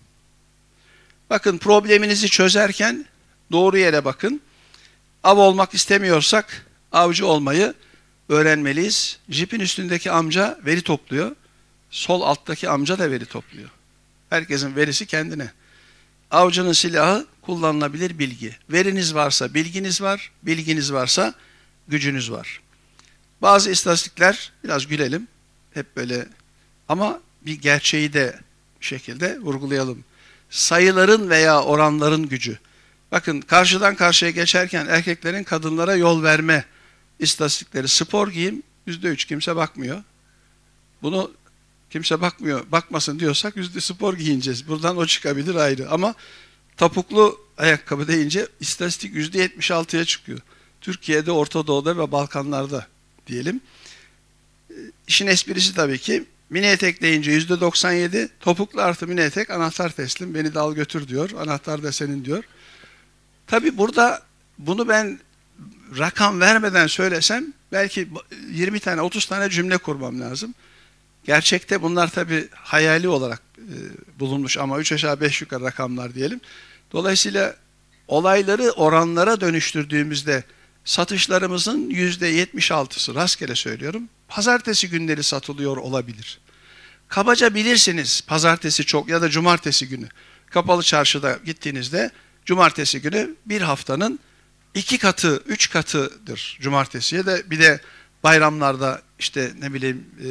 Bakın probleminizi çözerken doğru yere bakın. Av olmak istemiyorsak avcı olmayı öğrenmeliyiz. Jipin üstündeki amca veri topluyor. Sol alttaki amca da veri topluyor. Herkesin verisi kendine. Avcının silahı kullanılabilir bilgi. Veriniz varsa bilginiz var, bilginiz varsa gücünüz var. Bazı istatistikler, biraz gülelim, hep böyle ama bir gerçeği de bir şekilde vurgulayalım. Sayıların veya oranların gücü. Bakın karşıdan karşıya geçerken erkeklerin kadınlara yol verme istatistikleri. Spor giyim yüzde üç, kimse bakmıyor. Bunu kimse bakmıyor, bakmasın diyorsak yüzde spor giyineceğiz. Buradan o çıkabilir ayrı ama topuklu ayakkabı deyince istatistik yüzde yetmiş altıya çıkıyor. Türkiye'de, Orta Doğu'da ve Balkanlar'da diyelim. İşin esprisi tabii ki mini etek deyince yüzde doksan yedi, topuklu artı mini etek anahtar teslim, beni de al götür diyor, anahtar da senin diyor. Tabii burada bunu ben rakam vermeden söylesem belki yirmi tane otuz tane cümle kurmam lazım. Gerçekte bunlar tabii hayali olarak e, bulunmuş ama üç aşağı beş yukarı rakamlar diyelim. Dolayısıyla olayları oranlara dönüştürdüğümüzde satışlarımızın yüzde yetmiş altısı, rastgele söylüyorum, pazartesi günleri satılıyor olabilir. Kabaca bilirsiniz pazartesi çok ya da cumartesi günü. Kapalı çarşıda gittiğinizde cumartesi günü bir haftanın iki katı, üç katıdır cumartesiye de, bir de bayramlarda işte ne bileyim e,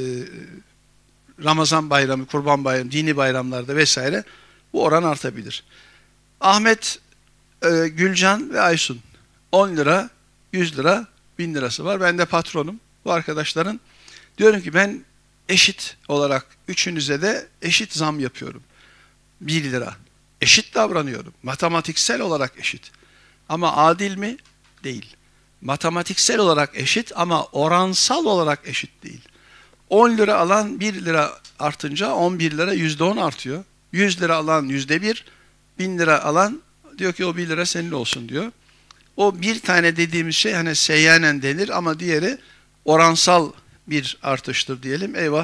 Ramazan bayramı, Kurban bayramı, dini bayramlarda vesaire bu oran artabilir. Ahmet, e, Gülcan ve Aysun on lira, yüz lira, bin lirası var. Ben de patronum. Bu arkadaşların diyorum ki ben eşit olarak üçünüze de eşit zam yapıyorum. bir lira. Eşit davranıyorum. Matematiksel olarak eşit. Ama adil mi? Değil. Matematiksel olarak eşit ama oransal olarak eşit değil. on lira alan bir lira artınca on bir lira yüzde on artıyor. yüz lira alan yüzde bir, bin lira alan diyor ki o bir lira senin olsun diyor. O bir tane dediğimiz şey hani seyyanen denir ama diğeri oransal bir artıştır diyelim. Eyvah,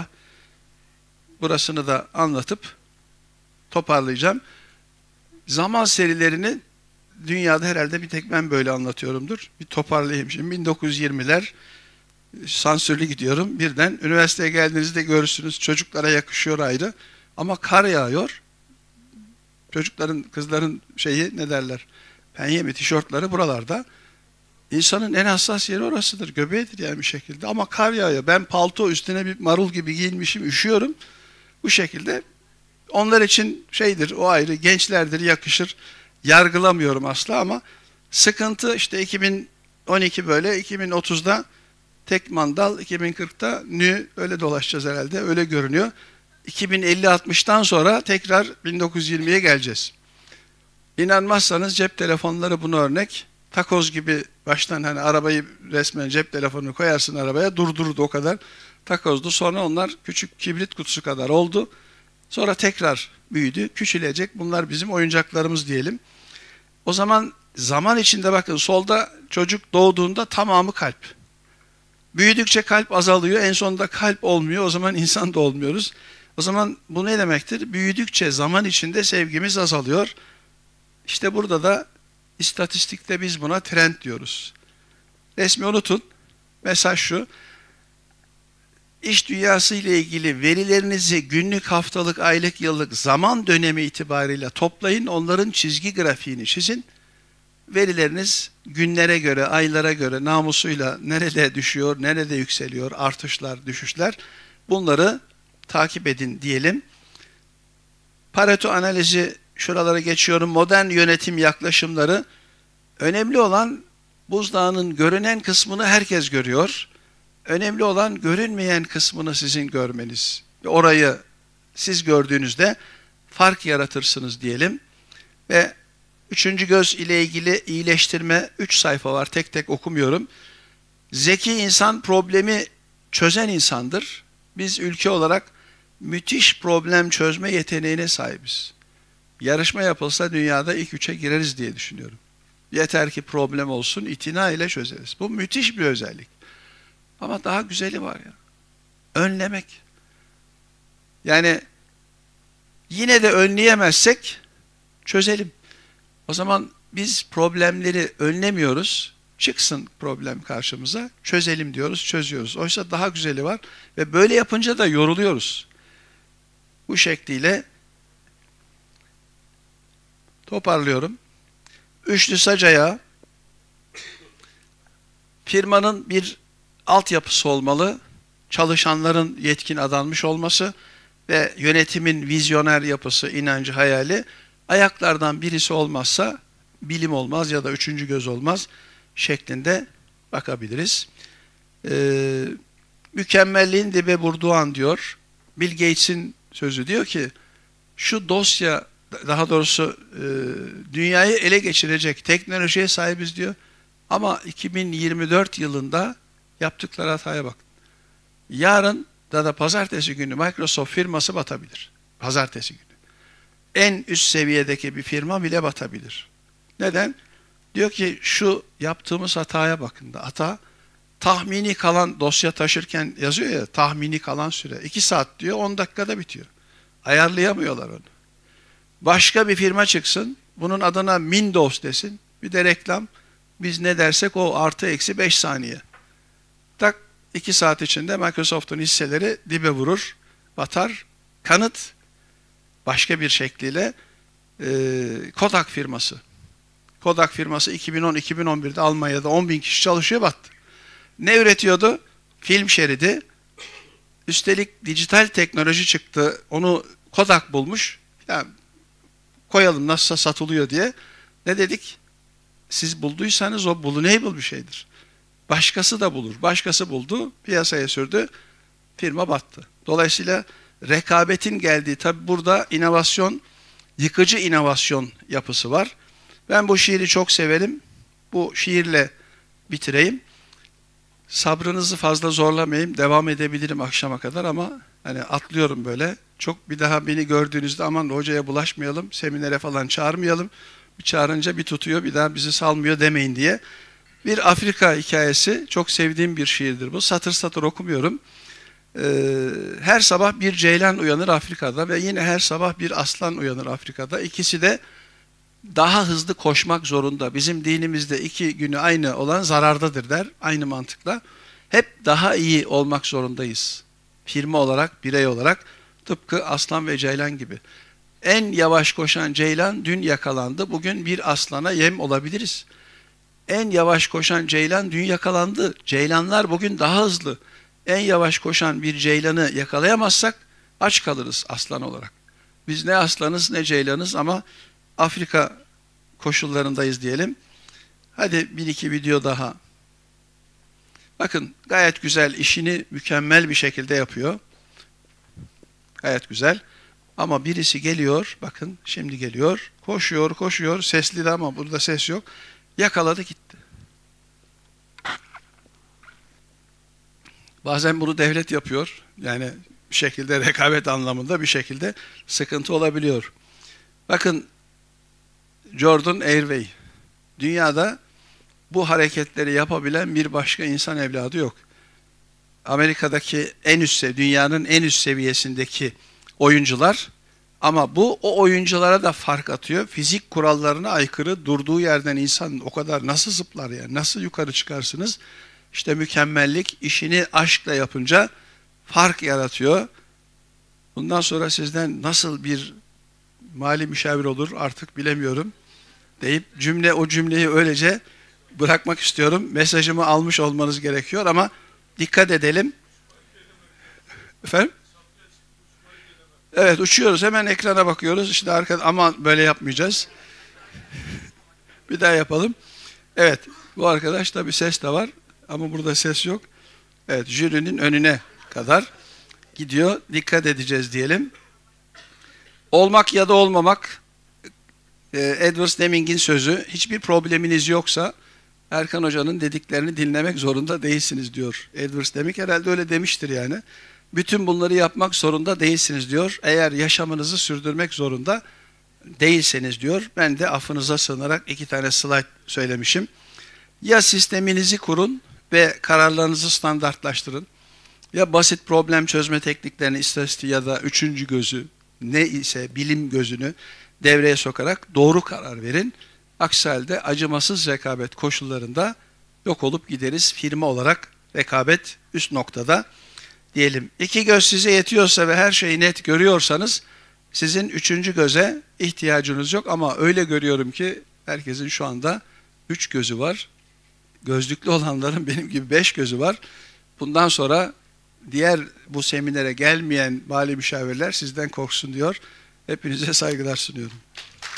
burasını da anlatıp toparlayacağım. Zaman serilerini dünyada herhalde bir tek ben böyle anlatıyorumdur. Bir toparlayayım şimdi. bin dokuz yüz yirmiler sansürlü gidiyorum. Birden üniversiteye geldiğinizde görürsünüz. Çocuklara yakışıyor ayrı. Ama kar yağıyor. Çocukların, kızların şeyi ne derler? Penye mi, tişörtleri buralarda. İnsanın en hassas yeri orasıdır. Göbeğidir yani bir şekilde. Ama kar yağıyor. Ben palto üstüne bir marul gibi giyinmişim. Üşüyorum. Bu şekilde. Onlar için şeydir, o ayrı. Gençlerdir, yakışır. Yargılamıyorum asla ama sıkıntı işte iki bin on iki böyle, iki bin otuzda tek mandal, iki bin kırkta nü, öyle dolaşacağız herhalde, öyle görünüyor. iki bin elli altmıştan sonra tekrar bin dokuz yüz yirmiye geleceğiz. İnanmazsanız cep telefonları buna örnek. Takoz gibi baştan hani arabayı resmen cep telefonunu koyarsın arabaya, durdurdu o kadar. Takozdu. Sonra onlar küçük kibrit kutusu kadar oldu. Sonra tekrar büyüdü, küçülecek. Bunlar bizim oyuncaklarımız diyelim. O zaman zaman içinde bakın solda çocuk doğduğunda tamamı kalp. Büyüdükçe kalp azalıyor, en sonunda kalp olmuyor. O zaman insan da olmuyoruz. O zaman bu ne demektir? Büyüdükçe zaman içinde sevgimiz azalıyor. İşte burada da istatistikte biz buna trend diyoruz. Resmi unutun. Mesaj şu. İş dünyası ile ilgili verilerinizi günlük, haftalık, aylık, yıllık zaman dönemi itibariyle toplayın. Onların çizgi grafiğini çizin. Verileriniz günlere göre, aylara göre namusuyla nerede düşüyor, nerede yükseliyor, artışlar, düşüşler. Bunları takip edin diyelim. Pareto analizi, şuralara geçiyorum. Modern yönetim yaklaşımları. Önemli olan buzdağının görünen kısmını herkes görüyor. Önemli olan görünmeyen kısmını sizin görmeniz. Orayı siz gördüğünüzde fark yaratırsınız diyelim. Ve üçüncü göz ile ilgili iyileştirme, üç sayfa var, tek tek okumuyorum. Zeki insan problemi çözen insandır. Biz ülke olarak müthiş problem çözme yeteneğine sahibiz. Yarışma yapılsa dünyada ilk üçe gireriz diye düşünüyorum. Yeter ki problem olsun, itina ile çözeriz. Bu müthiş bir özellik. Ama daha güzeli var ya. Önlemek. Yani yine de önleyemezsek çözelim. O zaman biz problemleri önlemiyoruz. Çıksın problem karşımıza. Çözelim diyoruz, çözüyoruz. Oysa daha güzeli var. Ve böyle yapınca da yoruluyoruz. Bu şekliyle toparlıyorum. Üçlü sac ayağı firmanın bir altyapısı olmalı. Çalışanların yetkin adanmış olması ve yönetimin vizyoner yapısı, inancı, hayali. Ayaklardan birisi olmazsa bilim olmaz ya da üçüncü göz olmaz şeklinde bakabiliriz. Ee, mükemmelliğin dibe vurduğu diyor. Bill Gates'in sözü diyor ki şu dosya, daha doğrusu e, dünyayı ele geçirecek teknolojiye sahibiz diyor. Ama iki bin yirmi dört yılında yaptıkları hataya bak. Yarın da da pazartesi günü Microsoft firması batabilir. Pazartesi günü. En üst seviyedeki bir firma bile batabilir. Neden? Diyor ki şu yaptığımız hataya bakın da. Hata tahmini kalan, dosya taşırken yazıyor ya, tahmini kalan süre. iki saat diyor, on dakikada bitiyor. Ayarlayamıyorlar onu. Başka bir firma çıksın, bunun adına Windows desin, bir de reklam. Biz ne dersek o artı eksi beş saniye. Tak, iki saat içinde Microsoft'un hisseleri dibe vurur, batar. Kanıt başka bir şekliyle e, Kodak firması. Kodak firması iki bin on iki bin on birde Almanya'da on bin kişi çalışıyor, battı. Ne üretiyordu? Film şeridi. Üstelik dijital teknoloji çıktı. Onu Kodak bulmuş. Yani koyalım nasılsa satılıyor diye. Ne dedik? Siz bulduysanız o bulunable bir şeydir. Başkası da bulur. Başkası buldu, piyasaya sürdü. Firma battı. Dolayısıyla rekabetin geldiği, tabi burada inovasyon, yıkıcı inovasyon yapısı var. Ben bu şiiri çok severim. Bu şiirle bitireyim. Sabrınızı fazla zorlamayayım. Devam edebilirim akşama kadar ama hani atlıyorum böyle. Çok bir daha beni gördüğünüzde aman hocaya bulaşmayalım, seminere falan çağırmayalım. Bir çağırınca bir tutuyor, bir daha bizi salmıyor demeyin diye. Bir Afrika hikayesi, çok sevdiğim bir şiirdir bu. Satır satır okumuyorum. Ee, her sabah bir ceylan uyanır Afrika'da ve yine her sabah bir aslan uyanır Afrika'da. İkisi de daha hızlı koşmak zorunda. Bizim dinimizde iki günü aynı olan zarardadır der. Aynı mantıkla. Hep daha iyi olmak zorundayız. Firma olarak, birey olarak. Tıpkı aslan ve ceylan gibi. En yavaş koşan ceylan dün yakalandı. Bugün bir aslana yem olabiliriz. En yavaş koşan ceylan dün yakalandı. Ceylanlar bugün daha hızlı. En yavaş koşan bir ceylanı yakalayamazsak aç kalırız aslan olarak. Biz ne aslanız ne ceylanız ama Afrika koşullarındayız diyelim. Hadi bir iki video daha. Bakın gayet güzel, işini mükemmel bir şekilde yapıyor. Gayet güzel. Ama birisi geliyor, bakın şimdi geliyor, koşuyor, koşuyor, sesli de ama burada ses yok. Yakaladı gitti. Bazen bunu devlet yapıyor. Yani bir şekilde rekabet anlamında bir şekilde sıkıntı olabiliyor. Bakın Jordan Airway. Dünyada bu hareketleri yapabilen bir başka insan evladı yok. Amerika'daki en üst, dünyanın en üst seviyesindeki oyuncular ama bu o oyunculara da fark atıyor. Fizik kurallarına aykırı durduğu yerden insan o kadar nasıl zıplar yani? Nasıl yukarı çıkarsınız? İşte mükemmellik işini aşkla yapınca fark yaratıyor. Bundan sonra sizden nasıl bir mali müşavir olur artık bilemiyorum deyip cümle o cümleyi öylece bırakmak istiyorum. Mesajımı almış olmanız gerekiyor ama dikkat edelim. Efendim? Evet uçuyoruz. Hemen ekrana bakıyoruz. İşte arkada ama böyle yapmayacağız. Bir daha yapalım. Evet. Bu arkadaş tabii ses de var. Ama burada ses yok. Evet. Jürinin önüne kadar gidiyor. Dikkat edeceğiz diyelim. Olmak ya da olmamak. Edward Deming'in sözü. Hiçbir probleminiz yoksa Erkan Hoca'nın dediklerini dinlemek zorunda değilsiniz diyor. Edward Deming herhalde öyle demiştir yani. Bütün bunları yapmak zorunda değilsiniz diyor. Eğer yaşamınızı sürdürmek zorunda değilseniz diyor. Ben de affınıza sığınarak iki tane slide söylemişim. Ya sisteminizi kurun ve kararlarınızı standartlaştırın. Ya basit problem çözme tekniklerini, istatistiği ya da üçüncü gözü ne ise bilim gözünü devreye sokarak doğru karar verin. Aksi halde acımasız rekabet koşullarında yok olup gideriz. Firma olarak rekabet üst noktada diyelim. İki göz size yetiyorsa ve her şeyi net görüyorsanız sizin üçüncü göze ihtiyacınız yok ama öyle görüyorum ki herkesin şu anda üç gözü var. Gözlüklü olanların benim gibi beş gözü var. Bundan sonra diğer bu seminere gelmeyen mali müşavirler sizden korksun diyor. Hepinize saygılar sunuyorum.